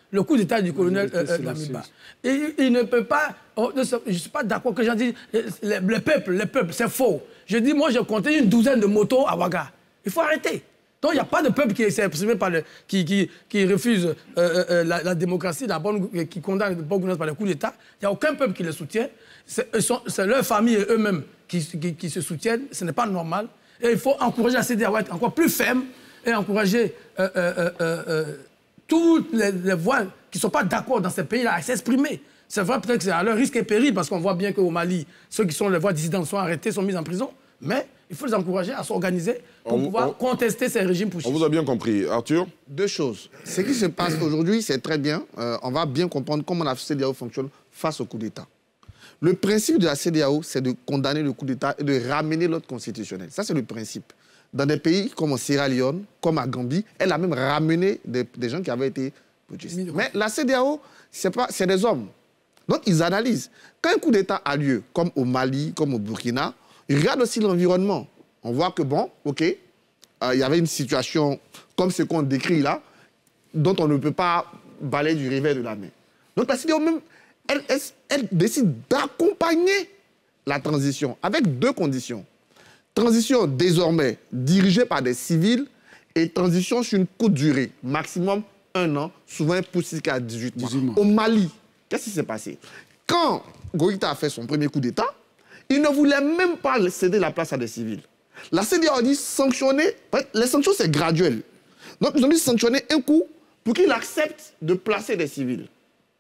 le coup d'État du colonel euh, euh, Damiba. Et il ne peut pas... Oh, je ne suis pas d'accord que j'en dis... Le, le peuple, le peuple, c'est faux. Je dis, moi, j'ai compté une douzaine de motos à Ouaga. Il faut arrêter. Donc, il n'y a pas de peuple qui s'est exprimé par le... qui, qui, qui refuse euh, euh, la, la démocratie, la bonne, qui condamne la bonne gouvernance par le coup d'État. Il n'y a aucun peuple qui le soutient. C'est leur famille et eux-mêmes qui, qui, qui se soutiennent. Ce n'est pas normal. Et il faut encourager la C D A O à être encore plus ferme et encourager euh, euh, euh, euh, toutes les, les voix qui ne sont pas d'accord dans ces pays-là à s'exprimer. C'est vrai, peut-être que c'est à leur risque et péril, parce qu'on voit bien qu'au Mali, ceux qui sont les voix dissidentes sont arrêtés, sont mis en prison. Mais il faut les encourager à s'organiser pour on, pouvoir on, contester ces régimes pushistes. On vous a bien compris. Arthur? Deux choses. Ce qui se passe aujourd'hui, c'est très bien. Euh, on va bien comprendre comment la C D A O fonctionne face au coup d'État. Le principe de la C D A O, c'est de condamner le coup d'État et de ramener l'ordre constitutionnel. Ça, c'est le principe. Dans des pays comme en Sierra Leone, comme à Gambie, elle a même ramené des, des gens qui avaient été putschistes. Mais la C D A O, c'est des hommes. Donc, ils analysent. Quand un coup d'État a lieu, comme au Mali, comme au Burkina, ils regardent aussi l'environnement. On voit que, bon, OK, il euh, y avait une situation comme ce qu'on décrit là, dont on ne peut pas balayer du revers de la main. Donc, la C D A O même, elle, elle, elle décide d'accompagner la transition avec deux conditions. Transition désormais dirigée par des civils et transition sur une courte durée, maximum un an, souvent poussé jusqu'à dix-huit mois. dix-huit mois. Au Mali, qu'est-ce qui s'est passé? Quand Goïta a fait son premier coup d'État, il ne voulait même pas céder la place à des civils. La C D A O a dit sanctionner, les sanctions c'est graduel. Donc ils ont dit sanctionner un coup pour qu'il accepte de placer des civils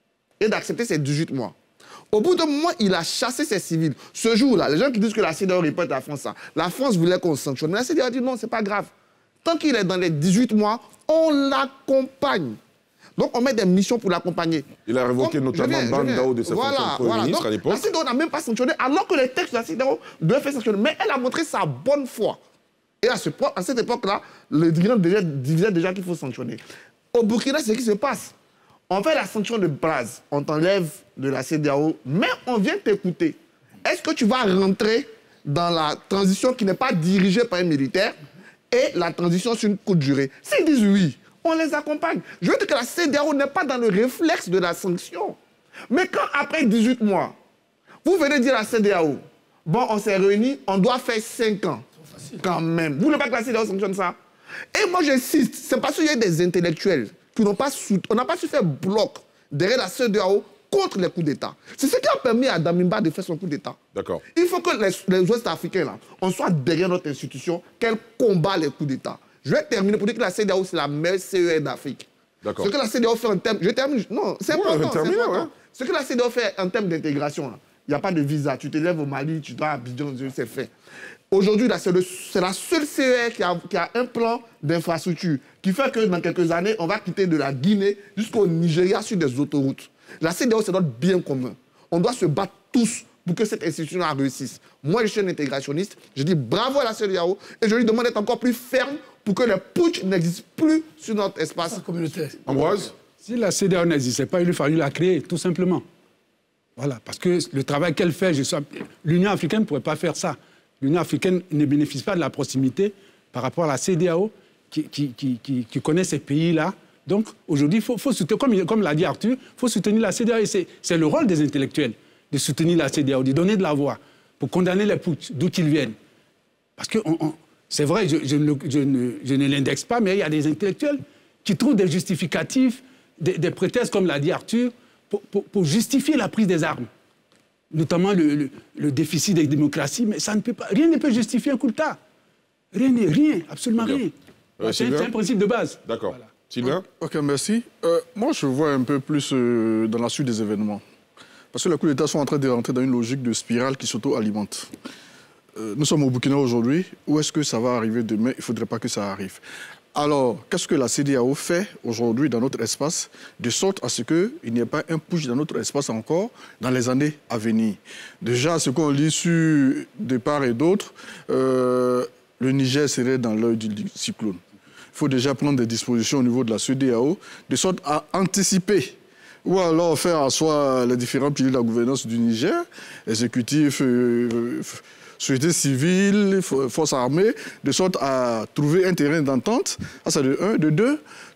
et d'accepter ces dix-huit mois. Au bout d'un moment, il a chassé ces civils. Ce jour-là, les gens qui disent que la C D A O répète à la France ça, la France voulait qu'on sanctionne. Mais la C D A O a dit non, c'est pas grave. Tant qu'il est dans les dix-huit mois, on l'accompagne. Donc, on met des missions pour l'accompagner. Il a révoqué Donc, notamment Bandao de sa voilà, fonction de Premier voilà. ministre Donc, à l'époque. La C D A O n'a même pas sanctionné, alors que les textes de la C D A O devaient faire sanctionner. Mais elle a montré sa bonne foi. Et à, ce, à cette époque-là, le dirigeant disait déjà qu'il faut sanctionner. Au Burkina, c'est ce qui se passe. On fait la sanction de base. On t'enlève de la C D A O, mais on vient t'écouter. Est-ce que tu vas rentrer dans la transition qui n'est pas dirigée par un militaire et la transition sur une courte durée? S'ils disent oui, on les accompagne. Je veux dire que la C D A O n'est pas dans le réflexe de la sanction. Mais quand après dix-huit mois, vous venez dire à la C D A O, bon, on s'est réunis, on doit faire cinq ans. Quand même. Vous ne voulez pas que la C D A O sanctionne ça? Et moi, j'insiste, c'est parce qu'il y a des intellectuels qui n'ont pas su, on n'a pas su faire bloc derrière la C D A O contre les coups d'État. C'est ce qui a permis à Damiba de faire son coup d'État. D'accord. Il faut que les, les Ouest-Africains, là, on soit derrière notre institution, qu'elle combat les coups d'État. Je vais terminer pour dire que la C D A O, c'est la meilleure C E R d'Afrique. D'accord. Ce que la C D A O fait en termes... Je termine... Non, c'est ouais, important. Terminer, ouais. Ce que la C D A O fait en termes d'intégration, il n'y a pas de visa. Tu te lèves au Mali, tu dois à Abidjan, c'est fait. Aujourd'hui, c'est la seule C E R qui a, qui a un plan d'infrastructure qui fait que dans quelques années, on va quitter de la Guinée jusqu'au Nigeria sur des autoroutes. La C D A O, c'est notre bien commun. On doit se battre tous pour que cette institution réussisse. Moi, je suis un intégrationniste. Je dis bravo à la C D A O et je lui demande d'être encore plus ferme pour que les putsch n'existent plus sur notre espace communautaire. Ambroise? Si la C D A O n'existait pas, il lui fallu la créer, tout simplement. Voilà, parce que le travail qu'elle fait, l'Union africaine ne pourrait pas faire ça. L'Union africaine ne bénéficie pas de la proximité par rapport à la C D A O qui, qui, qui, qui, qui connaît ces pays-là. Donc, aujourd'hui, il faut, faut soutenir, comme, comme l'a dit Arthur, il faut soutenir la C D A O. Et c'est le rôle des intellectuels de soutenir la C D A O, de donner de la voix pour condamner les putsch, d'où qu'ils viennent. Parce que c'est vrai, je, je, ne, je ne, je ne l'indexe pas, mais il y a des intellectuels qui trouvent des justificatifs, des, des prétextes, comme l'a dit Arthur, pour, pour, pour justifier la prise des armes. Notamment le, le, le déficit de démocratie, mais ça ne peut pas, rien ne peut justifier un coup d'État. Rien, rien, absolument rien. Euh, c'est un principe de base. D'accord. Voilà. Sylvain? Ok, merci. Euh, moi, je vois un peu plus euh, dans la suite des événements. Parce que les coups d'État sont en train de rentrer dans une logique de spirale qui s'auto-alimente. Euh, nous sommes au Burkina aujourd'hui. Où est-ce que ça va arriver demain? Il ne faudrait pas que ça arrive. Alors, qu'est-ce que la C D A O fait aujourd'hui dans notre espace, de sorte à ce qu'il n'y ait pas un push dans notre espace encore dans les années à venir? Déjà, ce qu'on lit sur de part et d'autre, euh, le Niger serait dans l'œil du cyclone. Il faut déjà prendre des dispositions au niveau de la C D A O, de sorte à anticiper, ou alors faire asseoir les différents piliers de la gouvernance du Niger, exécutif, euh, société civile, forces armées, de sorte à trouver un terrain d'entente. Ça, c'est de un. De deux,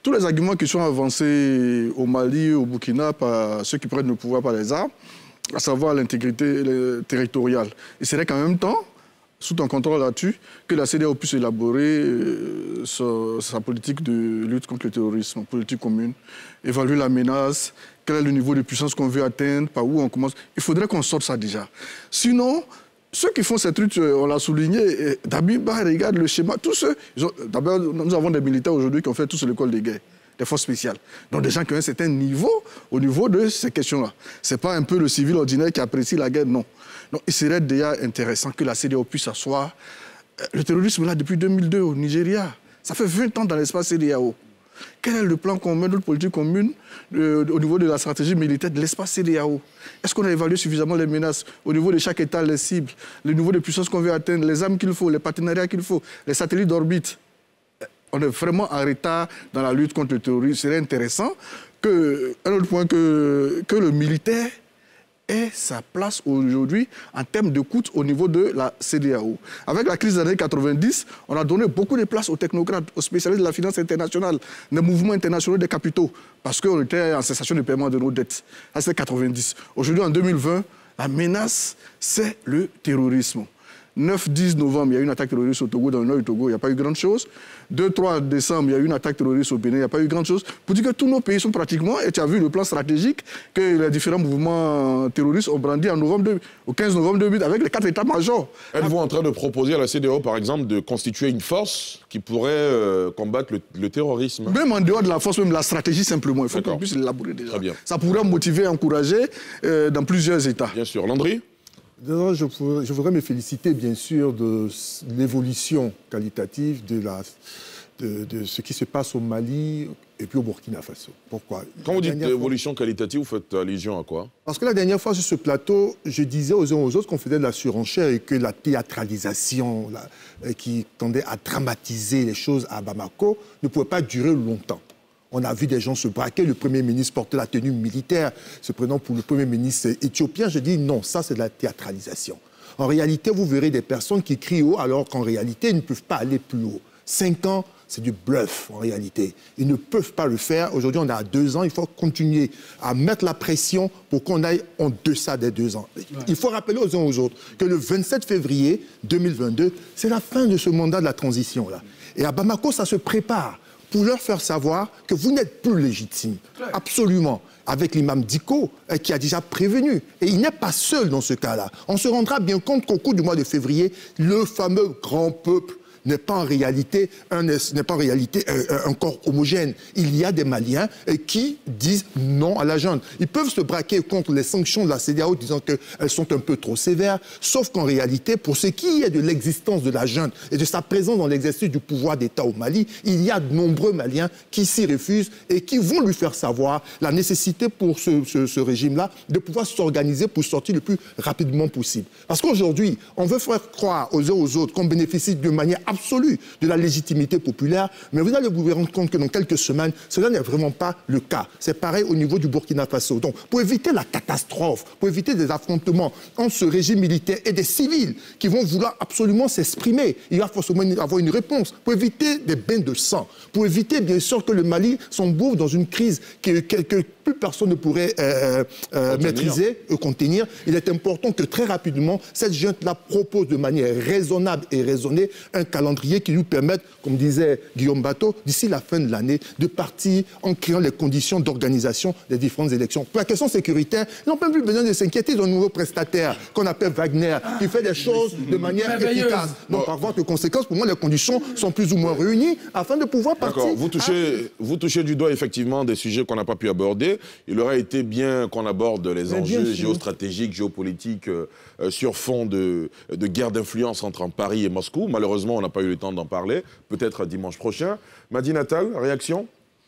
tous les arguments qui sont avancés au Mali, au Burkina, par ceux qui prennent le pouvoir par les armes, à savoir l'intégrité territoriale. Et c'est vrai qu'en même temps, sous un contrôle là-dessus, que la C D A O puisse élaborer euh, sa, sa politique de lutte contre le terrorisme, politique commune, évaluer la menace, quel est le niveau de puissance qu'on veut atteindre, par où on commence. Il faudrait qu'on sorte ça déjà. Sinon, ceux qui font cette lutte, on l'a souligné, Dabiba, regarde le schéma, tous ceux... D'abord, nous avons des militaires aujourd'hui qui ont fait tous l'école des guerres, des forces spéciales. Donc des gens qui ont un certain niveau au niveau de ces questions-là. Ce n'est pas un peu le civil ordinaire qui apprécie la guerre, non. Donc il serait déjà intéressant que la C D A O puisse s'asseoir. Le terrorisme, là, depuis deux mille deux au Nigeria, ça fait vingt ans dans l'espace C D A O. Quel est le plan qu'on met, notre politique commune, euh, au niveau de la stratégie militaire de l'espace C D A O? Est-ce qu'on a évalué suffisamment les menaces au niveau de chaque État, les cibles, le niveau de puissance qu'on veut atteindre, les armes qu'il faut, les partenariats qu'il faut, les satellites d'orbite? On est vraiment en retard dans la lutte contre le terrorisme. Il serait intéressant que, un autre point, que, que le militaire ait sa place aujourd'hui en termes de coûts au niveau de la C D A O. Avec la crise des années quatre-vingt-dix, on a donné beaucoup de place aux technocrates, aux spécialistes de la finance internationale, des mouvements internationaux des capitaux, parce qu'on était en cessation de paiement de nos dettes. Ça, c'est quatre-vingt-dix. Aujourd'hui, en deux mille vingt, la menace, c'est le terrorisme. neuf dix novembre, il y a eu une attaque terroriste au Togo, dans le nord du Togo, il n'y a pas eu grand chose. deux trois décembre, il y a eu une attaque terroriste au Bénin, il n'y a pas eu grand chose. Pour dire que tous nos pays sont pratiquement, et tu as vu le plan stratégique que les différents mouvements terroristes ont brandi en novembre, au quinze novembre deux mille, avec les quatre états-majors. Êtes-vous en train de proposer à la C D A O, par exemple, de constituer une force qui pourrait euh, combattre le, le terrorisme? Même en dehors de la force, même la stratégie simplement, il faut qu'on puisse l'élaborer déjà. Très bien. Ça pourrait motiver, encourager euh, dans plusieurs États. Bien sûr. Landry? Je, pourrais, je voudrais me féliciter, bien sûr, de l'évolution qualitative de, la, de, de ce qui se passe au Mali et puis au Burkina Faso. Pourquoi? Quand vous dites évolution qualitative, vous faites allusion à quoi? Parce que la dernière fois, sur ce plateau, je disais aux uns aux autres qu'on faisait de la surenchère et que la théâtralisation la, qui tendait à dramatiser les choses à Bamako ne pouvait pas durer longtemps. On a vu des gens se braquer, le Premier ministre portait la tenue militaire, se prenant pour le Premier ministre éthiopien. Je dis non, ça c'est de la théâtralisation. En réalité, vous verrez des personnes qui crient haut alors qu'en réalité, ils ne peuvent pas aller plus haut. Cinq ans, c'est du bluff en réalité. Ils ne peuvent pas le faire. Aujourd'hui, on est à deux ans, il faut continuer à mettre la pression pour qu'on aille en deçà des deux ans. Ouais. Il faut rappeler aux uns aux autres que le vingt-sept février deux mille vingt-deux, c'est la fin de ce mandat de la transition-là. Et à Bamako, ça se prépare pour leur faire savoir que vous n'êtes plus légitime. Absolument. Avec l'imam Diko, qui a déjà prévenu. Et il n'est pas seul dans ce cas-là. On se rendra bien compte qu'au cours du mois de février, le fameux grand peuple n'est pas en réalité un, n'est pas en réalité un, un corps homogène. Il y a des Maliens qui disent non à la junte. Ils peuvent se braquer contre les sanctions de la C D A O disant qu'elles sont un peu trop sévères, sauf qu'en réalité, pour ce qui est de l'existence de la junte et de sa présence dans l'exercice du pouvoir d'État au Mali, il y a de nombreux Maliens qui s'y refusent et qui vont lui faire savoir la nécessité pour ce, ce, ce régime-là de pouvoir s'organiser pour sortir le plus rapidement possible. Parce qu'aujourd'hui, on veut faire croire aux uns aux autres qu'on bénéficie de manière absolue de la légitimité populaire, mais vous allez vous rendre compte que dans quelques semaines, cela n'est vraiment pas le cas. C'est pareil au niveau du Burkina Faso. Donc, pour éviter la catastrophe, pour éviter des affrontements entre ce régime militaire et des civils qui vont vouloir absolument s'exprimer, il va forcément avoir une réponse. Pour éviter des bains de sang, pour éviter bien sûr que le Mali s'embourbe dans une crise que, que, que plus personne ne pourrait euh, euh, maîtriser et contenir, il est important que très rapidement, cette junte-là propose de manière raisonnable et raisonnée un calendrier qui nous permette, comme disait Guillaume Bateau, d'ici la fin de l'année, de partir en créant les conditions d'organisation des différentes élections. Pour la question sécuritaire, ils n'ont même plus besoin de s'inquiéter d'un nouveau prestataire qu'on appelle Wagner, qui fait des choses de manière efficace. Donc, par voie de conséquence, pour moi, les conditions sont plus ou moins réunies afin de pouvoir partir. D'accord, vous touchez, à... vous touchez du doigt effectivement des sujets qu'on n'a pas pu aborder. Il aurait été bien qu'on aborde les Mais enjeux géostratégiques, géopolitiques euh, sur fond de, de guerre d'influence entre Paris et Moscou. Malheureusement, on n'a pas eu le temps d'en parler. Peut-être dimanche prochain. Madi Natal, réaction?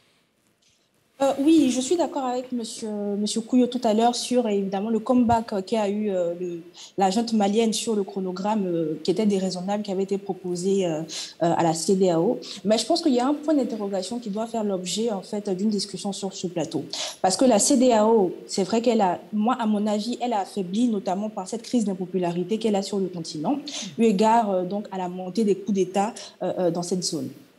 Euh, oui, je suis d'accord avec monsieur, monsieur Couillot tout à l'heure sur évidemment le comeback qu'a eu euh, le, la junte malienne sur le chronogramme euh, qui était déraisonnable, qui avait été proposé euh, euh, à la C D A O. Mais je pense qu'il y a un point d'interrogation qui doit faire l'objet en fait d'une discussion sur ce plateau. Parce que la C D A O, c'est vrai qu'elle a, moi à mon avis, elle a affaibli notamment par cette crise d'impopularité qu'elle a sur le continent, eu égard euh, donc à la montée des coups d'État euh, euh, dans cette zone.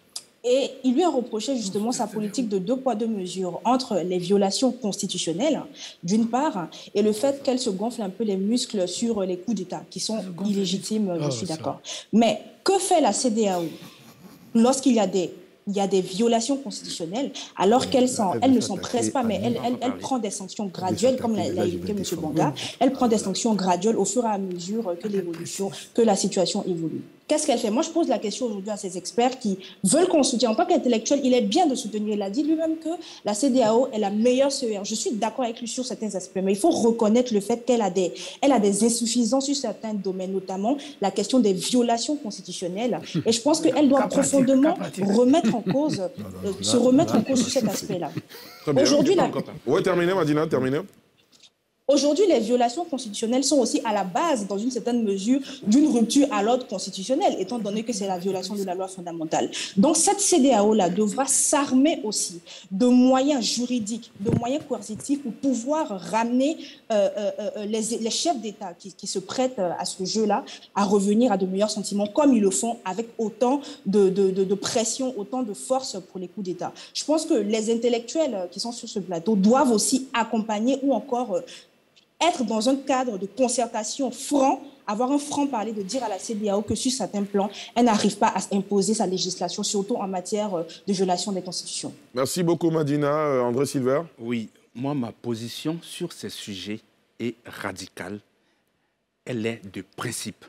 Et il lui a reproché justement sa politique de deux poids, deux mesures entre les violations constitutionnelles, d'une part, et le fait qu'elle se gonfle un peu les muscles sur les coups d'État, qui sont illégitimes, je suis d'accord. Mais que fait la C D A O lorsqu'il y a des... il y a des violations constitutionnelles, alors qu'elle elle ne s'en presse pas, mais elle, elle, elle prend des sanctions graduelles, comme l'a évoqué M. Banga, elle prend des sanctions graduelles au fur et à mesure que l'évolution, que la situation évolue. Qu'est-ce qu'elle fait? Moi, je pose la question aujourd'hui à ces experts qui veulent qu'on soutienne. En tant qu'intellectuel, il est bien de soutenir. Il a dit lui-même que la C D A O est la meilleure C E R. Je suis d'accord avec lui sur certains aspects, mais il faut reconnaître le fait qu'elle a des, elle a des insuffisances sur certains domaines, notamment la question des violations constitutionnelles. Et je pense qu'elle doit profondément remettre en cause, euh, se remettre en cause sur cet aspect-là. Aujourd'hui, la... Oui, terminé, Madina, terminé. Aujourd'hui, les violations constitutionnelles sont aussi à la base, dans une certaine mesure, d'une rupture à l'ordre constitutionnel, étant donné que c'est la violation de la loi fondamentale. Donc cette C D A O-là devra s'armer aussi de moyens juridiques, de moyens coercitifs pour pouvoir ramener euh, euh, les, les chefs d'État qui, qui se prêtent à ce jeu-là à revenir à de meilleurs sentiments, comme ils le font avec autant de, de, de, de pression, autant de force pour les coups d'État. Je pense que les intellectuels qui sont sur ce plateau doivent aussi accompagner ou encore... Euh, être dans un cadre de concertation franc, avoir un franc-parler, de dire à la C D A O que sur certains plans, elle n'arrive pas à imposer sa législation, surtout en matière de violation des constitutions. Merci beaucoup, Madina. André Silver. Oui, moi, ma position sur ces sujets est radicale. Elle est de principe.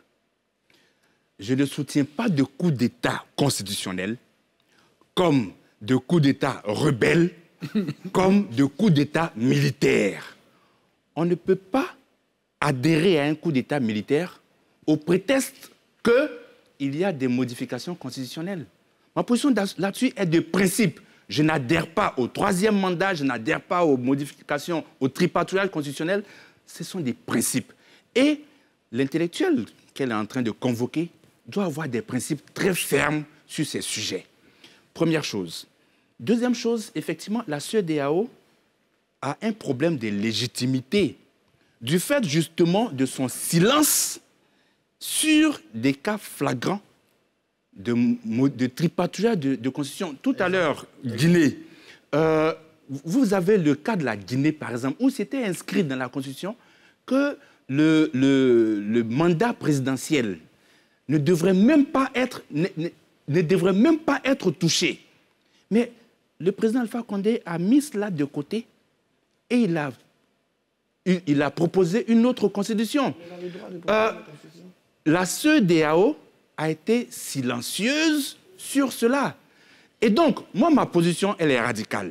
Je ne soutiens pas de coup d'État constitutionnel comme de coup d'État rebelle, comme de coup d'État militaire. On ne peut pas adhérer à un coup d'État militaire au prétexte qu'il y a des modifications constitutionnelles. Ma position là-dessus est de principe. Je n'adhère pas au troisième mandat, je n'adhère pas aux modifications, au tripatouillage constitutionnel. Ce sont des principes. Et l'intellectuel qu'elle est en train de convoquer doit avoir des principes très fermes sur ces sujets. Première chose. Deuxième chose, effectivement, la C E D A O a un problème de légitimité du fait justement de son silence sur des cas flagrants de, de tripatouillage de, de constitution. Tout à l'heure, Guinée, euh, vous avez le cas de la Guinée, par exemple, où c'était inscrit dans la Constitution que le, le, le mandat présidentiel ne devrait même pas être, ne, ne, ne devrait même pas être touché. Mais le président Alpha Condé a mis cela de côté et il a, il, il a proposé une autre constitution. Euh, la C E D A O a été silencieuse sur cela. Et donc, moi, ma position, elle est radicale.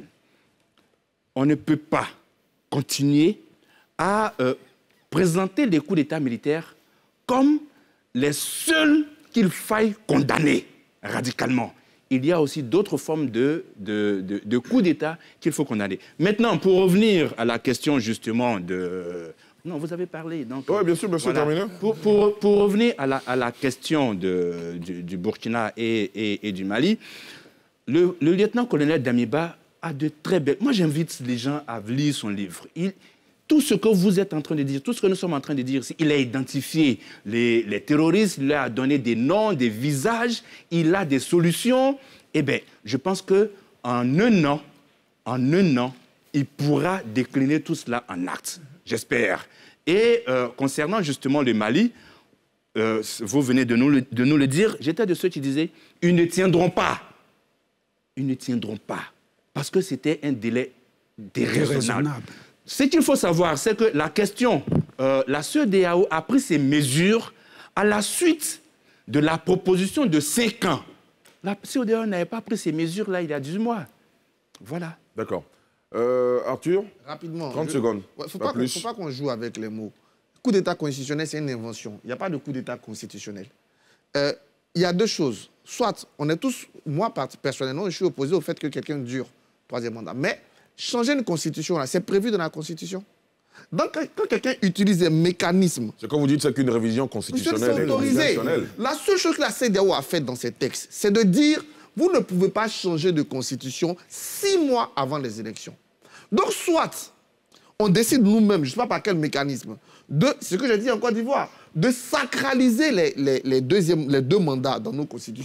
On ne peut pas continuer à euh, présenter les coups d'État militaires comme les seuls qu'il faille condamner radicalement. Il y a aussi d'autres formes de, de, de, de coups d'État qu'il faut condamner. Maintenant, pour revenir à la question justement de... Non, vous avez parlé. Oui, bien sûr, bien sûr, voilà. Terminé. Pour, pour, pour revenir à la, à la question de, du, du Burkina et, et, et du Mali, le, le lieutenant-colonel Damiba a de très belles... Moi, j'invite les gens à lire son livre. Il... Tout ce que vous êtes en train de dire, tout ce que nous sommes en train de dire, il a identifié les, les terroristes, il leur a donné des noms, des visages, il a des solutions. Eh bien, je pense qu'en un an, en un an, il pourra décliner tout cela en actes, j'espère. Et euh, concernant justement le Mali, euh, vous venez de nous, le, de nous le dire, j'étais de ceux qui disaient, ils ne tiendront pas. Ils ne tiendront pas, parce que c'était un délai déraisonnable. Ce qu'il faut savoir, c'est que la question, euh, la C E D A O a pris ses mesures à la suite de la proposition de cinq ans. La C E D A O n'avait pas pris ces mesures-là il y a dix mois. Voilà. D'accord. Euh, Arthur ? Rapidement. trente secondes. Il ne faut pas, pas, pas qu'on joue avec les mots. Coup d'État constitutionnel, c'est une invention. Il n'y a pas de coup d'État constitutionnel. Euh, il y a deux choses. Soit, on est tous, moi personnellement, je suis opposé au fait que quelqu'un dure troisième mandat. Mais changer une constitution, c'est prévu dans la Constitution. Donc, quand quelqu'un utilise des mécanismes... Ce que vous dites, c'est qu'une révision constitutionnelle. C'est autorisé. La seule chose que la C E D A O a faite dans ses textes, c'est de dire, vous ne pouvez pas changer de constitution six mois avant les élections. Donc, soit, on décide nous-mêmes, je ne sais pas par quel mécanisme, de, ce que j'ai dit en Côte d'Ivoire, de sacraliser les, les, les, deuxièmes, les deux mandats dans nos constitutions.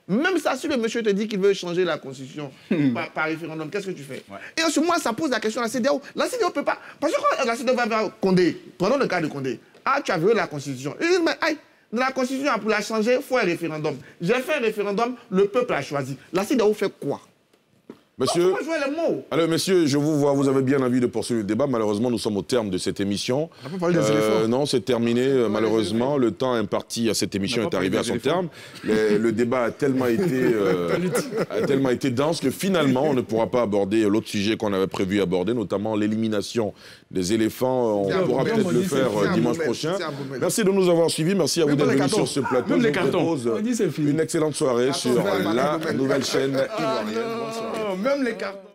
Même ça, si le monsieur te dit qu'il veut changer la constitution par, par référendum, qu'est-ce que tu fais? Ouais. Et ensuite, moi, ça pose la question à la C D A O. La C D A O ne peut pas... Parce que quand la C D A O va vers Condé, prenons le cas de Condé. Ah, tu as vu la constitution. Il dit, mais aïe, dans la constitution, pour la changer, il faut un référendum. J'ai fait un référendum, le peuple a choisi. La C D A O fait quoi? Monsieur, alors messieurs, je vous vois, vous avez bien envie de poursuivre le débat. Malheureusement, nous sommes au terme de cette émission. On n'a pas parlé des éléphants. Non, c'est terminé. Euh, malheureusement, le temps imparti à cette émission est arrivé à son terme. Le, le débat a tellement été, euh, a tellement été dense que finalement, on ne pourra pas aborder l'autre sujet qu'on avait prévu aborder, notamment l'élimination des éléphants. On pourra peut-être le faire dimanche prochain. Merci de nous avoir suivis. Merci à vous d'être venus sur ce plateau. Je vous propose une excellente soirée sur la nouvelle chaîne ivoirienne. Même les cartons.